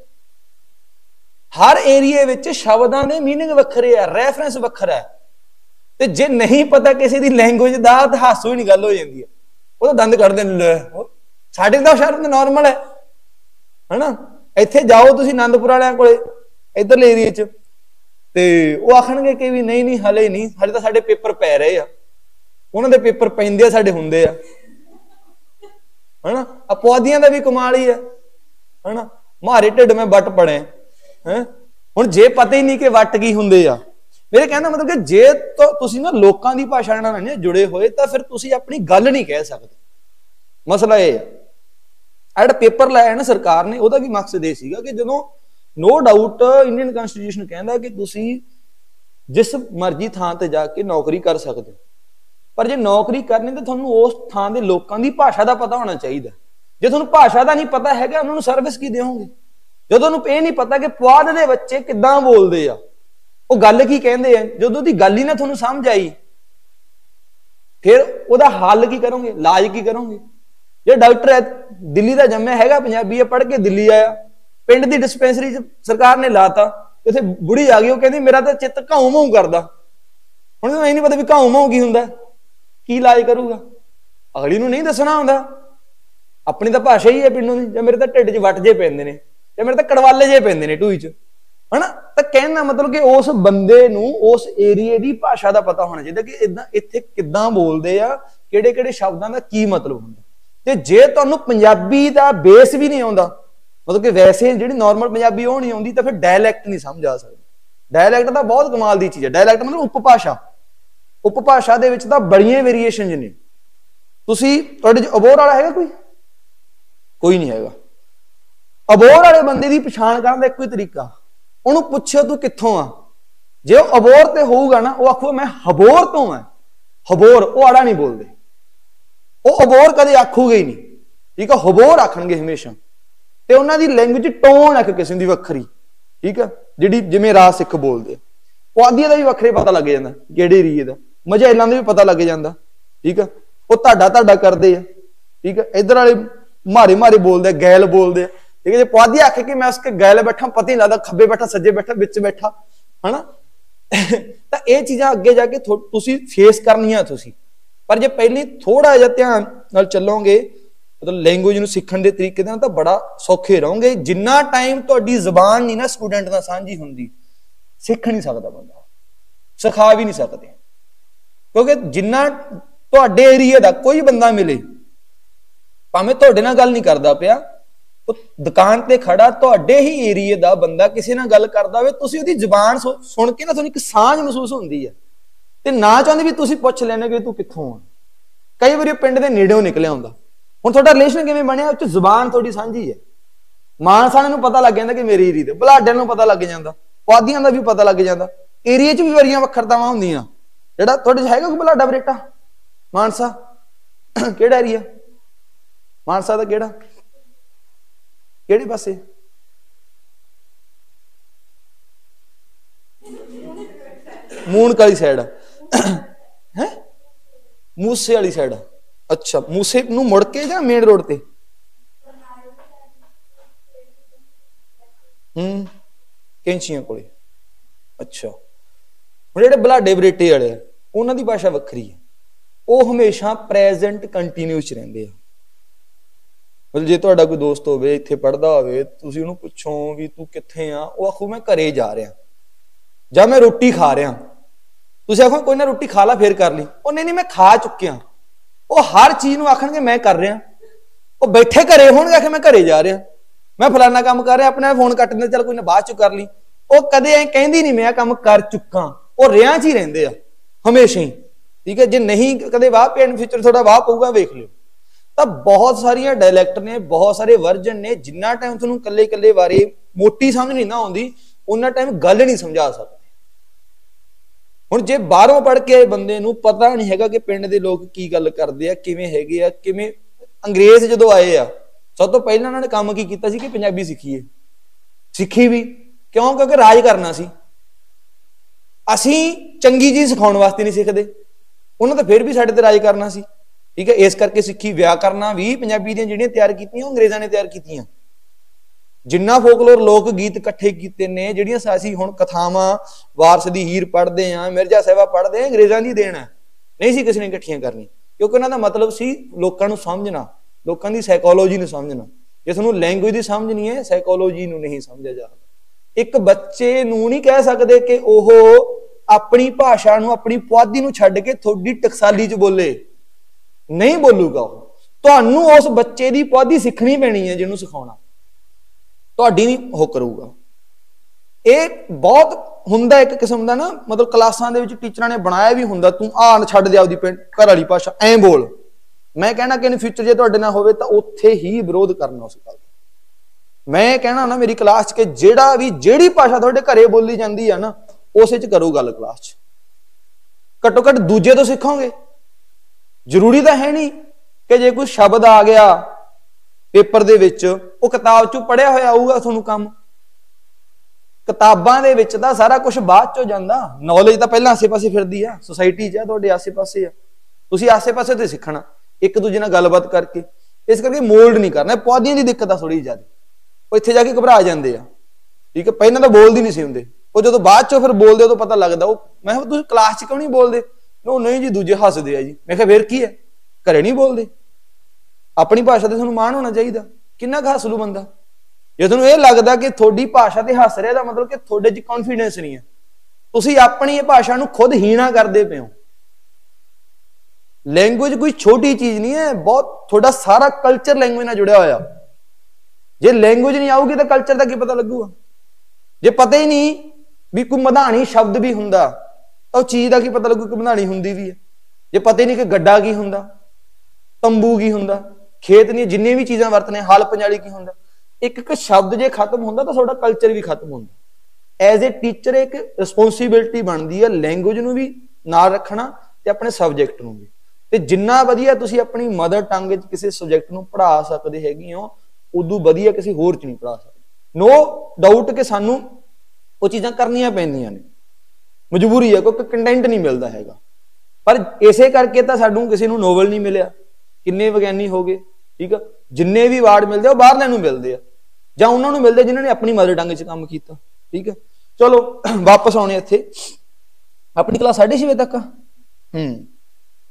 ਹਰ ਏਰੀਏ ਵਿੱਚ ਸ਼ਬਦਾਂ ਦੇ ਮੀਨਿੰਗ ਵੱਖਰੇ ਆ, ਰੈਫਰੈਂਸ ਵੱਖਰਾ ਹੈ। ਤੇ ਜੇ ਨਹੀਂ ਪਤਾ ਕਿਸੇ ਦੀ ਲੈਂਗੁਏਜ ਦਾ ਤਾਂ ਹਾਸੋ ਹੀ ਨਹੀਂ ਗੱਲ ਹੋ ਜਾਂਦੀ ਹੈ, ਉਹਦਾ ਦੰਦ ਕੱਢਦੇ ਨੇ। ਸਾਡੇ ਤਾਂ ਸ਼ਹਿਰ ਨਾਰਮਲ ਹੈ, ਹਨਾ। ਇੱਥੇ ਜਾਓ ਤੁਸੀਂ ਆਨੰਦਪੁਰ ਵਾਲਿਆਂ ਕੋਲੇ ਇੱਧਰਲੇ ਏਰੀਏ 'ਚ, ਤੇ ਉਹ ਆਖਣਗੇ ਕਿ ਵੀ ਨਹੀਂ ਨਹੀਂ ਹਲੇ ਨਹੀਂ, ਹਲੇ ਤਾਂ ਸਾਡੇ ਪੇਪਰ ਪੈ ਰਹੇ ਆ। ਉਹਨਾਂ ਦੇ ਪੇਪਰ ਪੈਂਦੇ ਆ, ਸਾਡੇ ਹੁੰਦੇ ਆ, ਹਨਾ। ਪੁਆਧੀਆਂ ਦਾ ਵੀ ਕਮਾਲ ਹੀ ਹੈ, ਹਨਾ। ਮਾਰੇ ਢਿੱਡ ਮੈਂ ਵੱਟ ਪੜੇ ਹੈ। ਹੁਣ ਜੇ ਪਤਾ ਹੀ ਨਹੀਂ ਕਿ ਵੱਟ ਕੀ ਹੁੰਦੇ ਆ, ਮੇਰੇ ਕਹਿਣ ਦਾ ਮਤਲਬ ਕਿ ਜੇ ਤੁਸੀਂ ਨਾ ਲੋਕਾਂ ਦੀ ਭਾਸ਼ਾ ਨਾਲ ਨਹੀਂ ਜੁੜੇ ਹੋਏ ਤਾਂ ਫਿਰ ਤੁਸੀਂ ਆਪਣੀ ਗੱਲ ਨਹੀਂ ਕਹਿ ਸਕਦੇ। ਮਸਲਾ ਇਹ ਹੈ, ਜਿਹੜਾ ਪੇਪਰ ਲਾਇਆ ਨਾ ਸਰਕਾਰ ਨੇ, ਉਹਦਾ ਵੀ ਮਕਸਦ ਇਹ ਸੀਗਾ ਕਿ ਜਦੋਂ ਨੋ ਡਾਊਟ ਇੰਡੀਅਨ ਕਨਸਟੀਟਿਊਸ਼ਨ ਕਹਿੰਦਾ ਕਿ ਤੁਸੀਂ ਜਿਸ ਮਰਜ਼ੀ ਥਾਂ ਤੇ ਜਾ ਕੇ ਨੌਕਰੀ ਕਰ ਸਕਦੇ ਹੋ, ਪਰ ਜੇ ਨੌਕਰੀ ਕਰਨੀ ਤਾਂ ਤੁਹਾਨੂੰ ਉਸ ਥਾਂ ਦੇ ਲੋਕਾਂ ਦੀ ਭਾਸ਼ਾ ਦਾ ਪਤਾ ਹੋਣਾ ਚਾਹੀਦਾ। ਜੇ ਤੁਹਾਨੂੰ ਭਾਸ਼ਾ ਦਾ ਨਹੀਂ ਪਤਾ ਹੈਗਾ, ਉਹਨਾਂ ਨੂੰ ਸਰਵਿਸ ਕੀ ਦੇਵੋਗੇ? ਜਦੋਂ ਉਹਨੂੰ ਇਹ ਨਹੀਂ ਪਤਾ ਕਿ ਪੁਆਧ ਦੇ ਬੱਚੇ ਕਿੱਦਾਂ ਬੋਲਦੇ ਆ, ਉਹ ਗੱਲ ਕੀ ਕਹਿੰਦੇ ਆ, ਜਦੋਂ ਉਹਦੀ ਗੱਲ ਹੀ ਨਾ ਤੁਹਾਨੂੰ ਸਮਝ ਆਈ, ਫਿਰ ਉਹਦਾ ਹੱਲ ਕੀ ਕਰੋਗੇ, ਇਲਾਜ ਕੀ ਕਰੋਗੇ? ਜੇ ਡਾਕਟਰ ਹੈ, ਦਿੱਲੀ ਦਾ ਜੰਮਿਆ ਹੈਗਾ, ਪੰਜਾਬੀ ਹੈ, ਪੜ੍ਹ ਕੇ ਦਿੱਲੀ ਆਇਆ, ਪਿੰਡ ਦੀ ਡਿਸਪੈਂਸਰੀ 'ਚ ਸਰਕਾਰ ਨੇ ਲਾਤਾ, ਉੱਥੇ ਬੁੜੀ ਆ ਗਈ, ਉਹ ਕਹਿੰਦੀ ਮੇਰਾ ਤਾਂ ਚਿੱਤ ਘਾਉ ਮਾਉ ਕਰਦਾ। ਹੁਣ ਇਹਨੂੰ ਇਹ ਨਹੀਂ ਪਤਾ ਵੀ ਘਾਉ ਮਾਉ ਕੀ ਹੁੰਦਾ, ਕੀ ਇਲਾਜ ਕਰੂਗਾ? ਅਗਲੀ ਨੂੰ ਨਹੀਂ ਦੱਸਣਾ ਹੁੰਦਾ, ਆਪਣੀ ਤਾਂ ਭਾਸ਼ਾ ਹੀ ਹੈ ਪਿੰਡੋਂ ਦੀ। ਜਾਂ ਮੇਰੇ ਤਾਂ ਢਿੱਡ 'ਚ ਵੱਟ ਜੇ ਪੈਂਦੇ ਨੇ, ਜਾਂ ਮੇਰੇ ਤਾਂ ਕੜਵਾਲੇ ਜੇ ਪੈਂਦੇ ਨੇ ਢੂਈ 'ਚ, ਹਨਾ। ਤਾਂ ਕਹਿਣ ਦਾ ਮਤਲਬ ਕਿ ਉਸ ਬੰਦੇ ਨੂੰ ਉਸ ਏਰੀਏ ਦੀ ਭਾਸ਼ਾ ਦਾ ਪਤਾ ਹੋਣਾ ਚਾਹੀਦਾ ਕਿ ਇਦਾਂ ਇੱਥੇ ਕਿੱਦਾਂ ਬੋਲਦੇ ਆ, ਕਿਹੜੇ ਕਿਹੜੇ ਸ਼ਬਦਾਂ ਦਾ ਕੀ ਮਤਲਬ ਹੁੰਦਾ। ਤੇ ਜੇ ਤੁਹਾਨੂੰ ਪੰਜਾਬੀ ਦਾ ਬੇਸ ਵੀ ਨਹੀਂ ਆਉਂਦਾ, ਮਤਲਬ ਕਿ ਵੈਸੇ ਜਿਹੜੀ ਨਾਰਮਲ ਪੰਜਾਬੀ ਉਹ ਨਹੀਂ ਆਉਂਦੀ, ਤਾਂ ਫਿਰ ਡਾਇਲੈਕਟ ਨਹੀਂ ਸਮਝ ਆ ਸਕਦਾ। ਡਾਇਲੈਕਟ ਤਾਂ ਬਹੁਤ ਕਮਾਲ ਦੀ ਚੀਜ਼ ਹੈ। ਡਾਇਲੈਕਟ ਮਤਲਬ ਉਪਭਾਸ਼ਾ। ਉਪਭਾਸ਼ਾ ਦੇ ਵਿੱਚ ਤਾਂ ਬੜੀਆਂ ਵੇਰੀਏਸ਼ਨ ਨੇ। ਤੁਸੀਂ ਤੁਹਾਡੇ 'ਚ ਅਬੋਹਰ ਵਾਲਾ ਹੈਗਾ ਕੋਈ ਨਹੀਂ ਹੈਗਾ। ਅਬੋਹਰ ਵਾਲੇ ਬੰਦੇ ਦੀ ਪਛਾਣ ਕਰਨ ਦਾ ਇੱਕੋ ਹੀ ਤਰੀਕਾ, ਉਹਨੂੰ ਪੁੱਛੋ ਤੂੰ ਕਿੱਥੋਂ ਆ। ਜੇ ਉਹ ਅਬੋਹਰ ਤੇ ਹੋਊਗਾ ਨਾ, ਉਹ ਆਖੂਗਾ ਮੈਂ ਹਬੋਰ ਤੋਂ ਆ। ਹਬੋਰ, ਉਹ ਆੜਾ ਨਹੀਂ ਬੋਲਦੇ, ਉਹ ਅਬੋਹਰ ਕਦੇ ਆਖੂਗੇ ਹੀ ਨਹੀਂ, ਠੀਕ ਆ। ਹਬੋਰ ਆਖਣਗੇ ਹਮੇਸ਼ਾ। ਤੇ ਉਹਨਾਂ ਦੀ ਲੈਂਗੁਏਜ ਟੋਨ ਇੱਕ ਕਿਸਮ ਦੀ ਵੱਖਰੀ, ਠੀਕ ਆ, ਜਿਹੜੀ ਜਿਵੇਂ ਰਾਜ ਸਿੱਖ ਬੋਲਦੇ ਆ। ਪੁਆਧੀਆਂ ਦਾ ਵੀ ਵੱਖਰੇ ਪਤਾ ਲੱਗ ਜਾਂਦਾ, ਕਿਹੜੇ ਏਰੀਏ ਦਾ। ਮਝੈਲਾਂ ਦਾ ਵੀ ਪਤਾ ਲੱਗ ਜਾਂਦਾ, ਠੀਕ ਆ। ਉਹ ਤੁਹਾਡਾ ਕਰਦੇ ਆ, ਠੀਕ ਆ। ਇੱਧਰ ਵਾਲੇ ਮਾਰੇ ਮਾਰੇ ਬੋਲਦੇ ਆ, ਗੈਲ ਬੋਲਦੇ ਆ, ਠੀਕ ਹੈ। ਜੇ ਪੁਆਧੀ ਆਖੇ ਕਿ ਮੈਂ ਉਸਕੇ ਗੈਲ ਬੈਠਾ, ਪਤਾ ਹੀ ਲੱਗਦਾ ਖੱਬੇ ਬੈਠਾ, ਸੱਜੇ ਬੈਠਾ, ਵਿੱਚ ਬੈਠਾ, ਹਨਾ। ਤਾਂ ਇਹ ਚੀਜ਼ਾਂ ਅੱਗੇ ਜਾ ਕੇ ਤੁਸੀਂ ਫੇਸ ਕਰਨੀਆਂ ਤੁਸੀਂ। ਪਰ ਜੇ ਪਹਿਲੀ ਥੋੜਾ ਜਿਹਾ ਧਿਆਨ ਨਾਲ ਚੱਲੋਗੇ ਮਤਲਬ ਲੈਂਗੁਏਜ ਨੂੰ ਸਿੱਖਣ ਦੇ ਤਰੀਕੇ ਦੇ ਨਾਲ ਤਾਂ ਬੜਾ ਸੌਖੇ ਰਹੋਗੇ। ਜਿੰਨਾ ਟਾਈਮ ਤੁਹਾਡੀ ਜ਼ਬਾਨ ਨਹੀਂ ਨਾ ਸਟੂਡੈਂਟ ਨਾਲ ਸਾਂਝੀ ਹੁੰਦੀ, ਸਿੱਖ ਨਹੀਂ ਸਕਦਾ ਬੰਦਾ, ਸਿਖਾ ਵੀ ਨਹੀਂ ਸਕਦੇ। ਕਿਉਂਕਿ ਜਿੰਨਾ ਤੁਹਾਡੇ ਏਰੀਏ ਦਾ ਕੋਈ ਬੰਦਾ ਮਿਲੇ, ਭਾਵੇਂ ਤੁਹਾਡੇ ਨਾਲ ਗੱਲ ਨਹੀਂ ਕਰਦਾ ਪਿਆ, ਉਹ ਦੁਕਾਨ ਤੇ ਖੜਾ ਤੁਹਾਡੇ ਹੀ ਏਰੀਏ ਦਾ ਬੰਦਾ ਕਿਸੇ ਨਾਲ ਗੱਲ ਕਰਦਾ ਹੋਵੇ, ਤੁਸੀਂ ਉਹਦੀ ਜ਼ਬਾਨ ਸੁਣ ਕੇ ਨਾ ਤੁਹਾਨੂੰ ਇੱਕ ਸਾਂਝ ਮਹਿਸੂਸ ਹੁੰਦੀ ਹੈ, ਤੇ ਨਾ ਚਾਹੁੰਦੇ ਵੀ ਤੁਸੀਂ ਪੁੱਛ ਲੈਣੇ ਕਿ ਤੂੰ ਕਿੱਥੋਂ ਆ। ਕਈ ਵਾਰੀ ਪਿੰਡ ਦੇ ਨੇੜਿਓਂ ਨਿਕਲਿਆ ਹੁੰਦਾ, ਹੁਣ ਤੁਹਾਡਾ ਰਿਲੇਸ਼ਨ ਕਿਵੇਂ ਬਣਿਆ, ਉਹ 'ਚ ਜ਼ਬਾਨ ਤੁਹਾਡੀ ਸਾਂਝੀ ਹੈ। ਮਾਨਸਾਣੇ ਨੂੰ ਪਤਾ ਲੱਗ ਜਾਂਦਾ ਕਿ ਮੇਰੀ ਏਰੀਏ ਦੇ, ਬਲਾਡਿਆਂ ਨੂੰ ਪਤਾ ਲੱਗ ਜਾਂਦਾ, ਪੁਆਧੀਆਂ ਦਾ ਵੀ ਪਤਾ ਲੱਗ ਜਾਂਦਾ। ਏਰੀਏ 'ਚ ਵੀ ਬੜੀਆਂ ਵੱਖਰਤਾਵਾਂ ਹੁੰਦੀਆਂ। ਜਿਹੜਾ ਤੁਹਾਡੇ 'ਚ ਹੈਗਾ ਕੋਈ ਬਲਾਡਾ ਬਰੇਟਾ, ਮਾਨਸਾ ਕਿਹੜਾ ਏਰੀਆ, ਮਾਨਸਾ ਦਾ ਕਿਹੜਾ, ਕਿਹੜੇ ਪਾਸੇ, ਮੂਨਕ ਵਾਲੀ ਸਾਈਡ ਹੈ, ਮੂਸੇ ਵਾਲੀ ਸਾਈਡ। ਅੱਛਾ, ਮੂਸੇ ਨੂੰ ਮੁੜ ਕੇ ਜਾਂ ਮੇਨ ਰੋਡ ਤੇ? ਕੈਂਚੀਆਂ ਕੋਲੇ। ਅੱਛਾ, ਹੁਣ ਜਿਹੜੇ ਬਲਾਡੇ ਬਰੇਟੇ ਵਾਲੇ ਆ, ਉਹਨਾਂ ਦੀ ਭਾਸ਼ਾ ਵੱਖਰੀ ਹੈ। ਉਹ ਹਮੇਸ਼ਾ ਪ੍ਰੈਜ਼ੈਂਟ ਕੰਟੀਨਿਊਸ ਚ ਰਹਿੰਦੇ ਆ। ਮਤਲਬ ਜੇ ਤੁਹਾਡਾ ਕੋਈ ਦੋਸਤ ਹੋਵੇ, ਇੱਥੇ ਪੜ੍ਹਦਾ ਹੋਵੇ, ਤੁਸੀਂ ਉਹਨੂੰ ਪੁੱਛੋ ਵੀ ਤੂੰ ਕਿੱਥੇ ਆ, ਉਹ ਆਖੂ ਮੈਂ ਘਰੇ ਜਾ ਰਿਹਾ, ਜਾਂ ਮੈਂ ਰੋਟੀ ਖਾ ਰਿਹਾ। ਤੁਸੀਂ ਆਖੋ ਕੋਈ ਨਾ ਰੋਟੀ ਖਾ ਲਾ ਫੇਰ ਕਰ ਲਈ, ਉਹ ਨਹੀਂ ਮੈਂ ਖਾ ਚੁੱਕਿਆ। ਉਹ ਹਰ ਚੀਜ਼ ਨੂੰ ਆਖਣਗੇ ਮੈਂ ਕਰ ਰਿਹਾ। ਉਹ ਬੈਠੇ ਘਰੇ ਹੋਣਗੇ ਆਖੇ ਮੈਂ ਘਰੇ ਜਾ ਰਿਹਾ, ਮੈਂ ਫਲਾਨਾ ਕੰਮ ਕਰ ਰਿਹਾ, ਆਪਣਾ ਫੋਨ ਕੱਟ ਦਿੰਦੇ, ਚੱਲ ਕੋਈ ਨਾ ਬਾਅਦ ਚ ਕਰ ਲਈ। ਉਹ ਕਦੇ ਐ ਕਹਿੰਦੀ ਨਹੀਂ ਮੈਂ ਕੰਮ ਕਰ ਚੁੱਕਾ, ਉਹ ਰਿਆਂ ਚ ਹੀ ਰਹਿੰਦੇ ਆ ਹਮੇਸ਼ਾ ਹੀ। ਠੀਕ ਹੈ, ਜੇ ਨਹੀਂ ਕਦੇ ਵਾਹ ਪਿਆ, ਫਿਊਚਰ ਤੁਹਾਡਾ ਵਾਹ ਪਊਗਾ, ਵੇਖ ਲਿਓ। ਤਾਂ ਬਹੁਤ ਸਾਰੀਆਂ ਡਾਇਲੈਕਟ ਨੇ, ਬਹੁਤ ਸਾਰੇ ਵਰਜਨ ਨੇ। ਜਿੰਨਾ ਟਾਈਮ ਤੁਹਾਨੂੰ ਇਕੱਲੇ ਇਕੱਲੇ ਬਾਰੇ ਮੋਟੀ ਸਮਝ ਨਹੀਂ ਨਾ ਆਉਂਦੀ, ਉਹਨਾਂ ਟਾਈਮ ਗੱਲ ਨਹੀਂ ਸਮਝਾ ਸਕਦੇ। ਹੁਣ ਜੇ ਬਾਹਰੋਂ ਪੜ੍ਹ ਕੇ ਆਏ ਬੰਦੇ ਨੂੰ ਪਤਾ ਨਹੀਂ ਹੈਗਾ ਕਿ ਪਿੰਡ ਦੇ ਲੋਕ ਕੀ ਗੱਲ ਕਰਦੇ ਆ, ਕਿਵੇਂ ਹੈਗੇ ਆ, ਕਿਵੇਂ। ਅੰਗਰੇਜ਼ ਜਦੋਂ ਆਏ ਆ, ਸਭ ਤੋਂ ਪਹਿਲਾਂ ਉਹਨਾਂ ਨੇ ਕੰਮ ਕੀ ਕੀਤਾ ਸੀ ਕਿ ਪੰਜਾਬੀ ਸਿੱਖੀਏ। ਸਿੱਖੀ ਵੀ ਕਿਉਂ? ਕਿਉਂਕਿ ਰਾਜ ਕਰਨਾ ਸੀ। ਅਸੀਂ ਚੰਗੀ ਚੀਜ਼ ਸਿਖਾਉਣ ਵਾਸਤੇ ਨਹੀਂ ਸਿੱਖਦੇ, ਉਹਨਾਂ ਤਾਂ ਫਿਰ ਵੀ ਸਾਡੇ ਤੇ ਰਾਜ ਕਰਨਾ ਸੀ। ਠੀਕ ਹੈ, ਇਸ ਕਰਕੇ ਸਿੱਖੀ। ਵਿਆਕਰਨਾਂ ਵੀ ਪੰਜਾਬੀ ਦੀਆਂ ਜਿਹੜੀਆਂ ਤਿਆਰ ਕੀਤੀਆਂ, ਉਹ ਅੰਗਰੇਜ਼ਾਂ ਨੇ ਤਿਆਰ ਕੀਤੀਆਂ। ਜਿੰਨਾ ਫੋਕਲੋਰ ਲੋਕ ਗੀਤ ਇਕੱਠੇ ਕੀਤੇ ਨੇ, ਜਿਹੜੀਆਂ ਅਸੀਂ ਹੁਣ ਕਥਾਵਾਂ, ਵਾਰਸ ਦੀ ਹੀਰ ਪੜ੍ਹਦੇ ਆ, ਮਿਰਜ਼ਾ ਸਾਹਿਬਾ ਪੜ੍ਹਦੇ ਆ, ਅੰਗਰੇਜ਼ਾਂ ਦੀ ਦੇਣ ਹੈ, ਨਹੀਂ ਸੀ ਕਿਸੇ ਨੇ ਇਕੱਠੀਆਂ ਕਰਨੀ। ਕਿਉਂਕਿ ਉਹਨਾਂ ਦਾ ਮਤਲਬ ਸੀ ਲੋਕਾਂ ਨੂੰ ਸਮਝਣਾ, ਲੋਕਾਂ ਦੀ ਸਾਈਕੋਲੋਜੀ ਨੂੰ ਸਮਝਣਾ। ਜੇ ਤੁਹਾਨੂੰ ਲੈਂਗੁਏਜ ਦੀ ਸਮਝ ਨਹੀਂ ਹੈ, ਸਾਈਕੋਲੋਜੀ ਨੂੰ ਨਹੀਂ ਸਮਝਿਆ ਜਾ ਸਕਦਾ। ਇੱਕ ਬੱਚੇ ਨੂੰ ਨਹੀਂ ਕਹਿ ਸਕਦੇ ਕਿ ਉਹ ਆਪਣੀ ਭਾਸ਼ਾ ਨੂੰ, ਆਪਣੀ ਪੁਆਧੀ ਨੂੰ ਛੱਡ ਕੇ ਤੁਹਾਡੀ ਟਕਸਾਲੀ ਚ ਬੋਲੇ, ਨਹੀਂ ਬੋਲੂਗਾ ਉਹ। ਤੁਹਾਨੂੰ ਉਸ ਬੱਚੇ ਦੀ ਪੁਆਧੀ ਸਿੱਖਣੀ ਪੈਣੀ ਹੈ, ਜਿਹਨੂੰ ਸਿਖਾਉਣਾ, ਤੁਹਾਡੀ ਨਹੀਂ ਉਹ ਕਰੂਗਾ। ਇਹ ਬਹੁਤ ਹੁੰਦਾ ਇੱਕ ਕਿਸਮ ਦਾ ਨਾ, ਮਤਲਬ ਕਲਾਸਾਂ ਦੇ ਵਿੱਚ ਟੀਚਰਾਂ ਨੇ ਬਣਾਇਆ ਵੀ ਹੁੰਦਾ, ਤੂੰ ਆਹ ਨਾ ਛੱਡ ਦੇ ਆਪਦੀ ਘਰ ਵਾਲੀ ਭਾਸ਼ਾ, ਐਂ ਬੋਲ। ਮੈਂ ਕਹਿਣਾ ਕਿ ਇਨ ਫਿਊਚਰ ਜੇ ਤੁਹਾਡੇ ਨਾਲ ਹੋਵੇ ਤਾਂ ਉੱਥੇ ਹੀ ਵਿਰੋਧ ਕਰਨਾ ਉਸ ਗੱਲ ਦਾ। ਮੈਂ ਕਹਿਣਾ ਨਾ ਮੇਰੀ ਕਲਾਸ 'ਚ ਕਿ ਜਿਹੜੀ ਭਾਸ਼ਾ ਤੁਹਾਡੇ ਘਰੇ ਬੋਲੀ ਜਾਂਦੀ ਆ ਨਾ, ਉਸੇ 'ਚ ਕਰੋ ਗੱਲ ਕਲਾਸ 'ਚ। ਘੱਟੋ ਘੱਟ ਦੂਜੇ ਤੋਂ ਸਿੱਖੋਗੇ। ਜ਼ਰੂਰੀ ਤਾਂ ਹੈ ਨਹੀਂ ਕਿ ਜੇ ਕੋਈ ਸ਼ਬਦ ਆ ਗਿਆ ਪੇਪਰ ਦੇ ਵਿੱਚ, ਉਹ ਕਿਤਾਬ 'ਚੋਂ ਪੜ੍ਹਿਆ ਹੋਇਆ ਆਊਗਾ ਤੁਹਾਨੂੰ ਕੰਮ। ਕਿਤਾਬਾਂ ਦੇ ਵਿੱਚ ਤਾਂ ਸਾਰਾ ਕੁਝ ਬਾਅਦ 'ਚੋਂ ਜਾਂਦਾ, ਨੌਲੇਜ ਤਾਂ ਪਹਿਲਾਂ ਆਸੇ-ਪਾਸੇ ਫਿਰਦੀ ਆ, ਸੁਸਾਇਟੀ 'ਚ ਆ, ਤੁਹਾਡੇ ਆਸੇ-ਪਾਸੇ ਆ। ਤੁਸੀਂ ਆਸੇ-ਪਾਸੇ ਤੇ ਸਿੱਖਣਾ, ਇੱਕ ਦੂਜੇ ਨਾਲ ਗੱਲਬਾਤ ਕਰਕੇ। ਇਸ ਕਰਕੇ ਮੋਲਡ ਨਹੀਂ ਕਰਨਾ। ਪੁਆਧੀਆਂ ਦੀ ਦਿੱਕਤ ਆ ਥੋੜੀ ਜ਼ਿਆਦਾ, ਉਹ ਇੱਥੇ ਜਾ ਕੇ ਘਬਰਾ ਜਾਂਦੇ ਆ। ਠੀਕ ਹੈ, ਪਹਿਲਾਂ ਤਾਂ ਬੋਲਦੀ ਨਹੀਂ ਸੀ ਹੁੰਦੇ, ਉਹ ਜਦੋਂ ਬਾਅਦ 'ਚੋਂ ਫਿਰ ਬੋਲਦੇ ਉਦੋਂ ਪਤਾ ਲੱਗਦਾ। ਉਹ ਮੈਂ ਕਿਹਾ ਤੁਸੀਂ ਕਲਾਸ 'ਚ ਕਿਉਂ ਨਹੀਂ ਬੋਲਦੇ? ਉਹ ਨਹੀਂ ਜੀ ਦੂਜੇ ਹੱਸਦੇ ਆ ਜੀ। ਮੈਂ ਕਿਹਾ ਫਿਰ ਕੀ ਹੈ, ਘਰੇ ਨਹੀਂ ਬੋਲਦੇ? ਆਪਣੀ ਭਾਸ਼ਾ ਤੇ ਤੁਹਾਨੂੰ ਮਾਣ ਹੋਣਾ ਚਾਹੀਦਾ। ਕਿੰਨਾ ਕੁ ਹੱਸ ਲੂ ਬੰਦਾ? ਜੇ ਤੁਹਾਨੂੰ ਇਹ ਲੱਗਦਾ ਕਿ ਤੁਹਾਡੀ ਭਾਸ਼ਾ ਤੇ ਹੱਸ ਰਿਹਾ, ਦਾ ਮਤਲਬ ਕਿ ਤੁਹਾਡੇ 'ਚ ਕੌਨਫੀਡੈਂਸ ਨਹੀਂ ਹੈ, ਤੁਸੀਂ ਆਪਣੀ ਇਹ ਭਾਸ਼ਾ ਨੂੰ ਖੁਦ ਹੀਣਾ ਕਰਦੇ ਪਏ ਹੋ। ਲੈਂਗੁਏਜ ਕੋਈ ਛੋਟੀ ਚੀਜ਼ ਨਹੀਂ ਹੈ, ਬਹੁਤ। ਤੁਹਾਡਾ ਸਾਰਾ ਕਲਚਰ ਲੈਂਗੁਏਜ ਨਾਲ ਜੁੜਿਆ ਹੋਇਆ। ਜੇ ਲੈਂਗੁਏਜ ਨਹੀਂ ਆਊਗੀ ਤਾਂ ਕਲਚਰ ਦਾ ਕੀ ਪਤਾ ਲੱਗੂਗਾ? ਜੇ ਪਤਾ ਹੀ ਨਹੀਂ ਵੀ ਕੋਈ ਮਧਾਣੀ ਸ਼ਬਦ ਵੀ ਹੁੰਦਾ, ਤਾਂ ਉਹ ਚੀਜ਼ ਦਾ ਕੀ ਪਤਾ ਲੱਗੂ ਕਿ ਮਧਾਣੀ ਹੁੰਦੀ ਵੀ ਹੈ? ਜੇ ਪਤਾ ਹੀ ਨਹੀਂ ਕਿ ਗੱਡਾ ਕੀ ਹੁੰਦਾ, ਤੰਬੂ ਕੀ ਹੁੰਦਾ, ਖੇਤ ਨਹੀਂ, ਜਿੰਨੇ ਵੀ ਚੀਜ਼ਾਂ ਵਰਤਨੇ, ਹਲ ਪੰਜਾਲੀ ਕੀ ਹੁੰਦਾ, ਇੱਕ ਇੱਕ ਸ਼ਬਦ ਜੇ ਖਤਮ ਹੁੰਦਾ ਤਾਂ ਤੁਹਾਡਾ ਕਲਚਰ ਵੀ ਖਤਮ ਹੁੰਦਾ। ਐਜ਼ ਏ ਟੀਚਰ ਇੱਕ ਰਿਸਪੌਂਸਿਬਿਲਿਟੀ ਬਣਦੀ ਹੈ ਲੈਂਗੁਏਜ ਨੂੰ ਵੀ ਨਾਲ ਰੱਖਣਾ ਤੇ ਆਪਣੇ ਸਬਜੈਕਟ ਨੂੰ ਵੀ। ਤੇ ਜਿੰਨਾ ਵਧੀਆ ਤੁਸੀਂ ਆਪਣੀ ਮਦਰ ਟੰਗ ਵਿੱਚ ਕਿਸੇ ਸਬਜੈਕਟ ਨੂੰ ਪੜ੍ਹਾ ਸਕਦੇ ਹੈਗੇ ਹੋ, ਉਦੋਂ ਵਧੀਆ ਕਿਸੇ ਹੋਰ ਚ ਨਹੀਂ ਪੜ੍ਹਾ ਸਕਦੇ। ਨੋ ਡਾਊਟ ਕਿ ਸਾਨੂੰ ਉਹ ਚੀਜ਼ਾਂ ਕਰਨੀਆਂ ਪੈਂਦੀਆਂ ਨੇ, ਮਜਬੂਰੀ ਹੈ, ਕਿਉਂਕਿ ਕੰਟੈਂਟ ਨਹੀਂ ਮਿਲਦਾ ਹੈਗਾ। ਪਰ ਇਸੇ ਕਰਕੇ ਤਾਂ ਸਾਨੂੰ ਕਿਸੇ ਨੂੰ ਨੋਵਲ ਨਹੀਂ ਮਿਲਿਆ। ਕਿੰਨੇ ਵਿਗਿਆਨੀ ਹੋ ਗਏ, ਠੀਕ ਆ, ਜਿੰਨੇ ਵੀ ਅਵਾਰਡ ਮਿਲਦੇ ਉਹ ਬਾਹਰਲਿਆਂ ਨੂੰ ਮਿਲਦੇ ਆ, ਜਾਂ ਉਹਨਾਂ ਨੂੰ ਮਿਲਦੇ ਜਿਨ੍ਹਾਂ ਨੇ ਆਪਣੀ ਮਦਰ ਟੰਗ 'ਚ ਕੰਮ ਕੀਤਾ। ਠੀਕ ਹੈ, ਚਲੋ ਵਾਪਸ ਆਉਣੇ ਇੱਥੇ। ਆਪਣੀ ਕਲਾਸ 6:30 ਵਜੇ ਤੱਕ।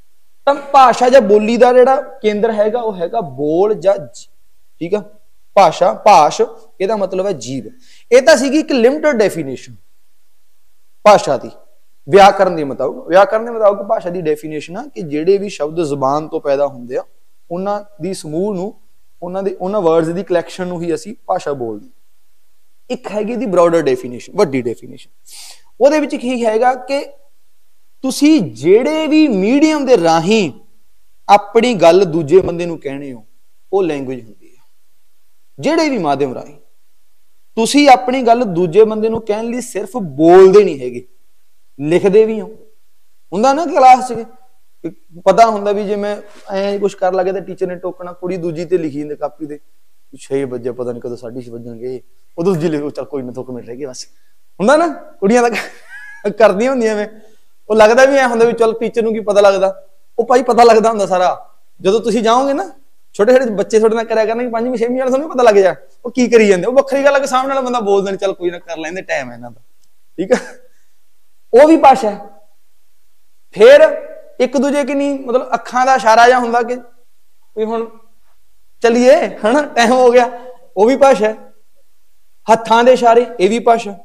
ਤਾਂ ਭਾਸ਼ਾ ਜਾਂ ਬੋਲੀ ਦਾ ਜਿਹੜਾ ਕੇਂਦਰ ਹੈਗਾ ਉਹ ਹੈਗਾ ਬੋਲ ਜਾਂ ਠੀਕ ਆ ਭਾਸ਼ਾ ਭਾਸ਼ ਇਹਦਾ ਮਤਲਬ ਹੈ ਜੀਵ। ਇਹ ਤਾਂ ਸੀਗੀ ਇੱਕ ਲਿਮਟਿਡ ਡੈਫੀਨੇਸ਼ਨ ਭਾਸ਼ਾ ਦੀ ਵਿਆਕਰਨ ਦੇ ਮੁਤਾਬਕ ਭਾਸ਼ਾ ਦੀ ਡੈਫੀਨੇਸ਼ਨ ਆ ਕਿ ਜਿਹੜੇ ਵੀ ਸ਼ਬਦ ਜ਼ੁਬਾਨ ਤੋਂ ਪੈਦਾ ਹੁੰਦੇ ਆ ਉਹਨਾਂ ਦੀ ਸਮੂਹ ਨੂੰ ਉਹਨਾਂ ਵਰਡਸ ਦੀ ਕਲੈਕਸ਼ਨ ਨੂੰ ਹੀ ਅਸੀਂ ਭਾਸ਼ਾ ਬੋਲਦੇ। ਇੱਕ ਹੈਗੀ ਦੀ ਬ੍ਰੌਡਰ ਡੈਫੀਨੇਸ਼ਨ ਵੱਡੀ ਡੈਫੀਨੇਸ਼ਨ, ਉਹਦੇ ਵਿੱਚ ਕੀ ਹੈਗਾ ਕਿ ਤੁਸੀਂ ਜਿਹੜੇ ਵੀ ਮੀਡੀਅਮ ਦੇ ਰਾਹੀਂ ਆਪਣੀ ਗੱਲ ਦੂਜੇ ਬੰਦੇ ਨੂੰ ਕਹਿਣੇ ਹੋ ਉਹ ਲੈਂਗੁਏਜ ਹੁੰਦੀ ਹੈ। ਜਿਹੜੇ ਵੀ ਮਾਧਿਅਮ ਰਾਹੀਂ ਤੁਸੀਂ ਆਪਣੀ ਗੱਲ ਦੂਜੇ ਬੰਦੇ ਨੂੰ ਕਹਿਣ ਲਈ ਸਿਰਫ ਬੋਲਦੇ ਨਹੀਂ ਹੈਗੇ, ਲਿਖਦੇ ਵੀ ਹੋ। ਹੁੰਦਾ ਨਾ ਕਲਾਸ 'ਚ ਪਤਾ ਹੁੰਦਾ ਵੀ ਜੇ ਮੈਂ ਐ ਕੁਛ ਕਰ ਲੱਗੇ ਤਾਂ ਟੀਚਰ ਨੇ ਟੋਕਣਾ, ਕੁੜੀ ਦੂਜੀ ਤੇ ਲਿਖੀ ਜਾਂਦੇ ਕਾਪੀ ਤੇ 6 ਵਜੇ ਪਤਾ ਨਹੀਂ ਕਦੋਂ 6:30 ਵੱਜਣਗੇ, ਉਹ ਦੂਜੀ ਲਿਖੋ ਚੱਲ ਕੋਈ ਨਾ 2 ਮਿੰਟ ਰਹਿ ਗਏ ਬਸ। ਹੁੰਦਾ ਨਾ ਕੁੜੀਆਂ ਤਾਂ ਕਰਦੀਆਂ ਹੁੰਦੀਆਂ ਮੈਂ, ਉਹ ਲੱਗਦਾ ਵੀ ਐ ਹੁੰਦਾ ਵੀ ਚਲ ਟੀਚਰ ਨੂੰ ਕੀ ਪਤਾ ਲੱਗਦਾ, ਉਹ ਭਾਈ ਪਤਾ ਲੱਗਦਾ ਹੁੰਦਾ ਸਾਰਾ। ਜਦੋਂ ਤੁਸੀਂ ਜਾਓਗੇ ਨਾ ਛੋਟੇ ਛੋਟੇ ਬੱਚੇ ਤੁਹਾਡੇ ਨਾਲ ਕਰਿਆ ਕਰਨਗੇ 5ਵੀਂ 6ਵੀਂ ਵਾਲੇ, ਤੁਹਾਨੂੰ ਪਤਾ ਲੱਗ ਜਾ ਉਹ ਕੀ ਕਰੀ ਜਾਂਦੇ। ਉਹ ਵੱਖਰੀ ਗੱਲ ਹੈ ਕਿ ਸਾਹਮਣੇ ਵਾਲਾ ਬੰਦਾ ਬੋਲਦਾ ਨਹੀਂ, ਚੱਲ ਕੋਈ ਨਾ ਕਰ ਲੈਂਦੇ ਟਾਈਮ ਹੈ ਇਹਨਾਂ ਦਾ, ਠੀਕ ਆ, ਉਹ ਵੀ ਭਾਸ਼ਾ ਹੈ। ਫਿਰ ਇੱਕ ਦੂਜੇ ਕਿ ਨਹੀਂ ਮਤਲਬ ਅੱਖਾਂ ਦਾ ਇਸ਼ਾਰਾ ਜਾਂ ਹੁੰਦਾ ਕਿ ਵੀ ਹੁਣ ਚੱਲੀਏ ਹਨਾ ਟਾਈਮ ਹੋ ਗਿਆ, ਉਹ ਵੀ ਭਾਸ਼ਾ ਹੈ। ਹੱਥਾਂ ਦੇ ਇਸ਼ਾਰੇ ਇਹ ਵੀ ਭਾਸ਼ਾ।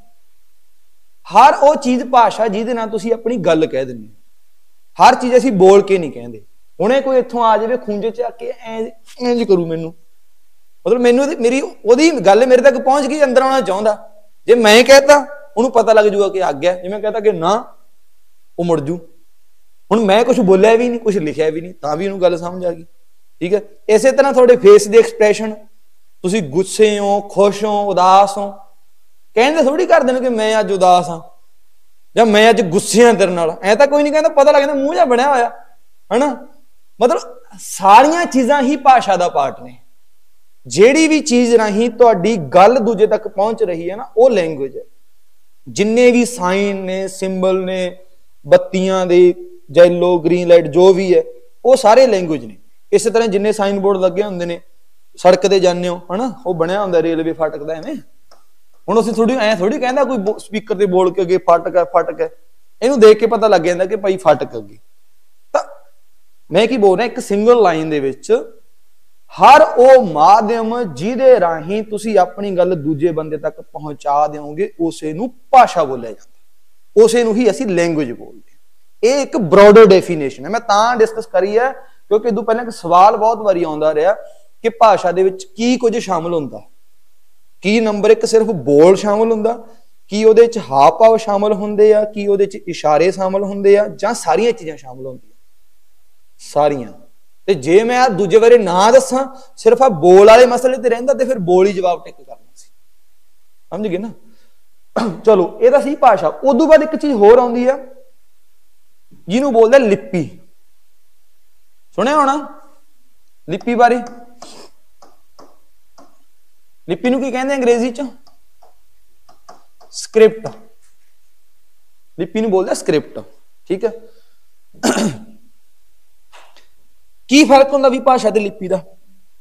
ਹਰ ਉਹ ਚੀਜ਼ ਭਾਸ਼ਾ ਜਿਹਦੇ ਨਾਲ ਤੁਸੀਂ ਆਪਣੀ ਗੱਲ ਕਹਿ ਦਿੰਦੇ ਹੋ। ਹਰ ਚੀਜ਼ ਅਸੀਂ ਬੋਲ ਕੇ ਨਹੀਂ ਕਹਿੰਦੇ। ਹੁਣੇ ਕੋਈ ਇੱਥੋਂ ਆ ਜਾਵੇ ਖੂੰਜੇ ਚ ਆ ਕੇ ਇੰਜ ਕਰੂ ਮੈਨੂੰ, ਮਤਲਬ ਮੈਨੂੰ ਮੇਰੀ ਉਹਦੀ ਗੱਲ ਮੇਰੇ ਤੱਕ ਪਹੁੰਚ ਗਈ, ਅੰਦਰ ਆਉਣਾ ਚਾਹੁੰਦਾ। ਜੇ ਮੈਂ ਕਹਿਤਾ ਉਹਨੂੰ ਪਤਾ ਲੱਗ ਜੂਗਾ ਕਿ ਆ ਗਿਆ, ਜੇ ਮੈਂ ਕਹਤਾ ਕਿ ਨਾ ਉਹ ਮੁੜ ਜੂ। ਹੁਣ ਮੈਂ ਕੁਝ ਬੋਲਿਆ ਵੀ ਨਹੀਂ, ਕੁਝ ਲਿਖਿਆ ਵੀ ਨਹੀਂ, ਤਾਂ ਵੀ ਉਹਨੂੰ ਗੱਲ ਸਮਝ ਆ ਗਈ, ਠੀਕ ਹੈ। ਇਸੇ ਤਰ੍ਹਾਂ ਤੁਹਾਡੇ ਫੇਸ ਦੇ ਐਕਸਪ੍ਰੈਸ਼ਨ, ਤੁਸੀਂ ਗੁੱਸੇ ਹੋ, ਖੁਸ਼ ਹੋ, ਉਦਾਸ ਹੋ, ਕਹਿੰਦੇ ਥੋੜੀ ਕਰਦੇ ਨੇ ਕਿ ਮੈਂ ਅੱਜ ਉਦਾਸ ਹਾਂ ਜਾਂ ਮੈਂ ਅੱਜ ਗੁੱਸੇ ਹਾਂ ਤੇਰੇ ਨਾਲ, ਐ ਤਾਂ ਕੋਈ ਨਹੀਂ ਕਹਿੰਦਾ, ਪਤਾ ਲੱਗ ਜਾਂਦਾ ਮੂੰਹ ਜਿਹਾ ਬਣਿਆ ਹੋਇਆ ਹਨਾ। ਮਤਲਬ ਸਾਰੀਆਂ ਚੀਜ਼ਾਂ ਹੀ ਭਾਸ਼ਾ ਦਾ ਪਾਰਟ ਨੇ। ਜਿਹੜੀ ਵੀ ਚੀਜ਼ ਰਾਹੀਂ ਤੁਹਾਡੀ ਗੱਲ ਦੂਜੇ ਤੱਕ ਪਹੁੰਚ ਰਹੀ ਹੈ ਨਾ ਉਹ ਲੈਂਗੁਏਜ ਹੈ। ਜਿੰਨੇ ਵੀ ਸਾਈਨ ਨੇ, ਸਿੰਬਲ ਨੇ, ਬੱਤੀਆਂ ਦੇ ਯੈਲੋ ਗ੍ਰੀਨ ਲਾਈਟ ਜੋ ਵੀ ਹੈ ਉਹ ਸਾਰੇ ਲੈਂਗੁਏਜ ਨੇ। ਇਸੇ ਤਰ੍ਹਾਂ ਜਿੰਨੇ ਸਾਈਨ ਬੋਰਡ ਲੱਗੇ ਹੁੰਦੇ ਨੇ ਸੜਕ ਤੇ ਜਾਂਦੇ ਹੋ ਹਨਾ, ਉਹ ਬਣਿਆ ਹੁੰਦਾ ਰੇਲਵੇ ਫਾਟਕ ਦਾ ਐਵੇਂ। ਹੁਣ ਅਸੀਂ ਥੋੜੀ ਕਹਿੰਦਾ ਕੋਈ ਸਪੀਕਰ ਤੇ ਬੋਲ ਕੇ ਅੱਗੇ ਫਾਟਕ ਹੈ ਫਾਟਕ ਹੈ, ਇਹਨੂੰ ਦੇਖ ਕੇ ਪਤਾ ਲੱਗ ਜਾਂਦਾ ਕਿ ਭਾਈ ਫਾਟਕ ਅੱਗੇ। ਤਾਂ ਮੈਂ ਕੀ ਬੋਲ ਰਿਹਾ, ਇੱਕ ਸਿੰਗਲ ਲਾਈਨ ਦੇ ਵਿੱਚ ਹਰ ਉਹ ਮਾਧਿਅਮ ਜਿਹਦੇ ਰਾਹੀਂ ਤੁਸੀਂ ਆਪਣੀ ਗੱਲ ਦੂਜੇ ਬੰਦੇ ਤੱਕ ਪਹੁੰਚਾ ਦਿਓਗੇ ਉਸੇ ਨੂੰ ਭਾਸ਼ਾ ਬੋਲਿਆ ਜਾਂਦਾ, ਉਸੇ ਨੂੰ ਹੀ ਅਸੀਂ ਲੈਂਗੁਏਜ ਬੋਲਦੇ। ਇਹ ਇੱਕ ਬ੍ਰੌਡਰ ਡੈਫੀਨੇਸ਼ਨ ਹੈ। ਮੈਂ ਤਾਂ ਡਿਸਕਸ ਕਰੀ ਹੈ ਕਿਉਂਕਿ ਇਦੋਂ ਪਹਿਲਾਂ ਇੱਕ ਸਵਾਲ ਬਹੁਤ ਵਾਰੀ ਆਉਂਦਾ ਰਿਹਾ ਕਿ ਭਾਸ਼ਾ ਦੇ ਵਿੱਚ ਕੀ ਕੁਝ ਸ਼ਾਮਲ ਹੁੰਦਾ। ਕੀ ਨੰਬਰ 1 ਸਿਰਫ ਬੋਲ ਸ਼ਾਮਲ ਹੁੰਦਾ, ਕੀ ਉਹਦੇ ਚ ਹਾਵ ਭਾਵ ਸ਼ਾਮਲ ਹੁੰਦੇ ਆ, ਕੀ ਉਹਦੇ ਚ ਇਸ਼ਾਰੇ ਸ਼ਾਮਲ ਹੁੰਦੇ ਆ, ਜਾਂ ਸਾਰੀਆਂ ਚੀਜ਼ਾਂ ਸ਼ਾਮਲ ਹੁੰਦੀਆਂ? ਸਾਰੀਆਂ। ਤੇ ਜੇ ਮੈਂ ਆ ਦੂਜੇ ਬਾਰੇ ਨਾ ਦੱਸਾਂ, ਸਿਰਫ ਆ ਬੋਲ ਵਾਲੇ ਮਸਲੇ ਤੇ ਰਹਿੰਦਾ ਤੇ ਫਿਰ ਬੋਲ ਹੀ ਜਵਾਬ ਟਿਕ ਕਰਨਾ ਸੀ। ਸਮਝ ਗਏ ਨਾ? ਚਲੋ ਇਹ ਤਾਂ ਸੀ ਭਾਸ਼ਾ। ਉਦੋਂ ਬਾਅਦ ਇੱਕ ਚੀਜ਼ ਹੋਰ ਆਉਂਦੀ ਆ ਜਿਹਨੂੰ ਬੋਲਦੇ ਲਿਪੀ। ਸੁਣਿਆ ਹੋਣਾ ਲਿਪੀ ਬਾਰੇ। ਲਿਪੀ ਨੂੰ ਕੀ ਕਹਿੰਦੇ ਅੰਗਰੇਜ਼ੀ ਚ? ਸਕ੍ਰਿਪਟ। ਲਿਪੀ ਨੂੰ ਬੋਲਦੇ ਸਕ੍ਰਿਪਟ, ਠੀਕ ਹੈ। ਕੀ ਫਰਕ ਹੁੰਦਾ ਵੀ ਭਾਸ਼ਾ ਤੇ ਲਿਪੀ ਦਾ?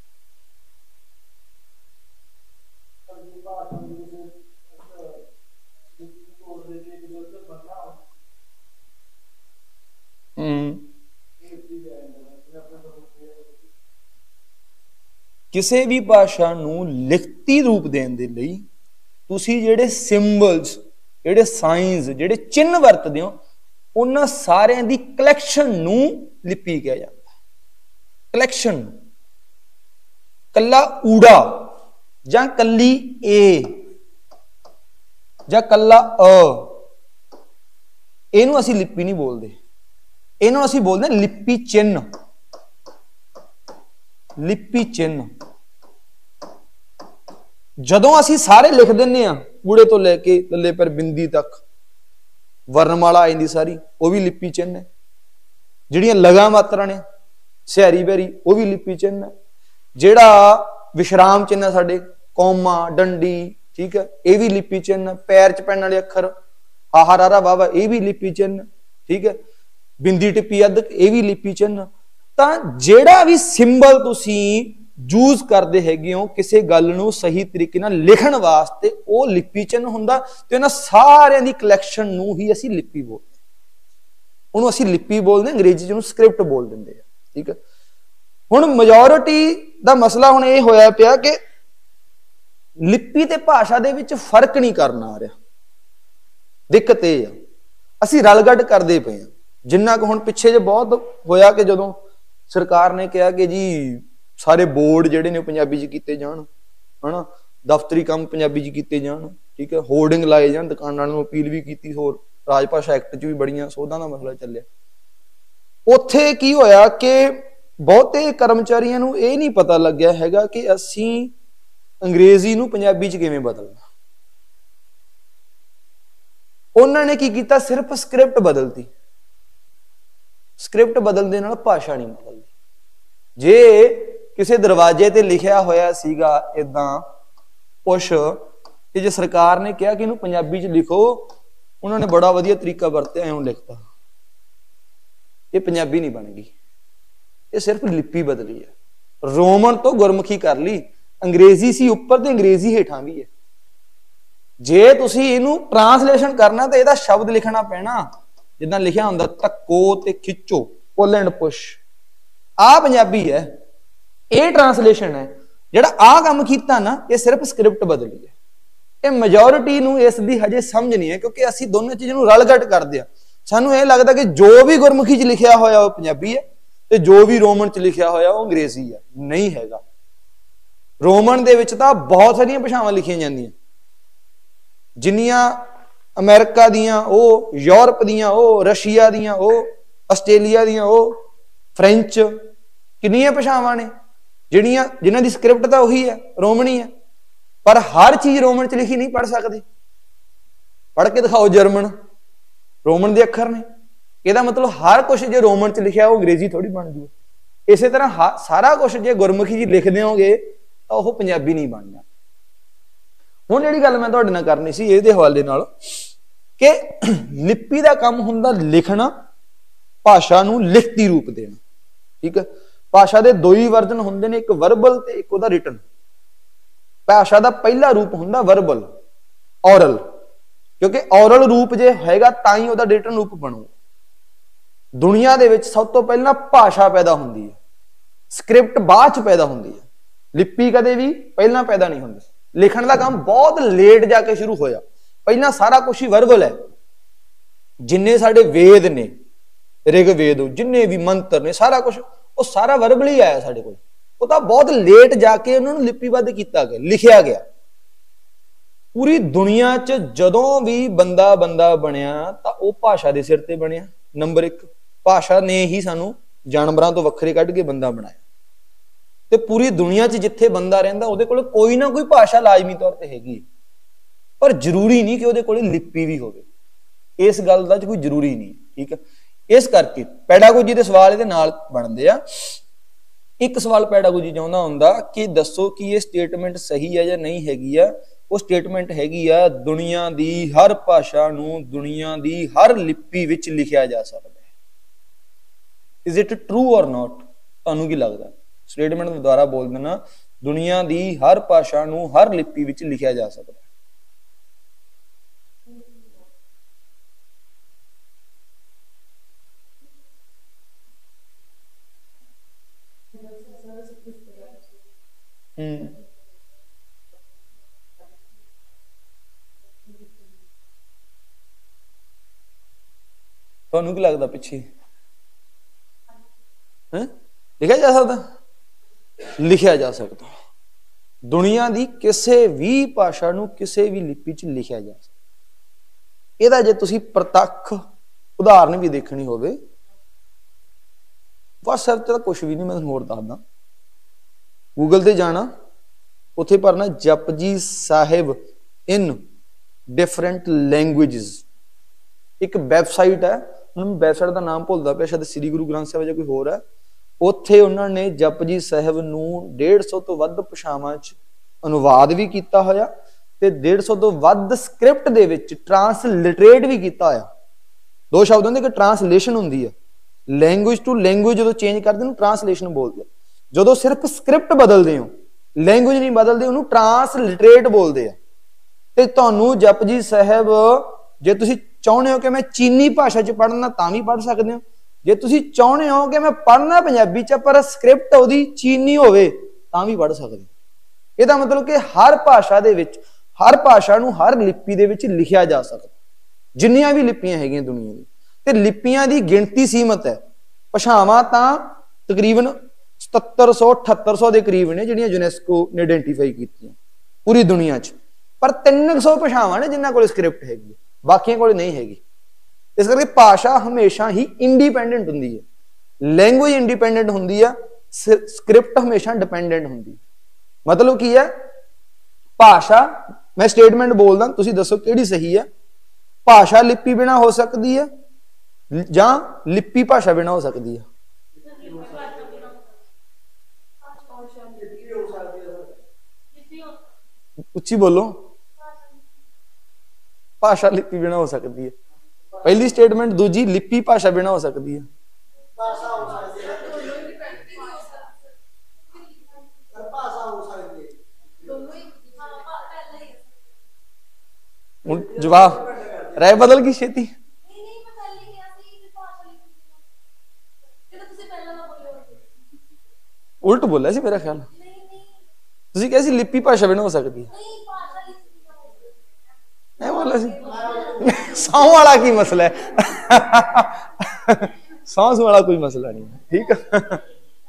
ਕਿਸੇ ਵੀ ਭਾਸ਼ਾ ਨੂੰ ਲਿਖਤੀ ਰੂਪ ਦੇਣ ਦੇ ਲਈ ਤੁਸੀਂ ਜਿਹੜੇ ਸਿੰਬਲਸ, ਜਿਹੜੇ ਸਾਈਨਸ, ਜਿਹੜੇ ਚਿੰਨ੍ਹ ਵਰਤਦੇ ਹੋ ਉਹਨਾਂ ਸਾਰਿਆਂ ਦੀ ਕਲੈਕਸ਼ਨ ਨੂੰ ਲਿਪੀ ਕਿਹਾ ਜਾਂਦਾ। ਕਲੈਕਸ਼ਨ। ਕੱਲਾ ਊੜਾ ਜਾਂ ਕੱਲੀ ਏ ਜਾਂ ਕੱਲਾ ਅ, ਇਹਨੂੰ ਅਸੀਂ ਲਿਪੀ ਨਹੀਂ ਬੋਲਦੇ, ਇਹਨੂੰ ਅਸੀਂ ਬੋਲਦੇ ਹਾਂ ਲਿਪੀ ਚਿੰਨ੍ਹ। ਲਿਪੀ ਚਿੰਨ੍ਹ। ਜਦੋਂ ਅਸੀਂ ਸਾਰੇ ਲਿਖ ਦਿੰਨੇ ਆ ਊੜੇ ਤੋਂ ਲੈ ਕੇ ਲੱਲੇ ਪਰ ਬਿੰਦੀ ਤੱਕ, ਵਰਨਮਾਲਾ ਆ ਜਾਂਦੀ ਸਾਰੀ, ਉਹ ਵੀ ਲਿਪੀ ਚਿੰਨ੍ਹ ਹੈ। ਜਿਹੜੀਆਂ ਲਗਾ ਮਾਤਰਾ ਨੇ ਸਿਹਾਰੀ ਬਹਿਰੀ ਉਹ ਵੀ ਲਿਪੀ ਚਿੰਨ੍ਹ ਹੈ। ਜਿਹੜਾ ਵਿਸ਼ਰਾਮ ਚਿੰਨ੍ਹ ਹੈ ਸਾਡੇ, ਕੌਮਾ, ਡੰਡੀ, ਠੀਕ ਹੈ, ਇਹ ਵੀ ਲਿਪੀ ਚਿੰਨ੍ਹ। ਪੈਰ ਚ ਪੈਣ ਵਾਲੇ ਅੱਖਰ ਆਹਾ ਰਾਰਾ ਵਾਵਾ ਇਹ ਵੀ ਲਿਪੀ ਚਿੰਨ੍ਹ, ਠੀਕ ਹੈ। ਬਿੰਦੀ ਟਿੱਪੀ ਅੱਧਕ ਇਹ ਵੀ ਲਿਪੀ ਚਿੰਨ੍ਹ। ਤਾਂ ਜਿਹੜਾ ਵੀ ਸਿੰਬਲ ਤੁਸੀਂ ਯੂਜ਼ ਕਰਦੇ ਹੈਗੇ ਹੋ ਕਿਸੇ ਗੱਲ ਨੂੰ ਸਹੀ ਤਰੀਕੇ ਨਾਲ ਲਿਖਣ ਵਾਸਤੇ, ਉਹ ਲਿਪੀ ਚਿੰਨ੍ਹ ਹੁੰਦਾ। ਤੇ ਉਹਨਾਂ ਸਾਰਿਆਂ ਦੀ ਕਲੈਕਸ਼ਨ ਨੂੰ ਹੀ ਅਸੀਂ ਲਿਪੀ ਬੋਲਦੇ। ਉਹਨੂੰ ਅਸੀਂ ਲਿਪੀ ਬੋਲਦੇ, ਅੰਗਰੇਜ਼ੀ 'ਚ ਉਹਨੂੰ ਸਕ੍ਰਿਪਟ ਬੋਲ ਦਿੰਦੇ ਆ। ਠੀਕ ਹੈ, ਹੁਣ ਮੈਜੋਰਿਟੀ ਦਾ ਮਸਲਾ ਹੁਣ ਇਹ ਹੋਇਆ ਪਿਆ ਕਿ ਲਿਪੀ ਤੇ ਭਾਸ਼ਾ ਦੇ ਵਿੱਚ ਫਰਕ ਨਹੀਂ ਕਰਨਾ ਆ ਰਿਹਾ। ਦਿੱਕਤ ਇਹ ਆ, ਅਸੀਂ ਰਲਗੱਡ ਕਰਦੇ ਪਏ ਆ। ਜਿੰਨਾ ਕੁ ਹੁਣ ਪਿੱਛੇ ਜੇ ਬਹੁਤ ਹੋਇਆ ਕਿ ਜਦੋਂ ਸਰਕਾਰ ਨੇ ਕਿਹਾ ਕਿ ਜੀ ਸਾਰੇ ਬੋਰਡ ਜਿਹੜੇ ਨੇ ਉਹ ਪੰਜਾਬੀ 'ਚ ਕੀਤੇ ਜਾਣ, ਹਨਾ, ਦਫ਼ਤਰੀ ਕੰਮ ਪੰਜਾਬੀ 'ਚ ਕੀਤੇ ਜਾਣ। ਠੀਕ ਹੈ, ਹੋਰਡਿੰਗ ਲਾਏ ਜਾਣ, ਦੁਕਾਨਾਂ ਨੂੰ ਅਪੀਲ ਵੀ ਕੀਤੀ, ਹੋਰ ਰਾਜ ਭਾਸ਼ਾ ਐਕਟ 'ਚ ਵੀ ਬੜੀਆਂ ਸੋਧਾਂ ਦਾ ਮਸਲਾ ਚੱਲਿਆ। ਉੱਥੇ ਕੀ ਹੋਇਆ ਕਿ ਬਹੁਤੇ ਕਰਮਚਾਰੀਆਂ ਨੂੰ ਇਹ ਨਹੀਂ ਪਤਾ ਲੱਗਿਆ ਹੈਗਾ ਕਿ ਅਸੀਂ ਅੰਗਰੇਜ਼ੀ ਨੂੰ ਪੰਜਾਬੀ 'ਚ ਕਿਵੇਂ ਬਦਲਣਾ। ਉਹਨਾਂ ਨੇ ਕੀ ਕੀਤਾ, ਸਿਰਫ ਸਕ੍ਰਿਪਟ ਬਦਲਤੀ। ਸਕ੍ਰਿਪਟ ਬਦਲਣ ਦੇ ਨਾਲ ਭਾਸ਼ਾ ਨਹੀਂ ਬਦਲਦੀ। ਜੇ ਕਿਸੇ ਦਰਵਾਜ਼ੇ ਤੇ ਲਿਖਿਆ ਹੋਇਆ ਸੀਗਾ ਇਦਾਂ ਕੁਛ, ਕਿ ਜੇ ਸਰਕਾਰ ਨੇ ਕਿਹਾ ਕਿ ਇਹਨੂੰ ਪੰਜਾਬੀ 'ਚ ਲਿਖੋ, ਉਹਨਾਂ ਨੇ ਬੜਾ ਵਧੀਆ ਤਰੀਕਾ ਵਰਤਿਆ, ਐਉਂ ਲਿਖਤਾ, ਇਹ ਪੰਜਾਬੀ ਨਹੀਂ ਬਣ ਗਈ, ਇਹ ਸਿਰਫ ਲਿਪੀ ਬਦਲੀ ਹੈ। ਰੋਮਨ ਤੋਂ ਗੁਰਮੁਖੀ ਕਰ ਲਈ, ਅੰਗਰੇਜ਼ੀ ਸੀ ਉੱਪਰ ਤੇ ਅੰਗਰੇਜ਼ੀ ਹੇਠਾਂ ਵੀ ਹੈ। ਜੇ ਤੁਸੀਂ ਇਹਨੂੰ ਟ੍ਰਾਂਸਲੇਸ਼ਨ ਕਰਨਾ ਤਾਂ ਇਹਦਾ ਸ਼ਬਦ ਲਿਖਣਾ ਪੈਣਾ, ਜਿੱਦਾਂ ਲਿਖਿਆ ਹੁੰਦਾ ਧੱਕੋ ਤੇ ਖਿੱਚੋ, ਪੁੱਲ ਐਂਡ ਪੁਸ਼, ਆਹ ਪੰਜਾਬੀ ਹੈ, ਇਹ ਟ੍ਰਾਂਸਲੇਸ਼ਨ ਹੈ। ਜਿਹੜਾ ਆਹ ਕੰਮ ਕੀਤਾ ਨਾ, ਇਹ ਸਿਰਫ ਸਕ੍ਰਿਪਟ ਬਦਲੀ ਹੈ। ਇਹ ਮੈਜੋਰਿਟੀ ਨੂੰ ਇਸ ਦੀ ਹਜੇ ਸਮਝ ਨਹੀਂ ਹੈ, ਕਿਉਂਕਿ ਅਸੀਂ ਦੋਨੋਂ ਚੀਜ਼ਾਂ ਨੂੰ ਰਲਗੱਟ ਕਰਦੇ ਆ। ਸਾਨੂੰ ਇਹ ਲੱਗਦਾ ਕਿ ਜੋ ਵੀ ਗੁਰਮੁਖੀ 'ਚ ਲਿਖਿਆ ਹੋਇਆ ਉਹ ਪੰਜਾਬੀ ਹੈ ਤੇ ਜੋ ਵੀ ਰੋਮਨ 'ਚ ਲਿਖਿਆ ਹੋਇਆ ਉਹ ਅੰਗਰੇਜ਼ੀ ਹੈ। ਨਹੀਂ ਹੈਗਾ। ਰੋਮਨ ਦੇ ਵਿੱਚ ਤਾਂ ਬਹੁਤ ਸਾਰੀਆਂ ਭਾਸ਼ਾਵਾਂ ਲਿਖੀਆਂ ਜਾਂਦੀਆਂ, ਜਿੰਨੀਆਂ ਅਮਰੀਕਾ ਦੀਆਂ, ਉਹ ਯੂਰਪ ਦੀਆਂ, ਉਹ ਰਸ਼ੀਆ ਦੀਆਂ, ਉਹ ਆਸਟ੍ਰੇਲੀਆ ਦੀਆਂ, ਉਹ ਫ੍ਰੈਂਚ, ਕਿੰਨੀਆਂ ਭਾਸ਼ਾਵਾਂ ਨੇ ਜਿਨ੍ਹਾਂ ਦੀ ਸਕ੍ਰਿਪਟ ਤਾਂ ਉਹੀ ਹੈ, ਰੋਮਨੀ ਹੈ। ਪਰ ਹਰ ਚੀਜ਼ ਰੋਮਨ 'ਚ ਲਿਖੀ ਨਹੀਂ ਪੜ੍ਹ ਸਕਦੇ। ਪੜ੍ਹ ਕੇ ਦਿਖਾਓ ਜਰਮਨ, ਰੋਮਨ ਦੇ ਅੱਖਰ ਨੇ, ਇਹਦਾ ਮਤਲਬ ਹਰ ਕੁਝ ਜੇ ਰੋਮਨ 'ਚ ਲਿਖਿਆ ਉਹ ਅੰਗਰੇਜ਼ੀ ਥੋੜੀ ਬਣ ਜੂ। ਇਸੇ ਤਰ੍ਹਾਂ ਸਾਰਾ ਕੁਝ ਜੇ ਗੁਰਮੁਖੀ 'ਚ ਲਿਖ ਦਿਓਗੇ ਤਾਂ ਉਹ ਪੰਜਾਬੀ ਨਹੀਂ ਬਣਨਾ। ਹੁਣ ਜਿਹੜੀ ਗੱਲ ਮੈਂ ਤੁਹਾਡੇ ਨਾਲ ਕਰਨੀ ਸੀ ਇਹਦੇ ਹਵਾਲੇ ਨਾਲ, ਕਿ ਲਿਪੀ ਦਾ ਕੰਮ ਹੁੰਦਾ ਲਿਖਣਾ, ਭਾਸ਼ਾ ਨੂੰ ਲਿਖਤੀ ਰੂਪ ਦੇਣਾ। ਠੀਕ ਹੈ, ਭਾਸ਼ਾ ਦੇ ਦੋ ਹੀ ਵਰਜਨ ਹੁੰਦੇ ਨੇ, ਇੱਕ ਵਰਬਲ ਤੇ ਇੱਕ ਉਹਦਾ ਰਿਟਨ। ਭਾਸ਼ਾ ਦਾ ਪਹਿਲਾ ਰੂਪ ਹੁੰਦਾ ਵਰਬਲ, ਔਰਲ, ਕਿਉਂਕਿ ਔਰਲ ਰੂਪ ਜੇ ਹੋਏਗਾ ਤਾਂ ਹੀ ਉਹਦਾ ਰਿਟਨ ਰੂਪ ਬਣੂ। ਦੁਨੀਆ ਦੇ ਵਿੱਚ ਸਭ ਤੋਂ ਪਹਿਲਾਂ ਭਾਸ਼ਾ ਪੈਦਾ ਹੁੰਦੀ ਹੈ, ਸਕ੍ਰਿਪਟ ਬਾਅਦ ਚ ਪੈਦਾ ਹੁੰਦੀ ਹੈ। ਲਿਪੀ ਕਦੇ ਵੀ ਪਹਿਲਾਂ ਪੈਦਾ ਨਹੀਂ ਹੁੰਦੀ। ਲਿਖਣ ਦਾ ਕੰਮ ਬਹੁਤ ਲੇਟ ਜਾ ਕੇ ਸ਼ੁਰੂ ਹੋਇਆ। ਪਹਿਲਾਂ ਸਾਰਾ ਕੁਝ ਹੀ ਵਰਬਲ ਹੈ। ਜਿੰਨੇ ਸਾਡੇ ਵੇਦ ਨੇ, ਰਿਗ ਵੇਦ, ਜਿੰਨੇ ਵੀ ਮੰਤਰ ਨੇ, ਸਾਰਾ ਕੁਝ ਉਹ ਸਾਰਾ ਵਰਬਲ ਹੀ ਆਇਆ ਸਾਡੇ ਕੋਲ। ਉਹ ਤਾਂ ਬਹੁਤ ਲੇਟ ਜਾ ਕੇ ਉਹਨਾਂ ਨੂੰ ਲਿਪੀਬੱਧ ਕੀਤਾ ਗਿਆ, ਲਿਖਿਆ ਗਿਆ। ਪੂਰੀ ਦੁਨੀਆ 'ਚ ਜਦੋਂ ਵੀ ਬੰਦਾ ਬਣਿਆ ਤਾਂ ਉਹ ਭਾਸ਼ਾ ਦੇ ਸਿਰ ਤੇ ਬਣਿਆ। ਨੰਬਰ 1, ਭਾਸ਼ਾ ਨੇ ਹੀ ਸਾਨੂੰ ਜਾਨਵਰਾਂ ਤੋਂ ਵੱਖਰੇ ਕੱਢ ਕੇ ਬੰਦਾ ਬਣਾਇਆ। ਤੇ ਪੂਰੀ ਦੁਨੀਆ 'ਚ ਜਿੱਥੇ ਬੰਦਾ ਰਹਿੰਦਾ ਉਹਦੇ ਕੋਲ ਕੋਈ ਨਾ ਕੋਈ ਭਾਸ਼ਾ ਲਾਜ਼ਮੀ ਤੌਰ ਤੇ ਹੈਗੀ, ਪਰ ਜ਼ਰੂਰੀ ਨਹੀਂ ਕਿ ਉਹਦੇ ਕੋਲ ਲਿਪੀ ਵੀ ਹੋਵੇ। ਇਸ ਗੱਲ ਦਾ ਕੋਈ ਜ਼ਰੂਰੀ ਨਹੀਂ। ਠੀਕ ਹੈ, ਇਸ ਕਰਕੇ ਪੈਡਾਗੋਜੀ ਦੇ ਸਵਾਲ ਇਹਦੇ ਨਾਲ ਬਣਦੇ ਆ। ਇੱਕ ਸਵਾਲ ਪੈਡਾਗੋਜੀ ਚਾਹੁੰਦਾ ਹੁੰਦਾ ਕਿ ਦੱਸੋ ਕਿ ਇਹ ਸਟੇਟਮੈਂਟ ਸਹੀ ਹੈ ਜਾਂ ਨਹੀਂ ਹੈਗੀ ਆ। ਉਹ ਸਟੇਟਮੈਂਟ ਹੈਗੀ ਆ, ਦੁਨੀਆ ਦੀ ਹਰ ਭਾਸ਼ਾ ਨੂੰ ਦੁਨੀਆ ਦੀ ਹਰ ਲਿਪੀ ਵਿੱਚ ਲਿਖਿਆ ਜਾ ਸਕਦਾ ਹੈ। Is it true or not? ਤੁਹਾਨੂੰ ਕੀ ਲੱਗਦਾ? ਸਟੇਟਮੈਂਟ ਨੂੰ ਦੁਬਾਰਾ ਬੋਲ ਦੇਣਾ, ਦੁਨੀਆ ਦੀ ਹਰ ਭਾਸ਼ਾ ਨੂੰ ਹਰ ਲਿਪੀ ਵਿੱਚ ਲਿਖਿਆ ਜਾ ਸਕਦਾ ਹੈ। ਤੁਹਾਨੂੰ ਕੀ ਲੱਗਦਾ ਪਿੱਛੇ ਲਿਖਿਆ ਜਾ ਸਕਦਾ? ਲਿਖਿਆ ਜਾ ਸਕਦਾ। ਦੁਨੀਆ ਦੀ ਕਿਸੇ ਵੀ ਭਾਸ਼ਾ ਨੂੰ ਕਿਸੇ ਵੀ ਲਿਪੀ 'ਚ ਲਿਖਿਆ ਜਾ ਸਕਦਾ। ਇਹਦਾ ਜੇ ਤੁਸੀਂ ਪ੍ਰਤੱਖ ਉਦਾਹਰਨ ਵੀ ਦੇਖਣੀ ਹੋਵੇ, WhatsApp ਤੇ ਤਾਂ ਕੁਝ ਵੀ ਨਹੀਂ, ਮੈਂ ਤੁਹਾਨੂੰ ਹੋਰ ਦੱਸਦਾ। ਗੂਗਲ ਤੇ ਜਾਣਾ, ਉੱਥੇ ਭਰਨਾ Japji Sahib in different languages. ਇੱਕ ਵੈਬਸਾਈਟ ਹੈ, ਹੁਣ ਵੈਬਸਾਈਟ ਦਾ ਨਾਮ ਭੁੱਲਦਾ ਪਿਆ, ਸ਼ਾਇਦ ਸ੍ਰੀ ਗੁਰੂ ਗ੍ਰੰਥ ਸਾਹਿਬ ਜਾਂ ਕੋਈ ਹੋਰ ਹੈ। ਉੱਥੇ ਉਹਨਾਂ ਨੇ ਜਪਜੀ ਸਾਹਿਬ ਨੂੰ 150 ਤੋਂ ਵੱਧ ਭਾਸ਼ਾਵਾਂ 'ਚ ਅਨੁਵਾਦ ਵੀ ਕੀਤਾ ਹੋਇਆ ਤੇ 150 ਤੋਂ ਵੱਧ ਸਕ੍ਰਿਪਟ ਦੇ ਵਿੱਚ ਟ੍ਰਾਂਸਲਿਟਰੇਟ ਵੀ ਕੀਤਾ ਹੋਇਆ। ਦੋ ਸ਼ਬਦ ਹੁੰਦੇ, ਕਿ ਟ੍ਰਾਂਸਲੇਸ਼ਨ ਹੁੰਦੀ ਹੈ, ਲੈਂਗੁਏਜ ਟੂ ਲੈਂਗੁਏਜ ਜਦੋਂ ਚੇਂਜ ਕਰਦੇ ਨੂੰ ਟ੍ਰਾਂਸਲੇਸ਼ਨ ਬੋਲਦੇ। ਜਦੋਂ ਸਿਰਫ ਸਕ੍ਰਿਪਟ ਬਦਲਦੇ ਹੋ, ਲੈਂਗੁਏਜ ਨਹੀਂ ਬਦਲਦੇ, ਉਹਨੂੰ ਟ੍ਰਾਂਸਲਿਟਰੇਟ ਬੋਲਦੇ ਆ। ਤੇ ਤੁਹਾਨੂੰ ਜਪਜੀ ਸਾਹਿਬ ਜੇ ਤੁਸੀਂ ਚਾਹੁੰਦੇ ਹੋ ਕਿ ਮੈਂ ਚੀਨੀ ਭਾਸ਼ਾ 'ਚ ਪੜ੍ਹਨਾ ਤਾਂ ਵੀ ਪੜ੍ਹ ਸਕਦੇ ਹੋ। ਜੇ ਤੁਸੀਂ ਚਾਹੁੰਦੇ ਹੋ ਕਿ ਮੈਂ ਪੜ੍ਹਨਾ ਪੰਜਾਬੀ 'ਚ ਪਰ ਸਕ੍ਰਿਪਟ ਉਹਦੀ ਚੀਨੀ ਹੋਵੇ ਤਾਂ ਵੀ ਪੜ੍ਹ ਸਕਦੇ ਹੋ। ਇਹਦਾ ਮਤਲਬ ਕਿ ਹਰ ਭਾਸ਼ਾ ਦੇ ਵਿੱਚ, ਹਰ ਭਾਸ਼ਾ ਨੂੰ ਹਰ ਲਿਪੀ ਦੇ ਵਿੱਚ ਲਿਖਿਆ ਜਾ ਸਕਦਾ, ਜਿੰਨੀਆਂ ਵੀ ਲਿਪੀਆਂ ਹੈਗੀਆਂ ਦੁਨੀਆ ਦੀ। ਤੇ ਲਿਪੀਆਂ ਦੀ ਗਿਣਤੀ ਸੀਮਤ ਹੈ। ਭਾਸ਼ਾਵਾਂ ਤਾਂ ਤਕਰੀਬਨ 7700 7800 ਦੇ ਕਰੀਬ ਨੇ ਜਿਹੜੀਆਂ ਯੂਨੈਸਕੋ ਨੇ ਆਇਡੈਂਟੀਫਾਈ ਕੀਤੀਆਂ ਪੂਰੀ ਦੁਨੀਆ 'ਚ। ਪਰ 300 ਭਾਸ਼ਾਵਾਂ ਨੇ ਜਿਨ੍ਹਾਂ ਕੋਲ ਸਕ੍ਰਿਪਟ ਹੈਗੀ, ਬਾਕੀਆਂ ਕੋਲ ਨਹੀਂ ਹੈਗੀ। ਇਸ ਕਰਕੇ ਭਾਸ਼ਾ ਹਮੇਸ਼ਾ ਹੀ ਇੰਡੀਪੈਂਡੈਂਟ ਹੁੰਦੀ ਹੈ, ਲੈਂਗੁਏਜ ਇੰਡੀਪੈਂਡੈਂਟ ਹੁੰਦੀ ਆ, ਸਕ੍ਰਿਪਟ ਹਮੇਸ਼ਾ ਡਿਪੈਂਡੈਂਟ ਹੁੰਦੀ ਹੈ। ਮਤਲਬ ਕੀ ਹੈ, ਭਾਸ਼ਾ, ਮੈਂ ਸਟੇਟਮੈਂਟ ਬੋਲਦਾ, ਤੁਸੀਂ ਦੱਸੋ ਕਿਹੜੀ ਸਹੀ ਹੈ। ਭਾਸ਼ਾ ਲਿਪੀ ਬਿਨਾ ਹੋ ਸਕਦੀ ਹੈ ਜਾਂ ਲਿਪੀ ਭਾਸ਼ਾ ਬਿਨਾ ਹੋ ਸਕਦੀ ਹੈ? ਉੱਚੀ ਬੋਲੋ। ਭਾਸ਼ਾ ਲਿਪੀ ਬਿਨਾ ਹੋ ਸਕਦੀ ਹੈ, ਪਹਿਲੀ ਸਟੇਟਮੈਂਟ। ਦੂਜੀ, ਲਿਪੀ ਭਾਸ਼ਾ ਬਿਨਾ ਹੋ ਸਕਦੀ ਹੈ। ਹੁਣ ਜਵਾਬ ਰਾਏ ਬਦਲ ਗਈ ਛੇਤੀ। ਉਲਟ ਬੋਲਿਆ ਸੀ ਮੇਰਾ ਖਿਆਲ। ਤੁਸੀਂ ਕਿਹਾ ਸੀ ਲਿਪੀ ਭਾਸ਼ਾ ਬਿਨਾ ਹੋ ਸਕਦੀ ਹੈ। ਮੈਂ ਬੋਲਿਆ ਸੀ ਸੌਂ ਵਾਲਾ ਕੀ ਮਸਲਾ ਹੈ? ਸੌਂ ਵਾਲਾ ਕੋਈ ਮਸਲਾ ਨਹੀਂ ਹੈ, ਠੀਕ ਹੈ।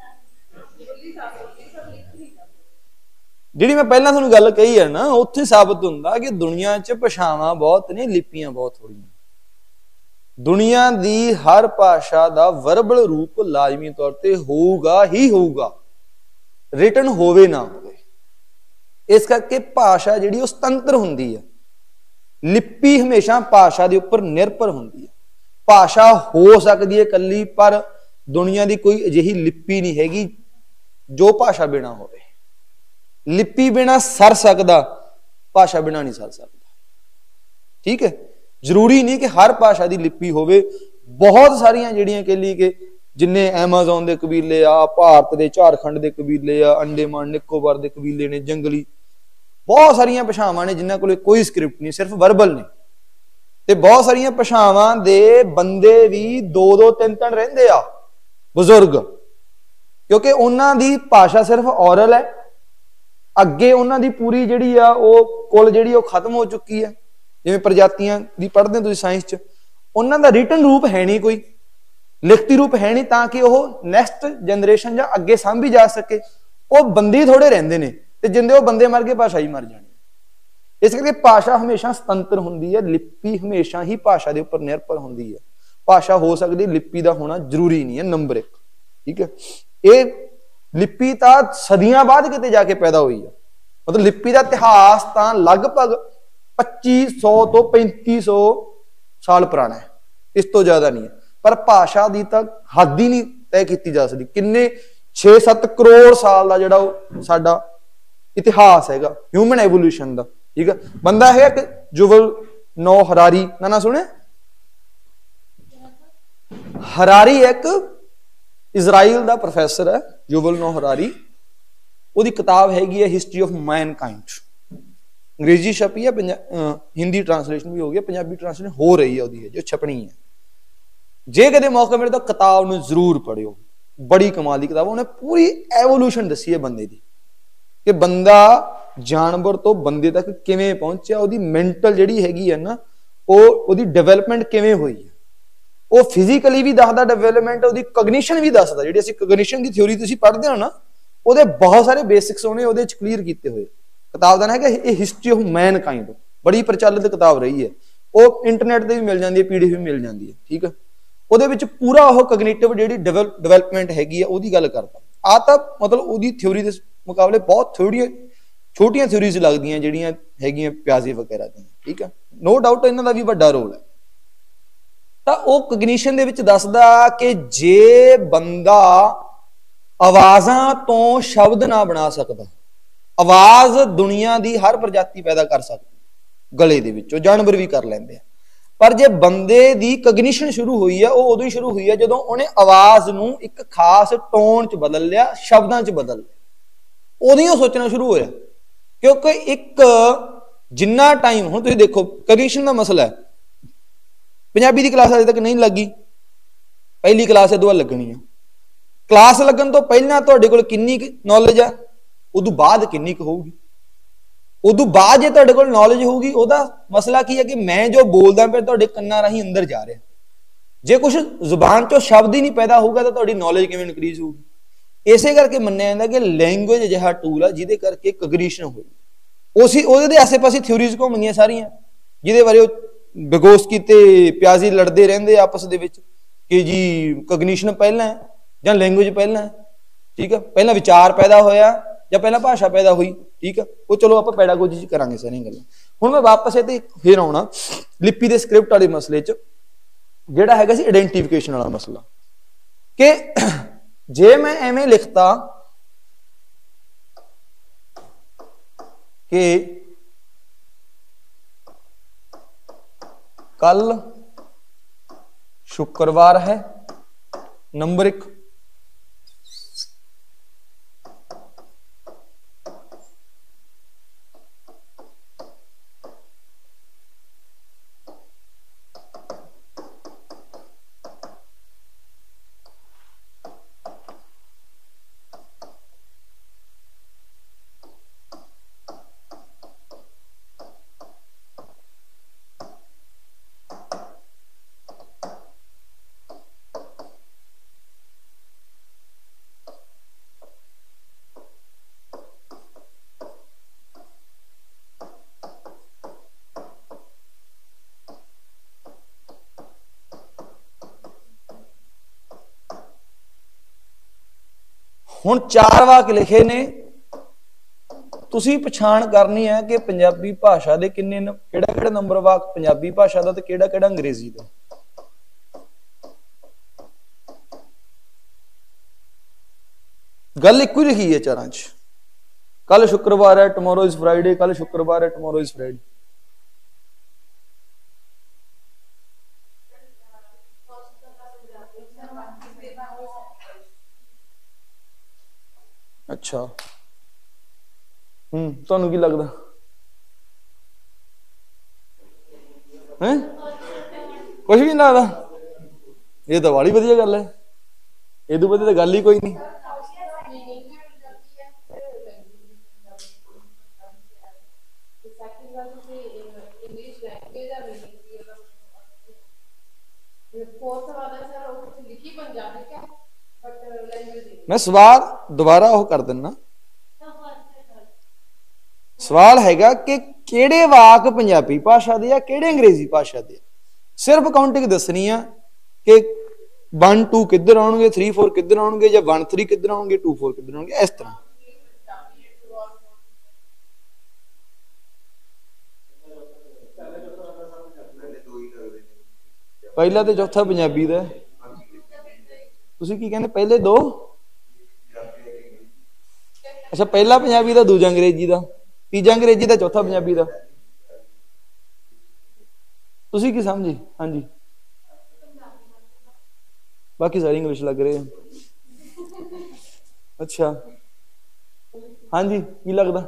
ਜਿਹੜੀ ਮੈਂ ਪਹਿਲਾਂ ਤੁਹਾਨੂੰ ਗੱਲ ਕਹੀ ਹੈ ਨਾ, ਉੱਥੇ ਸਾਬਤ ਹੁੰਦਾ ਕਿ ਦੁਨੀਆ 'ਚ ਭਾਸ਼ਾਵਾਂ ਬਹੁਤ ਨੇ, ਲਿਪੀਆਂ ਬਹੁਤ ਥੋੜੀਆਂ। ਦੁਨੀਆ ਦੀ ਹਰ ਭਾਸ਼ਾ ਦਾ ਵਰਬਲ ਰੂਪ ਲਾਜ਼ਮੀ ਤੌਰ ਤੇ ਹੋਊਗਾ ਹੀ ਹੋਊਗਾ, ਰਿਟਨ ਹੋਵੇ ਨਾ ਹੋਵੇ। ਇਸ ਕਰਕੇ ਭਾਸ਼ਾ ਜਿਹੜੀ ਉਹ ਸੁਤੰਤਰ ਹੁੰਦੀ ਹੈ, ਲਿਪੀ ਹਮੇਸ਼ਾ ਭਾਸ਼ਾ ਦੇ ਉੱਪਰ ਨਿਰਭਰ ਹੁੰਦੀ ਹੈ। ਭਾਸ਼ਾ ਹੋ ਸਕਦੀ ਹੈ ਇਕੱਲੀ, ਪਰ ਦੁਨੀਆ ਦੀ ਕੋਈ ਅਜਿਹੀ ਲਿਪੀ ਨਹੀਂ ਹੈਗੀ ਜੋ ਭਾਸ਼ਾ ਬਿਨਾ ਹੋਵੇ। ਲਿਪੀ ਬਿਨਾ ਸਰ ਸਕਦਾ, ਭਾਸ਼ਾ ਬਿਨਾ ਨਹੀਂ ਸਰ ਸਕਦਾ, ਠੀਕ ਹੈ। ਜ਼ਰੂਰੀ ਨਹੀਂ ਕਿ ਹਰ ਭਾਸ਼ਾ ਦੀ ਲਿਪੀ ਹੋਵੇ। ਬਹੁਤ ਸਾਰੀਆਂ ਜਿਹੜੀਆਂ ਕਹ ਲਈ ਕਿ ਜਿੰਨੇ ਐਮਾਜ਼ੋਨ ਦੇ ਕਬੀਲੇ ਆ, ਭਾਰਤ ਦੇ ਝਾਰਖੰਡ ਦੇ ਕਬੀਲੇ ਆ, ਅੰਡੇਮਾਨ ਨਿਕੋਬਾਰ ਦੇ ਕਬੀਲੇ ਨੇ, ਜੰਗਲੀ, ਬਹੁਤ ਸਾਰੀਆਂ ਭਾਸ਼ਾਵਾਂ ਨੇ ਜਿਨ੍ਹਾਂ ਕੋਲ ਕੋਈ ਸਕ੍ਰਿਪਟ ਨਹੀਂ, ਸਿਰਫ ਵਰਬਲ ਨੇ। ਤੇ ਬਹੁਤ ਸਾਰੀਆਂ ਭਾਸ਼ਾਵਾਂ ਦੇ ਬੰਦੇ ਵੀ 2-2 3-3 ਰਹਿੰਦੇ ਆ, ਬਜ਼ੁਰਗ, ਕਿਉਂਕਿ ਉਹਨਾਂ ਦੀ ਭਾਸ਼ਾ ਸਿਰਫ ਔਰਲ ਹੈ। ਅੱਗੇ ਉਹਨਾਂ ਦੀ ਪੂਰੀ ਜਿਹੜੀ ਆ ਉਹ ਕੁਲ ਜਿਹੜੀ ਉਹ ਖਤਮ ਹੋ ਚੁੱਕੀ ਹੈ। ਜਿਵੇਂ ਪ੍ਰਜਾਤੀਆਂ ਦੀ ਪੜ੍ਹਦੇ ਤੁਸੀਂ ਸਾਇੰਸ 'ਚ, ਉਹਨਾਂ ਦਾ ਰਿਟਨ ਰੂਪ ਹੈ ਨਹੀਂ, ਕੋਈ ਲਿਖਤੀ ਰੂਪ ਹੈ ਨਹੀਂ, ਤਾਂ ਕਿ ਉਹ ਨੈਕਸਟ ਜਨਰੇਸ਼ਨ ਜਾਂ ਅੱਗੇ ਸਾਂਭੀ ਜਾ ਸਕੇ। ਉਹ ਬੰਦੇ ਥੋੜੇ ਰਹਿੰਦੇ ਨੇ, ਤੇ ਜਿੰਦੇ ਉਹ ਬੰਦੇ ਮਰ ਗਏ, ਭਾਸ਼ਾ ਹੀ ਮਰ ਜਾਣੀ। ਇਸ ਕਰਕੇ ਭਾਸ਼ਾ ਹਮੇਸ਼ਾ ਸੁਤੰਤਰ ਹੁੰਦੀ ਹੈ, ਲਿਪੀ ਹਮੇਸ਼ਾ ਹੀ ਭਾਸ਼ਾ ਦੇ ਉੱਪਰ ਨਿਰਭਰ ਹੁੰਦੀ ਹੈ। ਭਾਸ਼ਾ ਹੋ ਸਕਦੀ, ਲਿਪੀ ਦਾ ਹੋਣਾ ਜ਼ਰੂਰੀ ਨਹੀਂ ਹੈ। ਨੰਬਰ 1, ਠੀਕ ਹੈ। ਇਹ ਲਿਪੀ ਤਾਂ ਸਦੀਆਂ ਬਾਅਦ ਕਿਤੇ ਜਾ ਕੇ ਪੈਦਾ ਹੋਈ ਹੈ। ਮਤਲਬ ਲਿਪੀ ਦਾ ਇਤਿਹਾਸ ਤਾਂ ਲਗਭਗ 2500 ਤੋਂ 3500 ਸਾਲ ਪੁਰਾਣਾ ਹੈ, ਇਸ ਤੋਂ ਜ਼ਿਆਦਾ ਨਹੀਂ ਹੈ। ਪਰ ਭਾਸ਼ਾ ਦੀ ਤਾਂ ਹੱਦ ਹੀ ਨਹੀਂ ਤੈਅ ਕੀਤੀ ਜਾ ਸਕਦੀ। ਕਿੰਨੇ 6-7 ਕਰੋੜ ਸਾਲ ਦਾ ਜਿਹੜਾ ਉਹ ਸਾਡਾ ਇਤਿਹਾਸ ਹੈਗਾ ਹਿਊਮਨ ਐਵੋਲੂਸ਼ਨ ਦਾ, ਠੀਕ ਹੈ। ਬੰਦਾ ਹੈ ਕਿ ਯੁਵਲ ਨੋ ਹਰਾਰੀ, ਨਾ ਸੁਣਿਆ? ਹਰਾਰੀ ਇੱਕ ਇਜ਼ਰਾਈਲ ਦਾ ਪ੍ਰੋਫੈਸਰ ਹੈ, ਯੁਵਲ ਨੋ ਹਰਾਰੀ। ਉਹਦੀ ਕਿਤਾਬ ਹੈਗੀ ਹੈ ਹਿਸਟਰੀ ਆਫ ਮੈਨਕਾਈਂਡ। ਅੰਗਰੇਜ਼ੀ ਛਪੀ ਹੈ, ਹਿੰਦੀ ਟ੍ਰਾਂਸਲੇਸ਼ਨ ਵੀ ਹੋ ਗਈ, ਪੰਜਾਬੀ ਟ੍ਰਾਂਸਲੇਸ਼ਨ ਹੋ ਰਹੀ ਹੈ ਉਹਦੀ, ਜੋ ਛਪਣੀ ਹੈ। ਜੇ ਕਦੇ ਮੌਕਾ ਮਿਲੇ ਤਾਂ ਕਿਤਾਬ ਨੂੰ ਜ਼ਰੂਰ ਪੜ੍ਹਿਓ, ਬੜੀ ਕਮਾਲ ਦੀ ਕਿਤਾਬ। ਉਹਨੇ ਪੂਰੀ ਐਵੋਲੂਸ਼ਨ ਦੱਸੀ ਹੈ ਬੰਦੇ ਦੀ, ਕਿ ਬੰਦਾ ਜਾਨਵਰ ਤੋਂ ਬੰਦੇ ਤੱਕ ਕਿਵੇਂ ਪਹੁੰਚਿਆ, ਉਹਦੀ ਮੈਂਟਲ ਜਿਹੜੀ ਹੈਗੀ ਹੈ ਨਾ, ਉਹਦੀ ਡਿਵੈਲਪਮੈਂਟ ਕਿਵੇਂ ਹੋਈ ਹੈ। ਉਹ ਫਿਜ਼ੀਕਲੀ ਵੀ ਦੱਸਦਾ ਡਿਵੈਲਪਮੈਂਟ, ਉਹਦੀ ਕੋਗਨੀਸ਼ਨ ਵੀ ਦੱਸਦਾ। ਜਿਹੜੀ ਅਸੀਂ ਕੋਗਨੀਸ਼ਨ ਦੀ ਥਿਊਰੀ ਤੁਸੀਂ ਪੜ੍ਹਦੇ ਹੋ ਨਾ, ਉਹਦੇ ਬਹੁਤ ਸਾਰੇ ਬੇਸਿਕਸ ਉਹਨੇ ਉਹਦੇ ਚ ਕਲੀਅਰ ਕੀਤੇ ਹੋਏ। ਕਿਤਾਬ ਦਾ ਨਾ ਹੈਗਾ ਇਹ ਹਿਸਟਰੀ ਆਫ ਮੈਨਕਾਈਂਡ, ਬੜੀ ਪ੍ਰਚਲਿਤ ਕਿਤਾਬ ਰਹੀ ਹੈ। ਉਹ ਇੰਟਰਨੈਟ ਤੇ ਵੀ ਮਿਲ ਜਾਂਦੀ ਹੈ, PDF ਵੀ ਮਿਲ ਜਾਂਦੀ ਹੈ, ਠੀਕ ਹੈ। ਉਹਦੇ ਵਿੱਚ ਪੂਰਾ ਉਹ ਕੋਗਨੀਟਿਵ ਜਿਹੜੀ ਡਿਵੈਲਪਮੈਂਟ ਹੈਗੀ ਹੈ ਉਹਦੀ ਗੱਲ ਕਰਦਾ। ਆ ਤਾਂ ਮਤਲਬ ਉਹਦੀ ਥਿਊਰੀ ਦੇ ਮੁਕਾਬਲੇ ਬਹੁਤ ਛੋਟੀਆਂ ਥਿਊਰੀਜ਼ ਲੱਗਦੀਆਂ ਜਿਹੜੀਆਂ ਹੈਗੀਆਂ ਪਿਆਜ਼ੇ ਵਗੈਰਾ ਦੀਆਂ, ਠੀਕ ਹੈ। ਨੋ ਡਾਊਟ ਇਹਨਾਂ ਦਾ ਵੀ ਵੱਡਾ ਰੋਲ ਹੈ। ਤਾਂ ਉਹ ਕੋਗਨੀਸ਼ਨ ਦੇ ਵਿੱਚ ਦੱਸਦਾ ਕਿ ਜੇ ਬੰਦਾ ਆਵਾਜ਼ਾਂ ਤੋਂ ਸ਼ਬਦ ਨਾ ਬਣਾ ਸਕਦਾ, ਆਵਾਜ਼ ਦੁਨੀਆ ਦੀ ਹਰ ਪ੍ਰਜਾਤੀ ਪੈਦਾ ਕਰ ਸਕਦੀ, ਗਲੇ ਦੇ ਵਿੱਚੋਂ ਜਾਨਵਰ ਵੀ ਕਰ ਲੈਂਦੇ ਆ। ਪਰ ਜੇ ਬੰਦੇ ਦੀ ਕੋਗਨੀਸ਼ਨ ਸ਼ੁਰੂ ਹੋਈ ਹੈ, ਉਹ ਉਦੋਂ ਹੀ ਸ਼ੁਰੂ ਹੋਈ ਹੈ ਜਦੋਂ ਉਹਨੇ ਆਵਾਜ਼ ਨੂੰ ਇੱਕ ਖਾਸ ਟੋਨ ਚ ਬਦਲ ਲਿਆ, ਸ਼ਬਦਾਂ ਚ ਬਦਲ ਲਿਆ, ਉਦੋਂ ਹੀ ਉਹ ਸੋਚਣਾ ਸ਼ੁਰੂ ਹੋਇਆ। ਕਿਉਂਕਿ ਇੱਕ ਜਿੰਨਾ ਟਾਈਮ, ਹੁਣ ਤੁਸੀਂ ਦੇਖੋ ਕੋਗਨੀਸ਼ਨ ਦਾ ਮਸਲਾ ਹੈ, ਪੰਜਾਬੀ ਦੀ ਕਲਾਸ ਅਜੇ ਤੱਕ ਨਹੀਂ ਲੱਗੀ, ਪਹਿਲੀ ਕਲਾਸ ਇਹ ਤੋਂ ਬਾਅਦ ਲੱਗਣੀ ਆ। ਕਲਾਸ ਲੱਗਣ ਤੋਂ ਪਹਿਲਾਂ ਤੁਹਾਡੇ ਕੋਲ ਕਿੰਨੀ ਨੌਲੇਜ ਆ, ਉਦੋਂ ਬਾਅਦ ਕਿੰਨੀ ਕੁ ਹੋਊਗੀ। ਉਦੋਂ ਬਾਅਦ ਜੇ ਤੁਹਾਡੇ ਕੋਲ ਨੌਲੇਜ ਹੋਊਗੀ, ਉਹਦਾ ਮਸਲਾ ਕੀ ਹੈ ਕਿ ਮੈਂ ਜੋ ਬੋਲਦਾ ਪਿਆ ਤੁਹਾਡੇ ਕੰਨਾਂ ਰਾਹੀਂ ਅੰਦਰ ਜਾ ਰਿਹਾ। ਜੇ ਕੁਛ ਜ਼ੁਬਾਨ ਚੋਂ ਸ਼ਬਦ ਹੀ ਨਹੀਂ ਪੈਦਾ ਹੋਊਗਾ ਤਾਂ ਤੁਹਾਡੀ ਨੌਲੇਜ ਕਿਵੇਂ ਇਨਕਰੀਜ਼ ਹੋਊਗੀ। ਇਸੇ ਕਰਕੇ ਮੰਨਿਆ ਜਾਂਦਾ ਕਿ ਲੈਂਗੁਏਜ ਅਜਿਹਾ ਟੂਲ ਆ ਜਿਹਦੇ ਕਰਕੇ ਕੋਗਨੀਸ਼ਨ ਹੋਈ। ਉਹਦੇ ਦੇ ਆਸੇ ਪਾਸੇ ਥਿਊਰੀਜ਼ ਘੁੰਮਦੀਆਂ ਸਾਰੀਆਂ, ਜਿਹਦੇ ਬਾਰੇ ਉਹ ਵਿਗੋਸਕੀ ਤੇ ਪਿਆਜ਼ੀ ਲੜਦੇ ਰਹਿੰਦੇ ਆਪਸ ਦੇ ਵਿੱਚ ਕਿ ਜੀ ਕੋਗਨੀਸ਼ਨ ਪਹਿਲਾਂ ਹੈ ਜਾਂ ਲੈਂਗੁਏਜ ਪਹਿਲਾਂ ਹੈ। ਠੀਕ ਆ, ਪਹਿਲਾਂ ਵਿਚਾਰ ਪੈਦਾ ਹੋਇਆ ਜਾਂ ਪਹਿਲਾਂ ਭਾਸ਼ਾ ਪੈਦਾ ਹੋਈ। ਠੀਕ ਆ, ਉਹ ਚਲੋ ਆਪਾਂ ਪੈਡਾਗੋਜੀ ਚ ਕਰਾਂਗੇ ਸਾਰੀਆਂ ਗੱਲਾਂ। ਹੁਣ ਮੈਂ ਵਾਪਸ ਇਹ ਫਿਰ ਆਉਣਾ ਲਿਪੀ ਦੇ ਸਕ੍ਰਿਪਟ ਵਾਲੇ ਮਸਲੇ ਚ, ਜਿਹੜਾ ਹੈਗਾ ਸੀ ਆਇਡੈਂਟੀਫਿਕੇਸ਼ਨ ਵਾਲਾ ਮਸਲਾ, ਕਿ ਜੇ ਮੈਂ ਐਵੇਂ ਲਿਖਤਾ ਕਿ ਕੱਲ शुक्रवार है, नंबर 1, ਹੁਣ 4 ਵਾਕ ਲਿਖੇ ਨੇ, ਤੁਸੀਂ ਪਛਾਣ ਕਰਨੀ ਹੈ ਕਿ ਪੰਜਾਬੀ ਭਾਸ਼ਾ ਦੇ ਕਿੰਨੇ ਕਿਹੜਾ ਨੰਬਰ ਵਾਕ ਪੰਜਾਬੀ ਭਾਸ਼ਾ ਦਾ ਤੇ ਕਿਹੜਾ ਅੰਗਰੇਜ਼ੀ ਦਾ। ਗੱਲ ਇੱਕੋ ਹੀ ਲਿਖੀ ਹੈ ਚਾਰਾਂ ਚ, ਕੱਲ ਸ਼ੁੱਕਰਵਾਰ ਹੈ, ਟੁਮਾਰੋ ਇਜ਼ ਫਰਾਈਡੇ, ਕੱਲ ਸ਼ੁੱਕਰਵਾਰ ਹੈ, ਟੁਮਾਰੋ ਇਜ਼ ਫਰਾਈਡੇ। ਅੱਛਾ, ਤੁਹਾਨੂੰ ਕੀ ਲੱਗਦਾ ਹੈ? ਕੁਛ ਵੀ ਨਹੀਂ ਲੱਗਦਾ? ਇਹ ਤਾਂ ਬੜੀ ਵਧੀਆ ਗੱਲ ਹੈ, ਇਹ ਤੋਂ ਵਧੀਆ ਤਾਂ ਗੱਲ ਹੀ ਕੋਈ ਨਹੀਂ। मैं सवाल दोबारा वो कर देना, सवाल हैगा कि किहड़े वाक पंजाबी भाषा दे या किहड़े अंग्रेजी भाषा दे। सिर्फ काउंटिंग दसनी है कि 1 2 किधर आउणगे, 3 4 किधर आउणगे, या 1 3 किधर आउणगे, 2 4 किधर आउणगे, इस तरह। पहला तो चौथा पंजाबी दा, तुसीं की कहंदे पहले 2? अच्छा, पहला पंजाबी दा, दूजा अंग्रेजी दा, तीजा अंग्रेजी दा, चौथा पंजाबी दा। तुसीं की समझे? हाँ जी, बाकी सारी इंग्लिश लग रहे हैं। अच्छा, हाँ जी, की लगदा?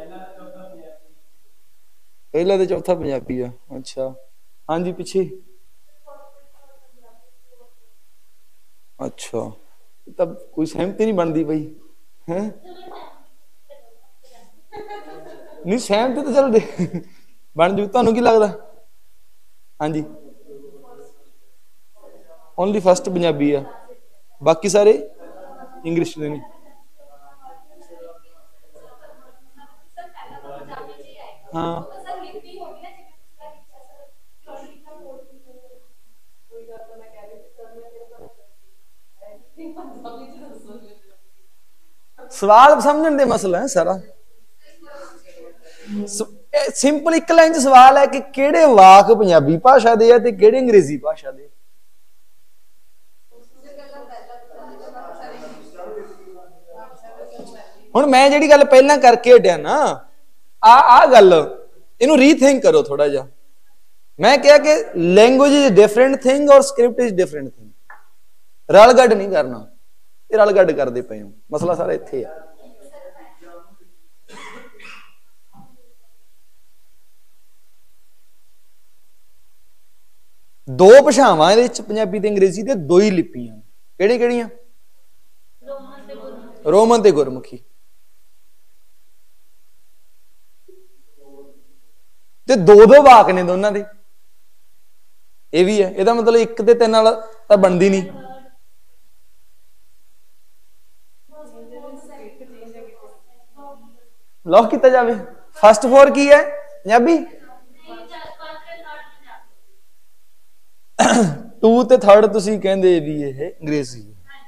पहला तो चौथा पंजाबी आ। अच्छा, हाँ जी, पिछे? अच्छा, तब कोई सहमति नहीं बनती पई है? नहीं सहमति तो चलो बन जू, तुहानू की लगदा? हाँ जी, ओनली फर्स्ट पंजाबी आ, बाकी सारे इंग्लिश दे ने। हाँ, सवाल समझण दे मसला है सारा। सिंपल एक लाइन च सवाल है कि किहड़े वाक पंजाबी भाषा दे ते किहड़े अंग्रेजी भाषा दे। हुण मैं जिहड़ी गल पहलां करके हटिया ना, आ गल इनू रीथिंक करो थोड़ा जा। मैं कहा कि लैंग्वेज इज डिफरेंट थिंग और स्क्रिप्ट इज डिफरेंट थिंग। रल गड्ड नहीं करना, ये रल गड्ड करते पे हो, मसला सारा इत्थे है। ਦੋ ਭਾਸ਼ਾਵਾਂ ਇਹਦੇ ਵਿੱਚ ਪੰਜਾਬੀ ਤੇ ਅੰਗਰੇਜ਼ੀ ਦੇ ਦੋ ਹੀ ਲਿਪੀਆਂ। ਕਿਹੜੀ ਕਿਹੜੀਆਂ? ਰੋਮਨ ਤੇ ਗੁਰਮੁਖੀ। ਤੇ ਦੋ ਦੋ ਵਾਕ ਨੇ ਦੋਨਾਂ ਦੇ। ਇਹ ਵੀ ਹੈ, ਇਹਦਾ ਮਤਲਬ 1 ਤੇ 3 ਨਾਲ ਤਾਂ ਬਣਦੀ ਨਹੀਂ। ਲੌਕ ਕੀਤਾ ਜਾਵੇ। ਫਸਟ 4 ਕੀ ਹੈ? ਪੰਜਾਬੀ। 2 ਤੇ 3rd ਤੁਸੀਂ ਕਹਿੰਦੇ ਵੀ ਇਹ ਅੰਗਰੇਜ਼ੀ।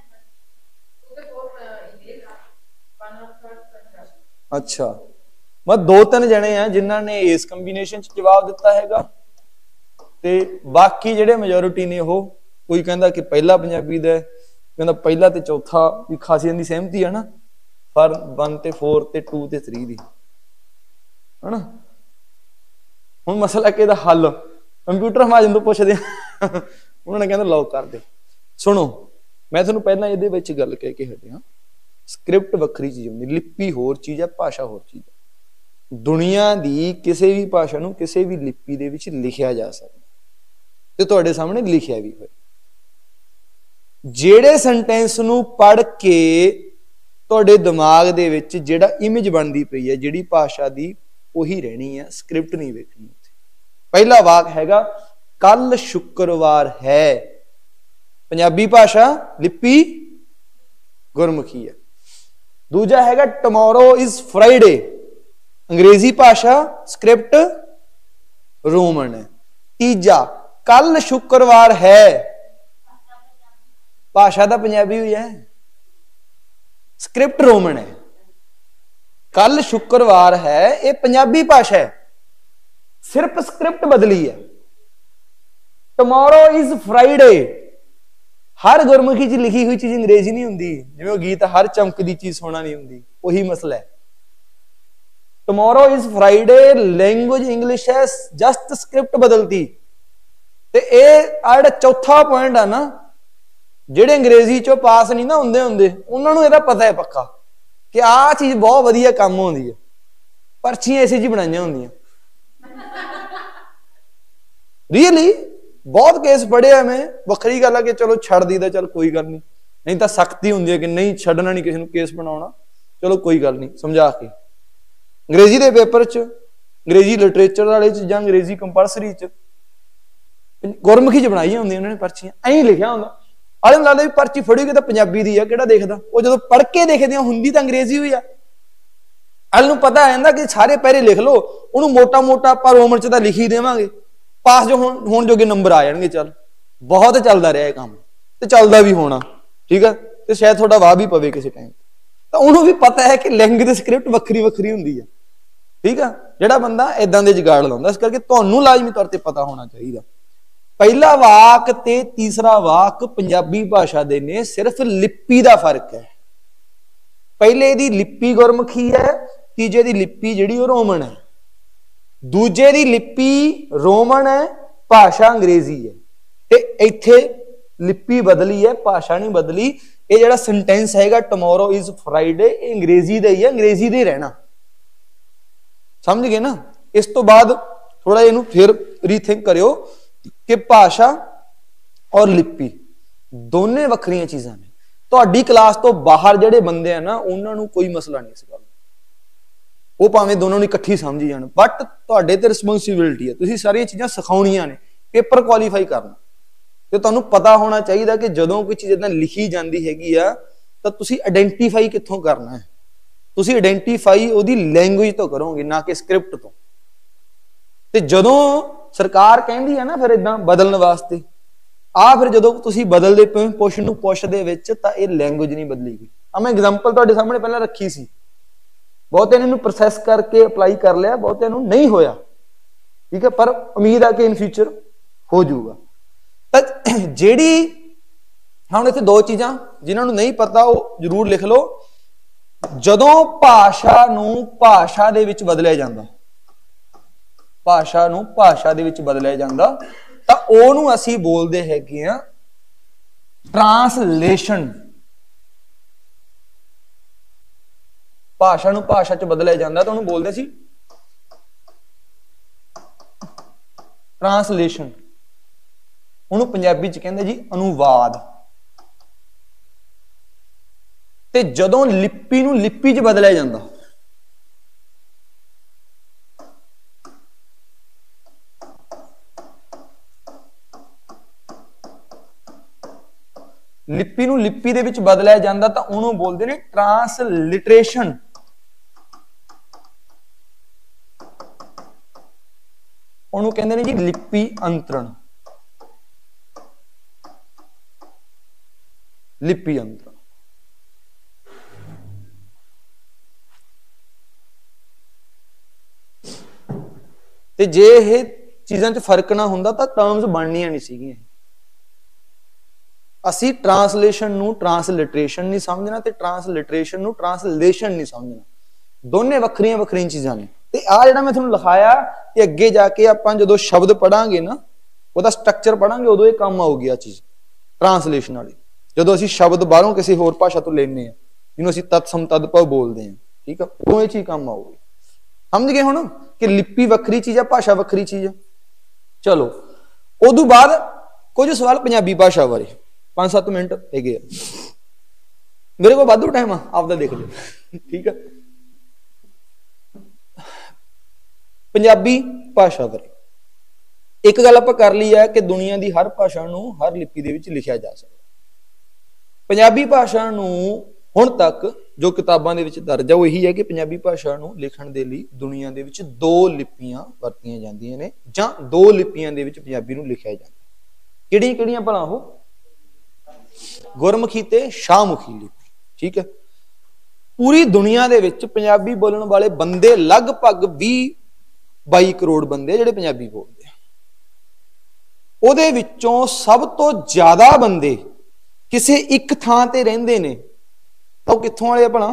ਅੱਛਾ, ਮੈਂ 2-3 ਜਣੇ ਆ ਜਿਨ੍ਹਾਂ ਨੇ ਇਸ ਕੰਬੀਨੇਸ਼ਨ ਚ ਜਵਾਬ ਦਿੱਤਾ ਹੈਗਾ, ਤੇ ਬਾਕੀ ਜਿਹੜੇ ਮੈਜੋਰਿਟੀ ਨੇ ਉਹ ਕੋਈ ਕਹਿੰਦਾ ਕਿ ਪਹਿਲਾ ਪੰਜਾਬੀ ਦਾ, ਕਹਿੰਦਾ ਪਹਿਲਾ ਤੇ ਚੌਥਾ ਵੀ ਖਾਸੀਆਂ ਦੀ ਸਹਿਮਤੀ ਹੈ ਨਾ, ਪਰ 1 ਤੇ 4 ਤੇ 2 ਤੇ 3 ਦੀ ਹਨਾ। ਹੁਣ ਮਸਲਾ ਕਿ ਇਹਦਾ ਹੱਲ ਕੰਪਿਊਟਰ ਹਮਾਜਨ ਤੋਂ ਪੁੱਛਦੇ ਆ, ਉਹਨਾਂ ਨੇ ਕਹਿੰਦਾ ਲੌਕ ਕਰ ਦੇ। ਸੁਣੋ, ਮੈਂ ਤੁਹਾਨੂੰ ਪਹਿਲਾਂ ਇਹਦੇ ਵਿੱਚ ਗੱਲ ਕਹਿ ਕੇ ਹਟਿਆ, ਸਕ੍ਰਿਪਟ ਵੱਖਰੀ ਚੀਜ਼ ਹੁੰਦੀ, ਲਿਪੀ ਹੋਰ ਚੀਜ਼ ਹੈ, ਭਾਸ਼ਾ ਹੋਰ ਚੀਜ਼ ਹੈ। ਦੁਨੀਆ ਦੀ ਕਿਸੇ ਵੀ ਭਾਸ਼ਾ ਨੂੰ ਕਿਸੇ ਵੀ ਲਿਪੀ ਦੇ ਵਿੱਚ ਲਿਖਿਆ ਜਾ ਸਕਦਾ, ਤੇ ਤੁਹਾਡੇ ਸਾਹਮਣੇ ਲਿਖਿਆ ਵੀ ਹੋਇਆ। ਜਿਹੜੇ ਸੈਂਟੈਂਸ ਨੂੰ ਪੜ੍ਹ ਕੇ ਤੁਹਾਡੇ ਦਿਮਾਗ ਦੇ ਵਿੱਚ ਜਿਹੜਾ ਇਮੇਜ ਬਣਦੀ ਪਈ ਹੈ ਜਿਹੜੀ ਭਾਸ਼ਾ ਦੀ, ਉਹੀ ਰਹਿਣੀ ਹੈ, ਸਕ੍ਰਿਪਟ ਨਹੀਂ ਵੇਖਣੀ। ਪਹਿਲਾ ਵਾਕ ਹੈਗਾ ਕੱਲ ਸ਼ੁੱਕਰਵਾਰ ਹੈ, ਪੰਜਾਬੀ ਭਾਸ਼ਾ ਲਿਪੀ ਗੁਰਮੁਖੀ ਹੈ। ਦੂਜਾ ਹੈਗਾ ਟਮੋਰੋ ਇਜ਼ ਫਰਾਈਡੇ, ਅੰਗਰੇਜ਼ੀ ਭਾਸ਼ਾ ਸਕ੍ਰਿਪਟ ਰੋਮਨ ਹੈ। ਤੀਜਾ ਕੱਲ ਸ਼ੁੱਕਰਵਾਰ ਹੈ, ਭਾਸ਼ਾ ਦਾ ਪੰਜਾਬੀ ਹੋਈ ਹੈ, ਸਕ੍ਰਿਪਟ ਰੋਮਨ ਹੈ। ਕੱਲ ਸ਼ੁੱਕਰਵਾਰ ਹੈ, ਇਹ ਪੰਜਾਬੀ ਭਾਸ਼ਾ ਹੈ, ਸਿਰਫ ਸਕ੍ਰਿਪਟ ਬਦਲੀ ਹੈ। ਟਮੋਰੋ ਇਜ਼ ਫਰਾਈਡੇ, ਹਰ ਗੁਰਮੁਖੀ ਚ ਲਿਖੀ ਹੋਈ ਚੀਜ਼ ਅੰਗਰੇਜ਼ੀ ਨਹੀਂ ਹੁੰਦੀ, ਜਿਵੇਂ ਉਹ ਗੀਤ ਹਰ ਚਮਕਦੀ ਚੀਜ਼ ਸੋਹਣਾ ਨਹੀਂ ਹੁੰਦੀ, ਉਹੀ ਮਸਲਾ ਹੈ। Tomorrow is Friday language English ਹੈ, ਜਸਟ ਸਕ੍ਰਿਪਟ ਬਦਲਤੀ। ਤੇ ਇਹ ਆ ਜਿਹੜਾ ਚੌਥਾ ਪੁਆਇੰਟ ਆ ਨਾ, ਜਿਹੜੇ ਅੰਗਰੇਜ਼ੀ ਚੋਂ ਪਾਸ ਨਹੀਂ ਨਾ ਹੁੰਦੇ ਉਹਨਾਂ ਨੂੰ ਇਹਦਾ ਪਤਾ ਹੈ ਪੱਕਾ ਕਿ ਆਹ ਚੀਜ਼ ਬਹੁਤ ਵਧੀਆ ਕੰਮ ਹੁੰਦੀ ਹੈ, ਪਰਚੀਆਂ ਇਸੇ ਜੀ ਬਣਾਈਆਂ ਹੁੰਦੀਆਂ। ਰੀਅਲੀ ਬਹੁਤ ਕੇਸ ਪੜ੍ਹਿਆ ਮੈਂ, ਵੱਖਰੀ ਗੱਲ ਆ ਕਿ ਚਲੋ ਛੱਡ ਦੀਦਾ, ਚਲ ਕੋਈ ਗੱਲ ਨਹੀਂ, ਨਹੀਂ ਤਾਂ ਸਖਤੀ ਹੁੰਦੀ ਹੈ ਕਿ ਨਹੀਂ ਛੱਡਣਾ, ਨਹੀਂ ਕਿਸੇ ਨੂੰ ਕੇਸ ਬਣਾਉਣਾ, ਚਲੋ ਕੋਈ ਗੱਲ ਨਹੀਂ ਸਮਝਾ ਕੇ। ਅੰਗਰੇਜ਼ੀ ਦੇ ਪੇਪਰ 'ਚ, ਅੰਗਰੇਜ਼ੀ ਲਿਟਰੇਚਰ ਵਾਲੇ 'ਚ ਜਾਂ ਅੰਗਰੇਜ਼ੀ ਕੰਪਲਸਰੀ 'ਚ ਗੁਰਮੁਖੀ 'ਚ ਬਣਾਈਆਂ ਹੁੰਦੀਆਂ ਉਹਨਾਂ ਨੇ ਪਰਚੀਆਂ, ਐਂ ਲਿਖਿਆ ਹੁੰਦਾ। ਆਲੇ ਨੂੰ ਲੱਗਦਾ ਵੀ ਪਰਚੀ ਫੜੀਗੀ ਤਾਂ ਪੰਜਾਬੀ ਦੀ ਆ, ਕਿਹੜਾ ਦੇਖਦਾ, ਉਹ ਜਦੋਂ ਪੜ੍ਹ ਕੇ ਦੇਖਦੇ ਹੁੰਦੀ ਤਾਂ ਅੰਗਰੇਜ਼ੀ ਹੋਈ ਆ। ਆਲੇ ਨੂੰ ਪਤਾ ਆ ਜਾਂਦਾ ਕਿ ਸਾਰੇ ਪਹਿਰੇ ਲਿਖ ਲਓ, ਉਹਨੂੰ ਮੋਟਾ ਮੋਟਾ ਆਪਾਂ ਰੋਮਨ 'ਚ ਤਾਂ ਲਿਖੀ ਦੇਵਾਂਗੇ, ਪਾਸ ਜੋ ਹੁਣ ਜੋਗੇ ਨੰਬਰ ਆ ਜਾਣਗੇ। ਚੱਲ ਬਹੁਤ ਚੱਲਦਾ ਰਿਹਾ ਇਹ ਕੰਮ, ਤੇ ਚੱਲਦਾ ਵੀ ਹੋਣਾ, ਠੀਕ ਆ, ਤੇ ਸ਼ਾਇਦ ਤੁਹਾਡਾ ਵਾਹ ਵੀ ਪਵੇ ਕਿਸੇ ਟਾਈਮ। ਤਾਂ ਉਹਨੂੰ ਵੀ ਪਤਾ ਹੈ ਕਿ ਲੈਂਗੁਏਜ ਦੀ ਸਕ੍ਰਿਪਟ ਵੱਖਰੀ ਵੱਖਰੀ ਹੁੰਦੀ ਹੈ, ਠੀਕ ਆ, ਜਿਹੜਾ ਬੰਦਾ ਏਦਾਂ ਦੇ ਜੁਗਾੜ ਲਾਉਂਦਾ। ਇਸ ਕਰਕੇ ਤੁਹਾਨੂੰ ਲਾਜ਼ਮੀ ਤੌਰ ਤੇ ਪਤਾ ਹੋਣਾ ਚਾਹੀਦਾ। ਪਹਿਲਾ ਵਾਕ ਤੇ ਤੀਸਰਾ ਵਾਕ ਪੰਜਾਬੀ ਭਾਸ਼ਾ ਦੇ ਨੇ, ਸਿਰਫ ਲਿਪੀ ਦਾ ਫਰਕ ਹੈ। ਪਹਿਲੇ ਦੀ ਲਿਪੀ ਗੁਰਮੁਖੀ ਹੈ, ਤੀਜੇ ਦੀ ਲਿਪੀ ਜਿਹੜੀ ਉਹ ਰੋਮਨ ਹੈ, ਦੂਜੇ ਦੀ ਲਿਪੀ ਰੋਮਨ ਹੈ, ਭਾਸ਼ਾ ਅੰਗਰੇਜ਼ੀ ਹੈ। ਤੇ ਇੱਥੇ ਲਿਪੀ ਬਦਲੀ ਹੈ, ਭਾਸ਼ਾ ਨਹੀਂ ਬਦਲੀ। ਇਹ ਜਿਹੜਾ ਸੈਂਟੈਂਸ ਹੈਗਾ ਟਮੋਰੋ ਇਜ਼ ਫਰਾਈਡੇ, ਇਹ ਅੰਗਰੇਜ਼ੀ ਦਾ ਹੀ ਹੈ, ਅੰਗਰੇਜ਼ੀ ਦੇ ਰਹਿਣਾ। ਸਮਝ ਗਏ ਨਾ? ਇਸ ਤੋਂ ਬਾਅਦ ਥੋੜਾ ਇਹਨੂੰ ਫਿਰ ਰੀਥਿੰਕ ਕਰਿਓ ਕਿ ਭਾਸ਼ਾ ਔਰ ਲਿਪੀ ਦੋਨੇ ਵੱਖਰੀਆਂ ਚੀਜ਼ਾਂ ਨੇ। ਤੁਹਾਡੀ ਕਲਾਸ ਤੋਂ ਬਾਹਰ ਜਿਹੜੇ ਬੰਦੇ ਆ ਨਾ, ਉਹਨਾਂ ਨੂੰ ਕੋਈ ਮਸਲਾ ਨਹੀਂ ਇਸ ਗੱਲ, ਉਹ ਭਾਵੇਂ ਦੋਨੋਂ ਨੂੰ ਇਕੱਠੀ ਸਮਝੀ ਜਾਣ, ਬਟ ਤੁਹਾਡੇ ਤੇ ਰਿਸਪੌਂਸਿਬਿਲਿਟੀ ਹੈ, ਤੁਸੀਂ ਸਾਰੀਆਂ ਚੀਜ਼ਾਂ ਸਿਖਾਉਣੀਆਂ ਨੇ, ਪੇਪਰ ਕੁਆਲੀਫਾਈ ਕਰਨਾ। ਤੇ ਤੁਹਾਨੂੰ ਪਤਾ ਹੋਣਾ ਚਾਹੀਦਾ ਕਿ ਜਦੋਂ ਕੋਈ ਚੀਜ਼ ਇਦਾਂ ਲਿਖੀ ਜਾਂਦੀ ਹੈਗੀ ਆ, ਤਾਂ ਤੁਸੀਂ ਆਇਡੈਂਟੀਫਾਈ ਕਿੱਥੋਂ ਕਰਨਾ ਹੈ। ਤੁਸੀਂ ਆਇਡੈਂਟੀਫਾਈ ਉਹਦੀ ਲੈਂਗੁਏਜ ਤੋਂ ਕਰੋਗੇ, ਨਾ ਕਿ ਸਕ੍ਰਿਪਟ ਤੋਂ। ਤੇ ਜਦੋਂ ਸਰਕਾਰ ਕਹਿੰਦੀ ਹੈ ਨਾ ਫਿਰ ਇਦਾਂ ਬਦਲਣ ਵਾਸਤੇ, ਫਿਰ ਜਦੋਂ ਤੁਸੀਂ ਬਦਲਦੇ ਪਏ ਪੁਸ਼ ਨੂੰ ਪੁਸ਼ ਦੇ ਵਿੱਚ, ਤਾਂ ਇਹ ਲੈਂਗੁਏਜ ਨਹੀਂ ਬਦਲੀ ਗਈ। ਮੈਂ ਐਗਜ਼ਾਮਪਲ ਤੁਹਾਡੇ ਸਾਹਮਣੇ ਪਹਿਲਾਂ ਰੱਖੀ ਸੀ, ਬਹੁਤਿਆਂ ਨੇ ਇਹਨੂੰ ਪ੍ਰੋਸੈਸ ਕਰਕੇ ਅਪਲਾਈ ਕਰ ਲਿਆ, ਬਹੁਤਿਆਂ ਨੂੰ ਨਹੀਂ ਹੋਇਆ, ਠੀਕ ਹੈ, ਪਰ ਉਮੀਦ ਆ ਕਿ ਇਨ ਫਿਊਚਰ ਹੋ ਜਾਊਗਾ। ਤਾਂ ਜਿਹੜੀ ਹੁਣ ਇੱਥੇ ਦੋ ਚੀਜ਼ਾਂ ਜਿਨ੍ਹਾਂ ਨੂੰ ਨਹੀਂ ਪਤਾ ਉਹ ਜ਼ਰੂਰ ਲਿਖ ਲਓ। ਜਦੋਂ ਭਾਸ਼ਾ ਨੂੰ ਭਾਸ਼ਾ ਦੇ ਵਿੱਚ ਬਦਲਿਆ ਜਾਂਦਾ, ਭਾਸ਼ਾ ਨੂੰ ਭਾਸ਼ਾ ਦੇ ਵਿੱਚ ਬਦਲਿਆ ਜਾਂਦਾ, ਤਾਂ ਉਹਨੂੰ ਅਸੀਂ ਬੋਲਦੇ ਹੈਗੇ ਆ ਟ੍ਰਾਂਸਲੇਸ਼ਨ। ਭਾਸ਼ਾ ਨੂੰ ਭਾਸ਼ਾ 'ਚ ਬਦਲਿਆ ਜਾਂਦਾ ਤਾਂ ਉਹਨੂੰ ਬੋਲਦੇ ਸੀ ਟ੍ਰਾਂਸਲੇਸ਼ਨ। ਉਹਨੂੰ ਪੰਜਾਬੀ ਚ ਕਹਿੰਦੇ ਜੀ ਅਨੁਵਾਦ। ਤੇ ਜਦੋਂ ਲਿਪੀ ਨੂੰ ਲਿਪੀ ਚ ਬਦਲਿਆ ਜਾਂਦਾ, ਲਿਪੀ ਨੂੰ ਲਿਪੀ ਦੇ ਵਿੱਚ ਬਦਲਿਆ ਜਾਂਦਾ ਤਾਂ ਉਹਨੂੰ ਬੋਲਦੇ ਨੇ ਟ੍ਰਾਂਸਲਿਟਰੇਸ਼ਨ। ਉਹਨੂੰ ਕਹਿੰਦੇ ਨੇ ਜੀ ਲਿਪੀ ਅੰਤਰਣ। ਲਿਪੀ ਅੰਤਰਣ। ਤੇ ਜੇ ਇਹ ਚੀਜ਼ਾਂ 'ਚ ਫਰਕ ਨਾ ਹੁੰਦਾ ਤਾਂ ਟਰਮਸ ਬਣਨੀਆਂ ਨਹੀਂ ਸੀਗੀਆਂ। ਅਸੀਂ ਟ੍ਰਾਂਸਲੇਸ਼ਨ ਨੂੰ ਟ੍ਰਾਂਸਲਿਟਰੇਸ਼ਨ ਨਹੀਂ ਸਮਝਣਾ ਤੇ ਟ੍ਰਾਂਸਲਿਟਰੇਸ਼ਨ ਨੂੰ ਟ੍ਰਾਂਸਲੇਸ਼ਨ ਨਹੀਂ ਸਮਝਣਾ। ਦੋਨੇ ਵੱਖਰੀਆਂ ਵੱਖਰੀਆਂ ਚੀਜ਼ਾਂ ਨੇ। ਤੇ ਆ ਜਿਹੜਾ ਮੈਂ ਤੁਹਾਨੂੰ ਲਿਖਾਇਆ, ਇਹ ਅੱਗੇ ਜਾ ਕੇ ਆਪਾਂ ਜਦੋਂ ਸ਼ਬਦ ਪੜਾਂਗੇ ਨਾ, ਉਹਦਾ ਸਟਰਕਚਰ ਪੜਾਂਗੇ, ਉਦੋਂ ਇਹ ਕੰਮ ਆਊਗੀ ਆ ਚੀਜ਼ ਟ੍ਰਾਂਸਲੇਸ਼ਨ ਵਾਲੀ। ਜਦੋਂ ਅਸੀਂ ਸ਼ਬਦ ਬਾਹਰੋਂ ਕਿਸੇ ਹੋਰ ਭਾਸ਼ਾ ਤੋਂ ਲੈਣੇ ਆ, ਜਿਹਨੂੰ ਅਸੀਂ ਤਤਸਮ ਤਦਭਵ ਬੋਲਦੇ ਹਾਂ, ਠੀਕ ਆ, ਉਹ ਇਹ ਚੀਜ਼ ਕੰਮ ਆਊਗੀ। ਸਮਝ ਗਏ ਹੁਣ ਕਿ ਲਿਪੀ ਵੱਖਰੀ ਚੀਜ਼ ਆ, ਭਾਸ਼ਾ ਵੱਖਰੀ ਚੀਜ਼ ਆ। ਚਲੋ ਉਦੋਂ ਬਾਅਦ ਕੁਝ ਸਵਾਲ ਪੰਜਾਬੀ ਭਾਸ਼ਾ ਬਾਰੇ, 5-7 ਮਿੰਟ ਹੈਗੇ ਆ, ਮੇਰੇ ਕੋਲ ਵਾਧੂ ਟਾਈਮ ਆ, ਆਪਦਾ ਦੇਖ ਲਿਓ, ਠੀਕ ਆ। ਪੰਜਾਬੀ ਭਾਸ਼ਾ ਬਾਰੇ ਇੱਕ ਗੱਲ ਆਪਾਂ ਕਰ ਲਈ ਹੈ ਕਿ ਦੁਨੀਆ ਦੀ ਹਰ ਭਾਸ਼ਾ ਨੂੰ ਹਰ ਲਿਪੀ ਦੇ ਵਿੱਚ ਲਿਖਿਆ ਜਾ ਸਕਦਾ। ਪੰਜਾਬੀ ਭਾਸ਼ਾ ਨੂੰ ਹੁਣ ਤੱਕ ਜੋ ਕਿਤਾਬਾਂ ਦੇ ਵਿੱਚ ਦਰਜ ਹੈ ਉਹ ਇਹੀ ਹੈ ਕਿ ਪੰਜਾਬੀ ਭਾਸ਼ਾ ਨੂੰ ਲਿਖਣ ਦੇ ਲਈ ਦੁਨੀਆ ਦੇ ਵਿੱਚ 2 ਲਿਪੀਆਂ ਵਰਤੀਆਂ ਜਾਂਦੀਆਂ ਨੇ, ਜਾਂ 2 ਲਿਪੀਆਂ ਦੇ ਵਿੱਚ ਪੰਜਾਬੀ ਨੂੰ ਲਿਖਿਆ ਜਾਂਦਾ। ਕਿਹੜੀਆਂ ਕਿਹੜੀਆਂ ਭਲਾ? ਉਹ ਗੁਰਮੁਖੀ ਤੇ ਸ਼ਾਹਮੁਖੀ ਲਿਪੀ, ਠੀਕ ਹੈ। ਪੂਰੀ ਦੁਨੀਆ ਦੇ ਵਿੱਚ ਪੰਜਾਬੀ ਬੋਲਣ ਵਾਲੇ ਬੰਦੇ ਲਗਭਗ 20-22 ਕਰੋੜ ਬੰਦੇ ਜਿਹੜੇ ਪੰਜਾਬੀ ਬੋਲਦੇ ਆ। ਉਹਦੇ ਵਿੱਚੋਂ ਸਭ ਤੋਂ ਜ਼ਿਆਦਾ ਬੰਦੇ ਕਿਸੇ ਇੱਕ ਥਾਂ ਤੇ ਰਹਿੰਦੇ ਨੇ, ਤਾਂ ਉਹ ਕਿੱਥੋਂ ਵਾਲੇ ਆ ਭਲਾ?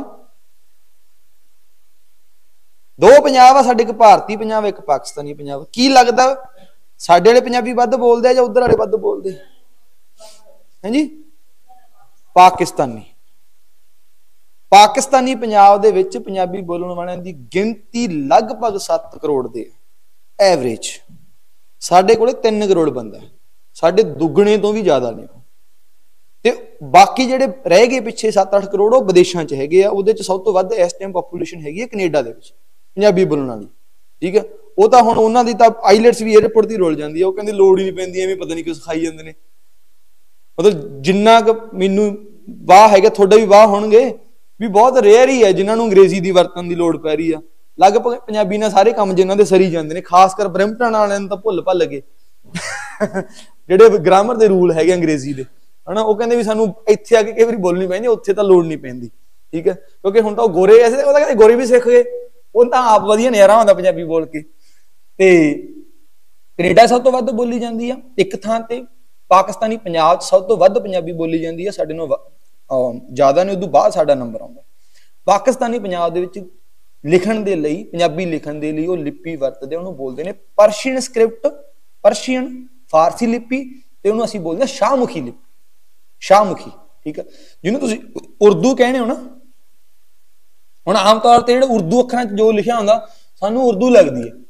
2 ਪੰਜਾਬ ਆ ਸਾਡੇ, ਇੱਕ ਭਾਰਤੀ ਪੰਜਾਬ, ਇੱਕ ਪਾਕਿਸਤਾਨੀ ਪੰਜਾਬ। ਕੀ ਲੱਗਦਾ ਸਾਡੇ ਵਾਲੇ ਪੰਜਾਬੀ ਵੱਧ ਬੋਲਦੇ ਆ ਜਾਂ ਉਧਰ ਵਾਲੇ ਵੱਧ ਬੋਲਦੇ? ਹਾਂਜੀ, ਪਾਕਿਸਤਾਨੀ। ਪਾਕਿਸਤਾਨੀ ਪੰਜਾਬ ਦੇ ਵਿੱਚ ਪੰਜਾਬੀ ਬੋਲਣ ਵਾਲਿਆਂ ਦੀ ਗਿਣਤੀ ਲਗਭਗ 7 ਕਰੋੜ ਦੇ ਐਵਰੇਜ। ਸਾਡੇ ਕੋਲੇ 3 ਕਰੋੜ ਬੰਦਾ, ਸਾਡੇ ਦੁੱਗਣੇ ਤੋਂ ਵੀ ਜ਼ਿਆਦਾ ਨੇ। ਤੇ ਬਾਕੀ ਜਿਹੜੇ ਰਹਿ ਗਏ ਪਿੱਛੇ 7-8 ਕਰੋੜ, ਉਹ ਵਿਦੇਸ਼ਾਂ 'ਚ ਹੈਗੇ ਆ। ਉਹਦੇ 'ਚ ਸਭ ਤੋਂ ਵੱਧ ਇਸ ਟਾਈਮ ਪੋਪੂਲੇਸ਼ਨ ਹੈਗੀ ਹੈ ਕੈਨੇਡਾ ਦੇ ਵਿੱਚ ਪੰਜਾਬੀ ਬੋਲਣ ਵਾਲੀ, ਠੀਕ ਹੈ। ਉਹ ਤਾਂ ਹੁਣ ਉਹਨਾਂ ਦੀ ਤਾਂ ਆਈਲੈਟਸ ਵੀ 에ਅਰਪੋਰਟ ਦੀ ਰੁਲ ਜਾਂਦੀ ਹੈ, ਉਹ ਕਹਿੰਦੇ ਲੋੜ ਹੀ ਨਹੀਂ ਪੈਂਦੀ, ਐਵੇਂ ਪਤਾ ਨਹੀਂ ਕਿਉਂ ਸਿਖਾਈ ਜਾਂਦੇ ਨੇ। ਮਤਲਬ ਜਿੰਨਾ ਕੁ ਮੈਨੂੰ ਵਾਹ ਹੈਗਾ, ਤੁਹਾਡਾ ਵੀ ਵਾਹ ਹੋਣਗੇ, ਵੀ ਬਹੁਤ ਰੇਅਰ ਹੀ ਹੈ ਜਿਨ੍ਹਾਂ ਨੂੰ ਅੰਗਰੇਜ਼ੀ ਦੀ ਵਰਤਣ ਦੀ ਲੋੜ ਪੈ ਰਹੀ ਆ। ਲਗਭਗ ਪੰਜਾਬੀ ਨਾਲ ਸਾਰੇ ਕੰਮ ਜਿਨ੍ਹਾਂ ਦੇ ਸਰੀ ਜਾਂਦੇ ਨੇ, ਖਾਸ ਕਰ ਬ੍ਰੈਂਪਟਨ ਵਾਲਿਆਂ ਨੂੰ ਤਾਂ ਭੁੱਲ ਗਏ ਜਿਹੜੇ ਗ੍ਰਾਮਰ ਦੇ ਰੂਲ ਹੈਗੇ ਅੰਗਰੇਜ਼ੀ ਦੇ, ਹਨਾ। ਉਹ ਕਹਿੰਦੇ ਵੀ ਸਾਨੂੰ ਇੱਥੇ ਆ ਕੇ ਕਈ ਵਾਰੀ ਬੋਲਣੀ ਪੈਂਦੀ, ਉੱਥੇ ਤਾਂ ਲੋੜ ਨਹੀਂ ਪੈਂਦੀ, ਠੀਕ ਹੈ। ਕਿਉਂਕਿ ਹੁਣ ਤਾਂ ਉਹ ਗੋਰੇ ਐਸੇ, ਉਹ ਤਾਂ ਕਹਿੰਦੇ ਗੋਰੇ ਵੀ ਸਿੱਖ ਗਏ, ਉਹ ਤਾਂ ਆਪ ਵਧੀਆ ਨਜ਼ਾਰਾ ਹੁੰਦਾ ਪੰਜਾਬੀ ਬੋਲ ਕੇ। ਤੇ ਕੈਨੇਡਾ ਸਭ ਤੋਂ ਵੱਧ ਬੋਲੀ ਜਾਂਦੀ ਆ ਇੱਕ ਥਾਂ ਤੇ। ਪਾਕਿਸਤਾਨੀ ਪੰਜਾਬ 'ਚ ਸਭ ਤੋਂ ਵੱਧ ਪੰਜਾਬੀ ਬੋਲੀ ਜਾਂਦੀ ਹੈ, ਸਾਡੇ ਨੂੰ ਜ਼ਿਆਦਾ ਨੇ, ਉਦੋਂ ਬਾਅਦ ਸਾਡਾ ਨੰਬਰ ਆਉਂਦਾ। ਪਾਕਿਸਤਾਨੀ ਪੰਜਾਬ ਦੇ ਵਿੱਚ ਲਿਖਣ ਦੇ ਲਈ, ਪੰਜਾਬੀ ਲਿਖਣ ਦੇ ਲਈ ਉਹ ਲਿਪੀ ਵਰਤਦੇ, ਉਹਨੂੰ ਬੋਲਦੇ ਨੇ ਪਰਸ਼ੀਅਨ ਸਕ੍ਰਿਪਟ, ਪਰਸ਼ੀਅਨ ਫਾਰਸੀ ਲਿਪੀ, ਤੇ ਉਹਨੂੰ ਅਸੀਂ ਬੋਲਦੇ ਹਾਂ ਸ਼ਾਹਮੁਖੀ ਲਿਪੀ, ਸ਼ਾਹਮੁਖੀ, ਠੀਕ ਹੈ। ਜਿਹਨੂੰ ਤੁਸੀਂ ਉਰਦੂ ਕਹਿੰਦੇ ਹੋ ਨਾ। ਹੁਣ ਆਮ ਤੌਰ ਤੇ ਜਿਹੜੇ ਉਰਦੂ ਅੱਖਰਾਂ 'ਚ ਜੋ ਲਿਖਿਆ ਹੁੰਦਾ ਸਾਨੂੰ ਉਰਦੂ ਲੱਗਦੀ ਹੈ,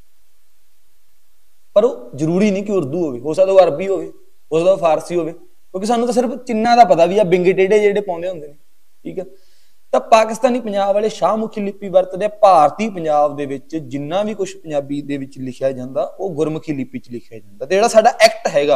ਪਰ ਉਹ ਜ਼ਰੂਰੀ ਨਹੀਂ ਕਿ ਉਰਦੂ ਹੋਵੇ, ਹੋ ਸਕਦਾ ਉਹ ਅਰਬੀ ਹੋਵੇ, ਹੋ ਸਕਦਾ ਉਹ ਫਾਰਸੀ ਹੋਵੇ, ਕਿਉਂਕਿ ਸਾਨੂੰ ਤਾਂ ਸਿਰਫ ਚਿੰਨ੍ਹਾਂ ਦਾ ਪਤਾ ਵੀ ਆ, ਬਿੰਗੇ ਟੇਢੇ ਜਿਹੜੇ ਪਾਉਂਦੇ ਹੁੰਦੇ ਨੇ, ਠੀਕ ਹੈ। ਤਾਂ ਪਾਕਿਸਤਾਨੀ ਪੰਜਾਬ ਵਾਲੇ ਸ਼ਾਹਮੁਖੀ ਲਿਪੀ ਵਰਤਦੇ ਆ। ਭਾਰਤੀ ਪੰਜਾਬ ਦੇ ਵਿੱਚ ਜਿੰਨਾ ਵੀ ਕੁਝ ਪੰਜਾਬੀ ਦੇ ਵਿੱਚ ਲਿਖਿਆ ਜਾਂਦਾ ਉਹ ਗੁਰਮੁਖੀ ਲਿਪੀ 'ਚ ਲਿਖਿਆ ਜਾਂਦਾ। ਤੇ ਜਿਹੜਾ ਸਾਡਾ ਐਕਟ ਹੈਗਾ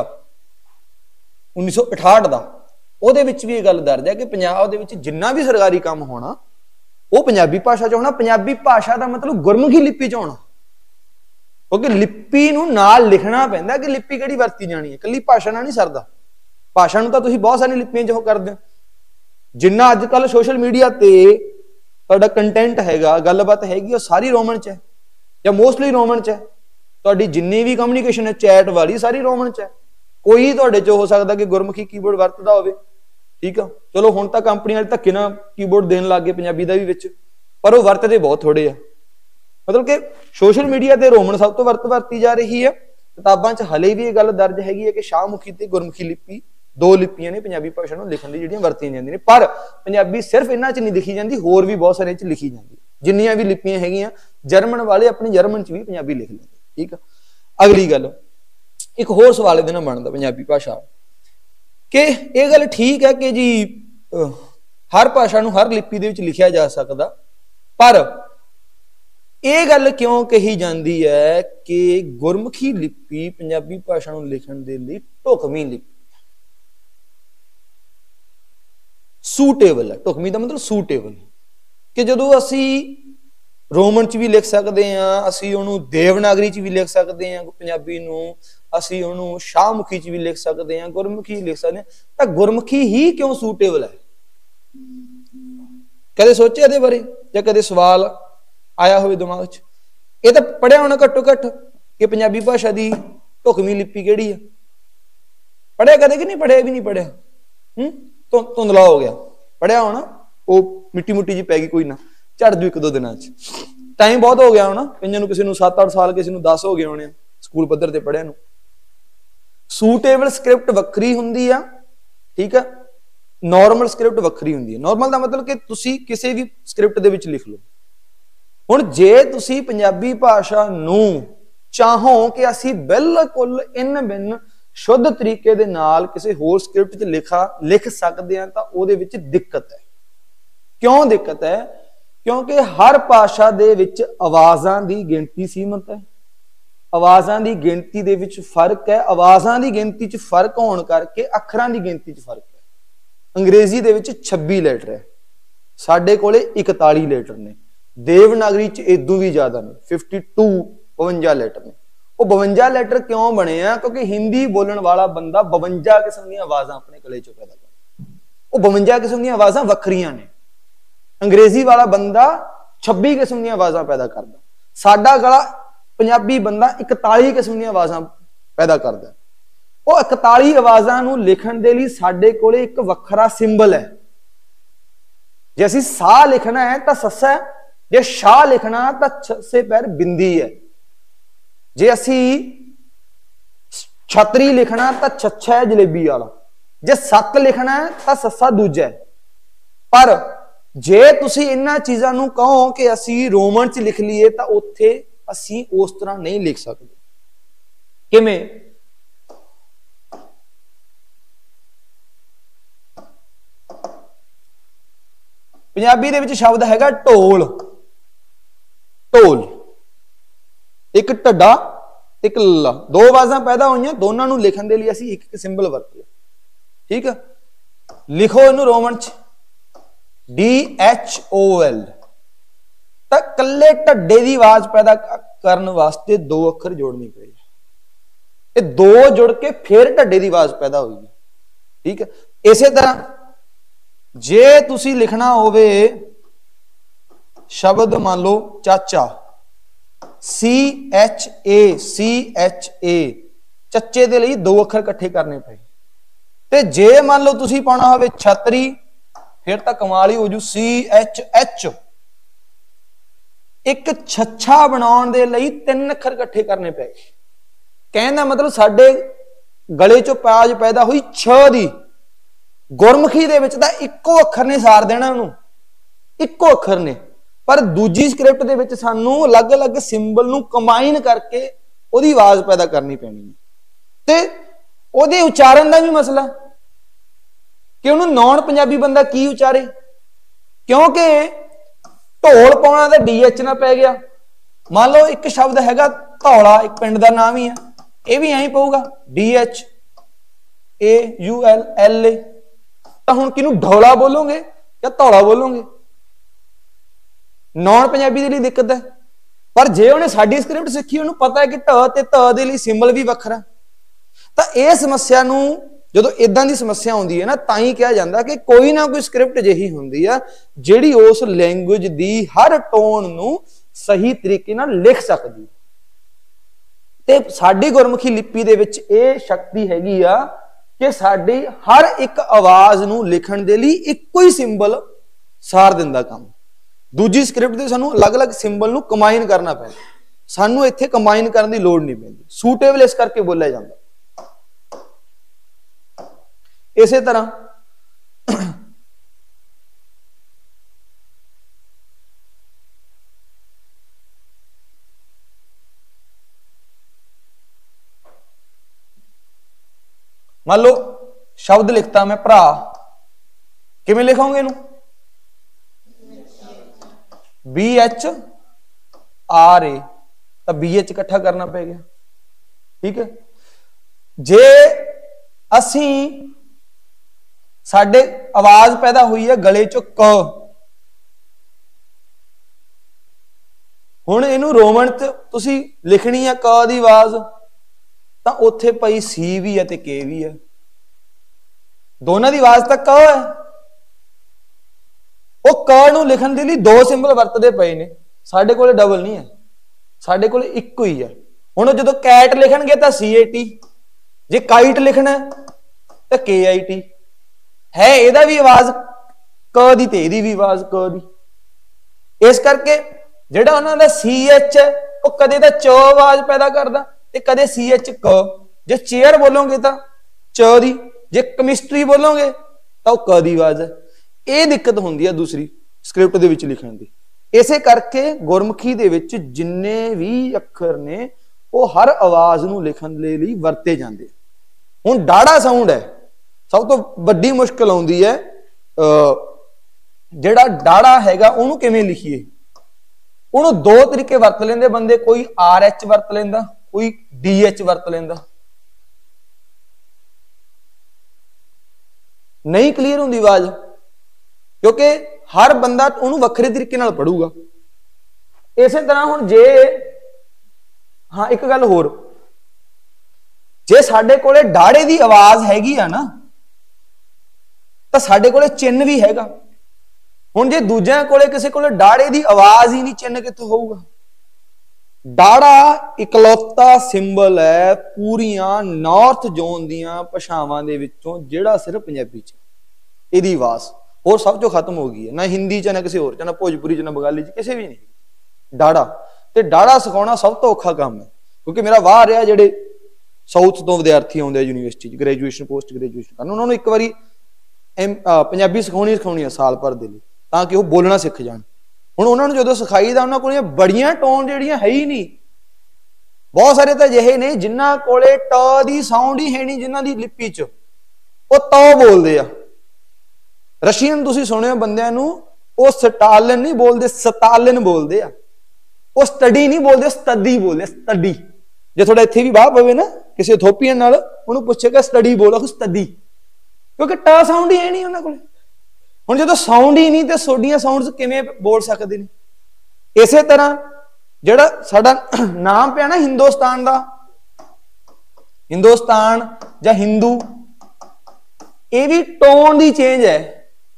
1968 ਦਾ, ਉਹਦੇ ਵਿੱਚ ਵੀ ਇਹ ਗੱਲ ਦਰਜ ਹੈ ਕਿ ਪੰਜਾਬ ਦੇ ਵਿੱਚ ਜਿੰਨਾ ਵੀ ਸਰਕਾਰੀ ਕੰਮ ਹੋਣਾ ਉਹ ਪੰਜਾਬੀ ਭਾਸ਼ਾ 'ਚ ਹੋਣਾ। ਪੰਜਾਬੀ ਭਾਸ਼ਾ ਦਾ ਮਤਲਬ ਗੁਰਮੁਖੀ ਲਿਪੀ 'ਚ ਹੋਣਾ, ਕਿਉਂਕਿ ਲਿਪੀ ਨੂੰ ਨਾਲ ਲਿਖਣਾ ਪੈਂਦਾ ਕਿ ਲਿਪੀ ਕਿਹੜੀ ਵਰਤੀ ਜਾਣੀ ਹੈ। ਇਕੱਲੀ ਭਾਸ਼ਾ ਨਾਲ ਨਹੀਂ ਸਰਦਾ। ਭਾਸ਼ਾ ਨੂੰ ਤਾਂ ਤੁਸੀਂ ਬਹੁਤ ਸਾਰੀਆਂ ਲਿਪੀਆਂ 'ਚ ਉਹ ਕਰਦੇ ਹੋ। ਜਿੰਨਾ ਅੱਜ ਕੱਲ੍ਹ ਸੋਸ਼ਲ ਮੀਡੀਆ ਤੇ ਤੁਹਾਡਾ ਕੰਟੈਂਟ ਹੈਗਾ, ਗੱਲਬਾਤ ਹੈਗੀ, ਉਹ ਸਾਰੀ ਰੋਮਨ 'ਚ ਹੈ ਜਾਂ ਮੋਸਟਲੀ ਰੋਮਨ 'ਚ ਹੈ। ਤੁਹਾਡੀ ਜਿੰਨੀ ਵੀ ਕਮਿਊਨੀਕੇਸ਼ਨ ਹੈ ਚੈਟ ਵਾਲੀ, ਸਾਰੀ ਰੋਮਨ 'ਚ ਹੈ। ਕੋਈ ਤੁਹਾਡੇ 'ਚ ਹੋ ਸਕਦਾ ਕਿ ਗੁਰਮੁਖੀ ਕੀਬੋਰਡ ਵਰਤਦਾ ਹੋਵੇ, ਠੀਕ ਆ। ਚਲੋ ਹੁਣ ਤਾਂ ਕੰਪਨੀ ਵਾਲੇ ਧੱਕੇ ਨਾਲ ਕੀਬੋਰਡ ਦੇਣ ਲੱਗ ਗਏ ਪੰਜਾਬੀ ਦਾ ਵੀ ਵਿੱਚ, ਪਰ ਉਹ ਵਰਤਦੇ ਬਹੁਤ ਥੋੜੇ ਆ। ਮਤਲਬ ਕਿ ਸੋਸ਼ਲ ਮੀਡੀਆ ਤੇ ਰੋਮਨ ਸਭ ਤੋਂ ਵਰਤੀ ਜਾ ਰਹੀ ਹੈ। ਕਿਤਾਬਾਂ 'ਚ ਹਲੇ ਵੀ ਇਹ ਗੱਲ ਦਰਜ ਹੈਗੀ ਹੈ ਕਿ ਸ਼ਾਹਮੁਖੀ ਤੇ ਗੁਰਮੁਖੀ ਲਿਪੀ 2 ਲਿਪੀਆਂ ਨੇ ਪੰਜਾਬੀ ਭਾਸ਼ਾ ਨੂੰ ਲਿਖਣ ਲਈ ਜਿਹੜੀਆਂ ਵਰਤੀਆਂ ਜਾਂਦੀਆਂ ਨੇ। ਪਰ ਪੰਜਾਬੀ ਸਿਰਫ ਇਹਨਾਂ 'ਚ ਨਹੀਂ ਲਿਖੀ ਜਾਂਦੀ, ਹੋਰ ਵੀ ਬਹੁਤ ਸਾਰੇ 'ਚ ਲਿਖੀ ਜਾਂਦੀ। ਜਿੰਨੀਆਂ ਵੀ ਲਿਪੀਆਂ ਹੈਗੀਆਂ, ਜਰਮਨ ਵਾਲੇ ਆਪਣੀ ਜਰਮਨ 'ਚ ਵੀ ਪੰਜਾਬੀ ਲਿਖ ਲੈਂਦੇ, ਠੀਕ ਆ। ਅਗਲੀ ਗੱਲ, ਇੱਕ ਹੋਰ ਸਵਾਲ ਇਹਦੇ ਨਾਲ ਬਣਦਾ ਪੰਜਾਬੀ ਭਾਸ਼ਾ ਕਿ ਇਹ ਗੱਲ ਠੀਕ ਹੈ ਕਿ ਜੀ ਹਰ ਭਾਸ਼ਾ ਨੂੰ ਹਰ ਲਿਪੀ ਦੇ ਵਿੱਚ ਲਿਖਿਆ ਜਾ ਸਕਦਾ, ਪਰ ਇਹ ਗੱਲ ਕਿਉਂ ਕਹੀ ਜਾਂਦੀ ਹੈ ਕਿ ਗੁਰਮੁਖੀ ਲਿਪੀ ਪੰਜਾਬੀ ਭਾਸ਼ਾ ਨੂੰ ਲਿਖਣ ਦੇ ਲਈ ਢੁਕਵੀਂ ਲਿਪੀ, ਸੂਟੇਬਲ ਹੈ। ਢੁਕਵੀਂ ਦਾ ਮਤਲਬ ਸੂਟੇਬਲ, ਕਿ ਜਦੋਂ ਅਸੀਂ ਰੋਮਨ ਚ ਵੀ ਲਿਖ ਸਕਦੇ ਹਾਂ, ਅਸੀਂ ਉਹਨੂੰ ਦੇਵਨਾਗਰੀ ਚ ਵੀ ਲਿਖ ਸਕਦੇ ਹਾਂ ਪੰਜਾਬੀ ਨੂੰ, ਅਸੀਂ ਉਹਨੂੰ ਸ਼ਾਹਮੁਖੀ ਚ ਵੀ ਲਿਖ ਸਕਦੇ ਹਾਂ, ਗੁਰਮੁਖੀ ਲਿਖ ਸਕਦੇ ਹਾਂ, ਤਾਂ ਗੁਰਮੁਖੀ ਹੀ ਕਿਉਂ ਸੂਟੇਬਲ ਹੈ? ਕਦੇ ਸੋਚਿਆ ਇਹਦੇ ਬਾਰੇ ਜਾਂ ਕਦੇ ਸਵਾਲ ਆਇਆ ਹੋਵੇ ਦਿਮਾਗ 'ਚ? ਇਹ ਤਾਂ ਪੜਿਆ ਹੋਣਾ ਘੱਟੋ ਘੱਟ ਕਿ ਪੰਜਾਬੀ ਭਾਸ਼ਾ ਦੀ ਢੁਕਵੀਂ ਲਿਪੀ ਕਿਹੜੀ ਆ? ਪੜਿਆ ਕਦੇ ਕਿ ਨਹੀਂ ਪੜਿਆ? ਵੀ ਨਹੀਂ ਪੜਿਆ, ਧੁੰਦਲਾ ਹੋ ਗਿਆ। ਪੜਿਆ ਹੋਣਾ, ਉਹ ਮਿੱਟੀ ਮੁੱਟੀ ਜੀ ਪੈ ਗਈ, ਕੋਈ ਨਾ ਝੜ ਜੂ ਇੱਕ ਦੋ ਦਿਨਾਂ 'ਚ। ਟਾਈਮ ਬਹੁਤ ਹੋ ਗਿਆ ਹੋਣਾ ਕਈਆਂ ਨੂੰ, ਕਿਸੇ ਨੂੰ 7-8 ਸਾਲ, ਕਿਸੇ ਨੂੰ 10 ਹੋ ਗਏ ਹੋਣੇ ਸਕੂਲ ਪੱਧਰ ਤੇ ਪੜਿਆ ਨੂੰ। ਸੂਟੇਬਲ ਸਕ੍ਰਿਪਟ ਵੱਖਰੀ ਹੁੰਦੀ ਆ, ਠੀਕ ਆ, ਨਾਰਮਲ ਸਕ੍ਰਿਪਟ ਵੱਖਰੀ ਹੁੰਦੀ ਹੈ। ਨਾਰਮਲ ਦਾ ਮਤਲਬ ਕਿ ਤੁਸੀਂ ਕਿਸੇ ਵੀ ਸਕ੍ਰਿਪਟ ਦੇ ਵਿੱਚ ਲਿਖ ਲਓ। ਹੁਣ ਜੇ ਤੁਸੀਂ ਪੰਜਾਬੀ ਭਾਸ਼ਾ ਨੂੰ ਚਾਹੋ ਕਿ ਅਸੀਂ ਬਿਲਕੁਲ ਇਨ ਬਿਨ ਸ਼ੁੱਧ ਤਰੀਕੇ ਦੇ ਨਾਲ ਕਿਸੇ ਹੋਰ ਸਕ੍ਰਿਪਟ 'ਚ ਲਿਖ ਸਕਦੇ ਹਾਂ, ਤਾਂ ਉਹਦੇ ਵਿੱਚ ਦਿੱਕਤ ਹੈ। ਕਿਉਂ ਦਿੱਕਤ ਹੈ? ਕਿਉਂਕਿ ਹਰ ਭਾਸ਼ਾ ਦੇ ਵਿੱਚ ਆਵਾਜ਼ਾਂ ਦੀ ਗਿਣਤੀ ਸੀਮਤ ਹੈ, ਆਵਾਜ਼ਾਂ ਦੀ ਗਿਣਤੀ ਦੇ ਵਿੱਚ ਫਰਕ ਹੈ, ਆਵਾਜ਼ਾਂ ਦੀ ਗਿਣਤੀ 'ਚ ਫਰਕ ਹੋਣ ਕਰਕੇ ਅੱਖਰਾਂ ਦੀ ਗਿਣਤੀ 'ਚ ਫਰਕ ਹੈ। ਅੰਗਰੇਜ਼ੀ ਦੇ ਵਿੱਚ 26 ਲੈਟਰ ਹੈ, ਸਾਡੇ ਕੋਲੇ 41 ਲੈਟਰ ਨੇ। ਦੇਵਨਾਗਰੀ 'ਚ ਇਦੋਂ ਵੀ ਜ਼ਿਆਦਾ ਨੇ, 52 ਲੈਟਰ ਨੇ। ਉਹ 52 ਲੈਟਰ ਕਿਉਂ ਬਣੇ ਆ? ਕਿਉਂਕਿ ਹਿੰਦੀ ਬੋਲਣ ਵਾਲਾ ਬੰਦਾ 52 ਕਿਸਮ ਦੀਆਂ ਆਵਾਜ਼ਾਂ ਆਪਣੇ ਗਲੇ 'ਚੋਂ ਪੈਦਾ ਕਰਦਾ। ਉਹ 52 ਕਿਸਮ ਦੀਆਂ ਆਵਾਜ਼ਾਂ ਵੱਖਰੀਆਂ ਨੇ। ਅੰਗਰੇਜ਼ੀ ਵਾਲਾ ਬੰਦਾ 26 ਕਿਸਮ ਦੀਆਂ ਆਵਾਜ਼ਾਂ ਪੈਦਾ ਕਰਦਾ। ਸਾਡਾ ਗਲਾ ਪੰਜਾਬੀ ਬੰਦਾ 41 ਕਿਸਮ ਦੀਆਂ ਆਵਾਜ਼ਾਂ ਪੈਦਾ ਕਰਦਾ। ਉਹ 41 ਆਵਾਜ਼ਾਂ ਨੂੰ ਲਿਖਣ ਦੇ ਲਈ ਸਾਡੇ ਕੋਲੇ ਇੱਕ ਵੱਖਰਾ ਸਿੰਬਲ ਹੈ। ਜੇ ਅਸੀਂ ਸਾਹ ਲਿਖਣਾ ਹੈ ਤਾਂ ਸੱਸਾ ਹੈ, ਜੇ ਸ਼ਾਹ ਲਿਖਣਾ ਤਾਂ ਛੱਸੇ ਪੈਰ ਬਿੰਦੀ ਹੈ, ਜੇ ਅਸੀਂ ਛਤਰੀ ਲਿਖਣਾ ਤਾਂ ਛੱਛਾ ਹੈ ਜਲੇਬੀ ਵਾਲਾ, ਜੇ ਸੱਤ ਲਿਖਣਾ ਹੈ ਤਾਂ ਸੱਸਾ ਦੂਜਾ ਹੈ। ਪਰ ਜੇ ਤੁਸੀਂ ਇਹਨਾਂ ਚੀਜ਼ਾਂ ਨੂੰ ਕਹੋ ਕਿ ਅਸੀਂ ਰੋਮਨ ਚ ਲਿਖ ਲਈਏ ਤਾਂ ਉੱਥੇ ਅਸੀਂ ਉਸ ਤਰ੍ਹਾਂ ਨਹੀਂ ਲਿਖ ਸਕਦੇ। ਕਿਵੇਂ? ਪੰਜਾਬੀ ਦੇ ਵਿੱਚ ਸ਼ਬਦ ਹੈਗਾ ਢੋਲ। ਢੋਲ, ਇੱਕ ਢੱਡਾ ਇੱਕ ਲ, ਦੋ ਆਵਾਜ਼ਾਂ ਪੈਦਾ ਹੋਈਆਂ, ਦੋਨਾਂ ਨੂੰ ਲਿਖਣ ਦੇ ਲਈ ਅਸੀਂ ਇੱਕ ਇੱਕ ਸਿੰਬਲ ਵਰਤਿਆ, ਠੀਕ ਹੈ। ਲਿਖੋ ਇਹਨੂੰ ਰੋਮਨ ਚ DHOL, ਤਾਂ ਕੱਲੇ ਢੱਡੇ ਦੀ ਆਵਾਜ਼ ਪੈਦਾ ਕਰਨ ਵਾਸਤੇ 2 ਅੱਖਰ ਜੋੜਨੇ ਪਏ। ਇਹ 2 ਜੁੜ ਕੇ ਫਿਰ ਢੱਡੇ ਦੀ ਆਵਾਜ਼ ਪੈਦਾ ਹੋਈ, ਠੀਕ ਹੈ। ਇਸੇ ਤਰ੍ਹਾਂ ਜੇ ਤੁਸੀਂ ਲਿਖਣਾ ਹੋਵੇ ਸ਼ਬਦ, ਮੰਨ ਲਓ ਚਾਚਾ, CHA, ਚੱਚੇ ਦੇ ਲਈ 2 ਅੱਖਰ ਇਕੱਠੇ ਕਰਨੇ ਪਏ। ਤੇ ਜੇ ਮੰਨ ਲਓ ਤੁਸੀਂ ਪਾਉਣਾ ਹੋਵੇ ਛਤਰੀ, ਫਿਰ ਤਾਂ ਕਮਾਲ ਹੀ ਹੋ ਜੂ, CHH। ਇੱਕ ਛੱਛਾ ਬਣਾਉਣ ਦੇ ਲਈ 3 ਅੱਖਰ ਇਕੱਠੇ ਕਰਨੇ ਪਏ। ਕਹਿਣ ਦਾ ਮਤਲਬ ਸਾਡੇ ਗਲੇ ਚੋਂ ਆਵਾਜ਼ ਪੈਦਾ ਹੋਈ ਛ ਦੀ। ਗੁਰਮੁਖੀ ਦੇ ਵਿੱਚ ਤਾਂ ਇੱਕੋ ਅੱਖਰ ਨੇ ਸਾਰ ਦੇਣਾ ਉਹਨੂੰ, ਇੱਕੋ ਅੱਖਰ ਨੇ। ਪਰ ਦੂਜੀ ਸਕ੍ਰਿਪਟ ਦੇ ਵਿੱਚ ਸਾਨੂੰ ਅਲੱਗ-ਅਲੱਗ ਸਿੰਬਲ ਨੂੰ ਕੰਬਾਈਨ ਕਰਕੇ ਉਹਦੀ ਆਵਾਜ਼ ਪੈਦਾ ਕਰਨੀ ਪੈਣੀ ਹੈ। ਤੇ ਉਹਦੇ ਉਚਾਰਨ ਦਾ ਵੀ ਮਸਲਾ ਕਿ ਉਹਨੂੰ ਨੌਨ ਪੰਜਾਬੀ ਬੰਦਾ ਕੀ ਉਚਾਰੇ, ਕਿਉਂਕਿ ਢੋਲ ਪਾਉਣਾ ਤਾਂ DH ਨਾ ਪੈ ਗਿਆ। ਮੰਨ ਲਓ ਇੱਕ ਸ਼ਬਦ ਹੈਗਾ ਧੌਲਾ, ਇੱਕ ਪਿੰਡ ਦਾ ਨਾਮ ਹੀ ਆ, ਇਹ ਵੀ ਐਂ ਪਊਗਾ DHAULLA। ਤਾਂ ਹੁਣ ਕਿਹਨੂੰ ਢੋਲਾ ਬੋਲੋਗੇ ਜਾਂ ਧੌਲਾ ਬੋਲੋਗੇ? ਨੌਨ ਪੰਜਾਬੀ ਦੇ ਲਈ ਦਿੱਕਤ ਹੈ। ਪਰ ਜੇ ਉਹਨੇ ਸਾਡੀ ਸਕ੍ਰਿਪਟ ਸਿੱਖੀ, ਉਹਨੂੰ ਪਤਾ ਹੈ ਕਿ ਢ ਤੇ ਧ ਦੇ ਲਈ ਸਿੰਬਲ ਵੀ ਵੱਖਰਾ, ਤਾਂ ਇਹ ਸਮੱਸਿਆ ਨੂੰ, ਜਦੋਂ ਇਦਾਂ ਦੀ ਸਮੱਸਿਆ ਆਉਂਦੀ ਹੈ ਨਾ, ਤਾਂ ਹੀ ਕਿਹਾ ਜਾਂਦਾ ਕਿ ਕੋਈ ਨਾ ਕੋਈ ਸਕ੍ਰਿਪਟ ਅਜਿਹੀ ਹੁੰਦੀ ਆ ਜਿਹੜੀ ਉਸ ਲੈਂਗੁਏਜ ਦੀ ਹਰ ਟੋਨ ਨੂੰ ਸਹੀ ਤਰੀਕੇ ਨਾਲ ਲਿਖ ਸਕਦੀ। ਤੇ ਸਾਡੀ ਗੁਰਮੁਖੀ ਲਿਪੀ ਦੇ ਵਿੱਚ ਇਹ ਸ਼ਕਤੀ ਹੈਗੀ ਆ ਕਿ ਸਾਡੀ ਹਰ ਇੱਕ ਆਵਾਜ਼ ਨੂੰ ਲਿਖਣ ਦੇ ਲਈ ਇੱਕੋ ਹੀ ਸਿੰਬਲ ਸਾਰ ਦਿੰਦਾ ਕੰਮ। ਦੂਜੀ ਸਕ੍ਰਿਪਟ ਦੇ ਸਾਨੂੰ ਅਲੱਗ-ਅਲੱਗ ਸਿੰਬਲ ਨੂੰ ਕੰਬਾਈਨ ਕਰਨਾ ਪੈਂਦਾ, ਸਾਨੂੰ ਇੱਥੇ ਕੰਬਾਈਨ ਕਰਨ ਦੀ ਲੋੜ ਨਹੀਂ ਪੈਂਦੀ। ਸੂਟੇਬਲ ਇਸ ਕਰਕੇ ਬੋਲਿਆ ਜਾਂਦਾ। ਇਸੇ ਤਰ੍ਹਾਂ मान लो शब्द लिखता मैं भरा, किवें लिखांगे इनू? BH RA, तो BH इकट्ठा करना पे गया। ठीक है, जे असी साडे आवाज पैदा हुई है गले चो क, हुण इनू रोमन च तुसी लिखनी है क दी आवाज, तो उत्थे पई सी भी है ते के भी है, दोनों की आवाज तक क है। वो क नू लिखण दे लई दो सिंबल वरतदे पए ने, साडे कोले डबल नहीं है, साडे कोले इक्को ही है। हुण जदों कैट लिखणगे तां CAT, जे काइट लिखना तां KIT है, इहदा भी आवाज क दी ते इहदी भी आवाज क दी। इस करके जिहड़ा उन्हां दा CH है वो कदे तां च आवाज पैदा करदा ते कदे CH क। जे चेयर बोलोगे तां च दी, जे केमिस्ट्री बोलोगे तां क दी आवाज है। ਇਹ ਦਿੱਕਤ ਹੁੰਦੀ ਹੈ ਦੂਸਰੀ ਸਕ੍ਰਿਪਟ ਦੇ ਵਿੱਚ ਲਿਖਣ ਦੀ। ਇਸੇ ਕਰਕੇ ਗੁਰਮੁਖੀ ਦੇ ਵਿੱਚ ਜਿੰਨੇ ਵੀ ਅੱਖਰ ਨੇ ਉਹ ਹਰ ਆਵਾਜ਼ ਨੂੰ ਲਿਖਣ ਦੇ ਲਈ ਵਰਤੇ ਜਾਂਦੇ। ਹੁਣ ਡਾੜਾ ਸਾਊਂਡ ਹੈ, ਸਭ ਤੋਂ ਵੱਡੀ ਮੁਸ਼ਕਲ ਆਉਂਦੀ ਹੈ ਜਿਹੜਾ ਡਾੜਾ ਹੈਗਾ ਉਹਨੂੰ ਕਿਵੇਂ ਲਿਖੀਏ। ਉਹਨੂੰ ਦੋ ਤਰੀਕੇ ਵਰਤ ਲੈਂਦੇ ਬੰਦੇ, ਕੋਈ RH ਵਰਤ ਲੈਂਦਾ, ਕੋਈ DH ਵਰਤ ਲੈਂਦਾ। नहीं क्लीयर होंदी आवाज, क्योंकि हर बंदा उन्होंने वक्रे तरीके नाल पढ़ूगा। इस तरह हुण जे हाँ एक गल होर, जे साडे कोले डाड़े दी आवाज हैगी आ ना तो साडे कोले चिन्ह भी हैगा। हुण जे दूजियां कोले किसी कोले डाड़े दी आवाज ही नहीं, चिन्ह कित्थों होऊगा। डाड़ा इकलौता सिंबल है पूरियां नॉर्थ जोन दियां भाषावां दे विचों जिहड़ा सिर्फ पंजाबी च इहदी आवाज और सब चों खत्म हो गई है, ना हिंदी च ना किसी होर च, ना भोजपुरी च ना बंगाली च, किसी भी नहीं। डाड़ा ते डाड़ा सिखाउणा सब तो औखा काम है, क्योंकि मेरा वाह रहा जिहड़े साउथ तो विद्यार्थी आउंदे यूनिवर्सिटी च ग्रेजुएशन पोस्ट ग्रेजुएशन करन, उन्होंने एक बारी पंजाबी सिखाउणी है साल भर दे लई तां कि वो बोलना सीख जाण। हुण उन्होंने जो सिखाई दा उन्होंने कोल बड़ियां टोन जिहड़ियां है ही नहीं। बहुत सारे तो अजिहे ने जिन्हां कोले ट दी साउंड ही है नहीं, जिन्हां दी लिपि च वो तो बोलदे आ। रशियन तुसीं सुणिओ बंदियां नूं, वो स्टालिन नहीं बोलदे, स्टालिन बोलदे आ। वो स्टडी नहीं बोलदे, स्टडी बोलदे, स्टडी। जे थोड़ा इत्थे भी वाह पवे ना किसी इथोपियन नाल, उहनूं पुछेगा स्टडी बोलो, स्टडी, क्योंकि ट साउंड ही है नहीं उन्हां कोले। हुण जदों साउंड ही नहीं तो सोडियां साउंड्स किवें बोल सकदे ने। इसे तरह जिहड़ा साडा नाम पिया ना हिंदुस्तान दा, हिंदुस्तान जां हिंदू, ये भी टोन दी चेंज है।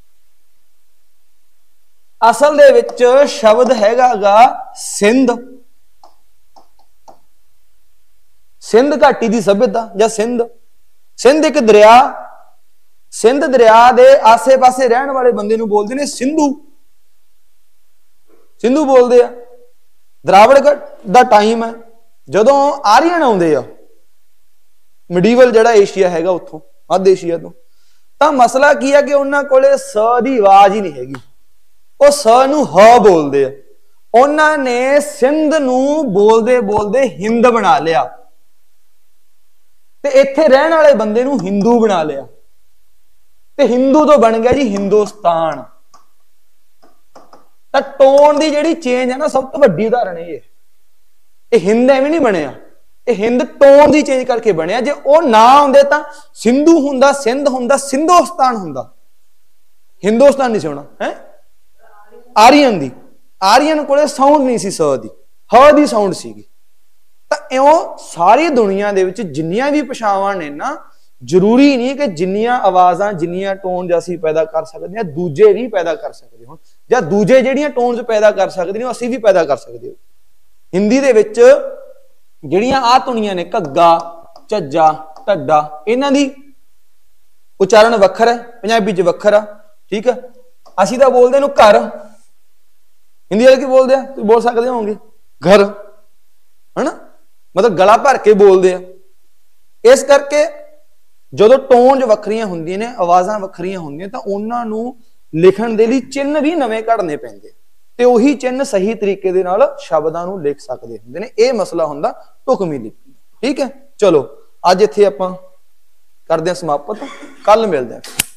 असल दे विच शब्द हैगा गा सिंध, सिंध घाटी दी सभ्यता जां सिंध। सिंध एक दरिया, सिंध दरिया दे आसे पासे रहने वाले बंदे नूं बोलदे ने सिंधु, सिंधु बोलदे आ। द्रावड़ दा टाइम है जदों आर्यन आउंदे आ, मिडीवल जिहड़ा एशिया हैगा उत्थों मध्य एशिया तो, तां मसला की है कि उन्हां कोले स दी आवाज ही नहीं हैगी, वो स नूं ह बोलदे आ। उन्हां ने सिंध नूं बोलदे बोलदे हिंद बना लिया ते इत्थे रहने वाले बंदे नूं हिंदू बना लिया, ते हिंदू तो बन गया जी हिंदुस्तान। तो टोन की जिहड़ी चेंज है ना, सब तो वड्डी उदाहरण है ये। हिंद एवें नहीं बनया, ये हिंद टोन की चेंज करके बनया। जे वो ना होंदे तां सिंधु हुंदा, सिंध हुंदा, सिंधुस्तान हुंदा, हिंदुस्तान नहीं सोना है। आर्यन दी, आर्यन कोले साउंड नहीं सी स दी, ह दी साउंड सीगी। तां इउं सारी दुनिया दे विच जिन्नियां भी भाषावां ने ना, जरूरी नहीं कि जिन्नियां आवाज़ां जिन्नियां टोन असीं पैदा कर सकते हैं दूजे भी पैदा कर सकते हो, जां दूजे जिहड़ियां टोन्स पैदा कर सकते हैं असीं भी पैदा कर सकते हो। हिंदी दे विच जिहड़ियां आ धुनियां ने घग्गा, झज्जा, ढड्डा, इन्हां दी उच्चारण वखरा है, पंजाबी च वखरा। ठीक है, असीं तां बोलदे नूं घर, हिंदी वाले की बोलदे आ, तुसीं बोल सकदे होवोगे घर, है ना, मतलब गला भर के बोलदे आ। इस करके जो टोन वखरियां होंदियां ने, आवाज़ां वखरियां होंदियां, तां उन्हां नूं लिखण दे लई चिन्ह भी नवें घड़ने पैंदे, ते उही चिन्ह सही तरीके दे नाल शब्दां नूं लिख सकदे हुंदे ने। इह मसला हुंदा ढुकवीं लिपि। ठीक है, चलो अज इत्थे आपां ਕਰਦੇ ਹਾਂ ਸਮਾਪਤ, ਕੱਲ ਮਿਲਦੇ ਹਾਂ।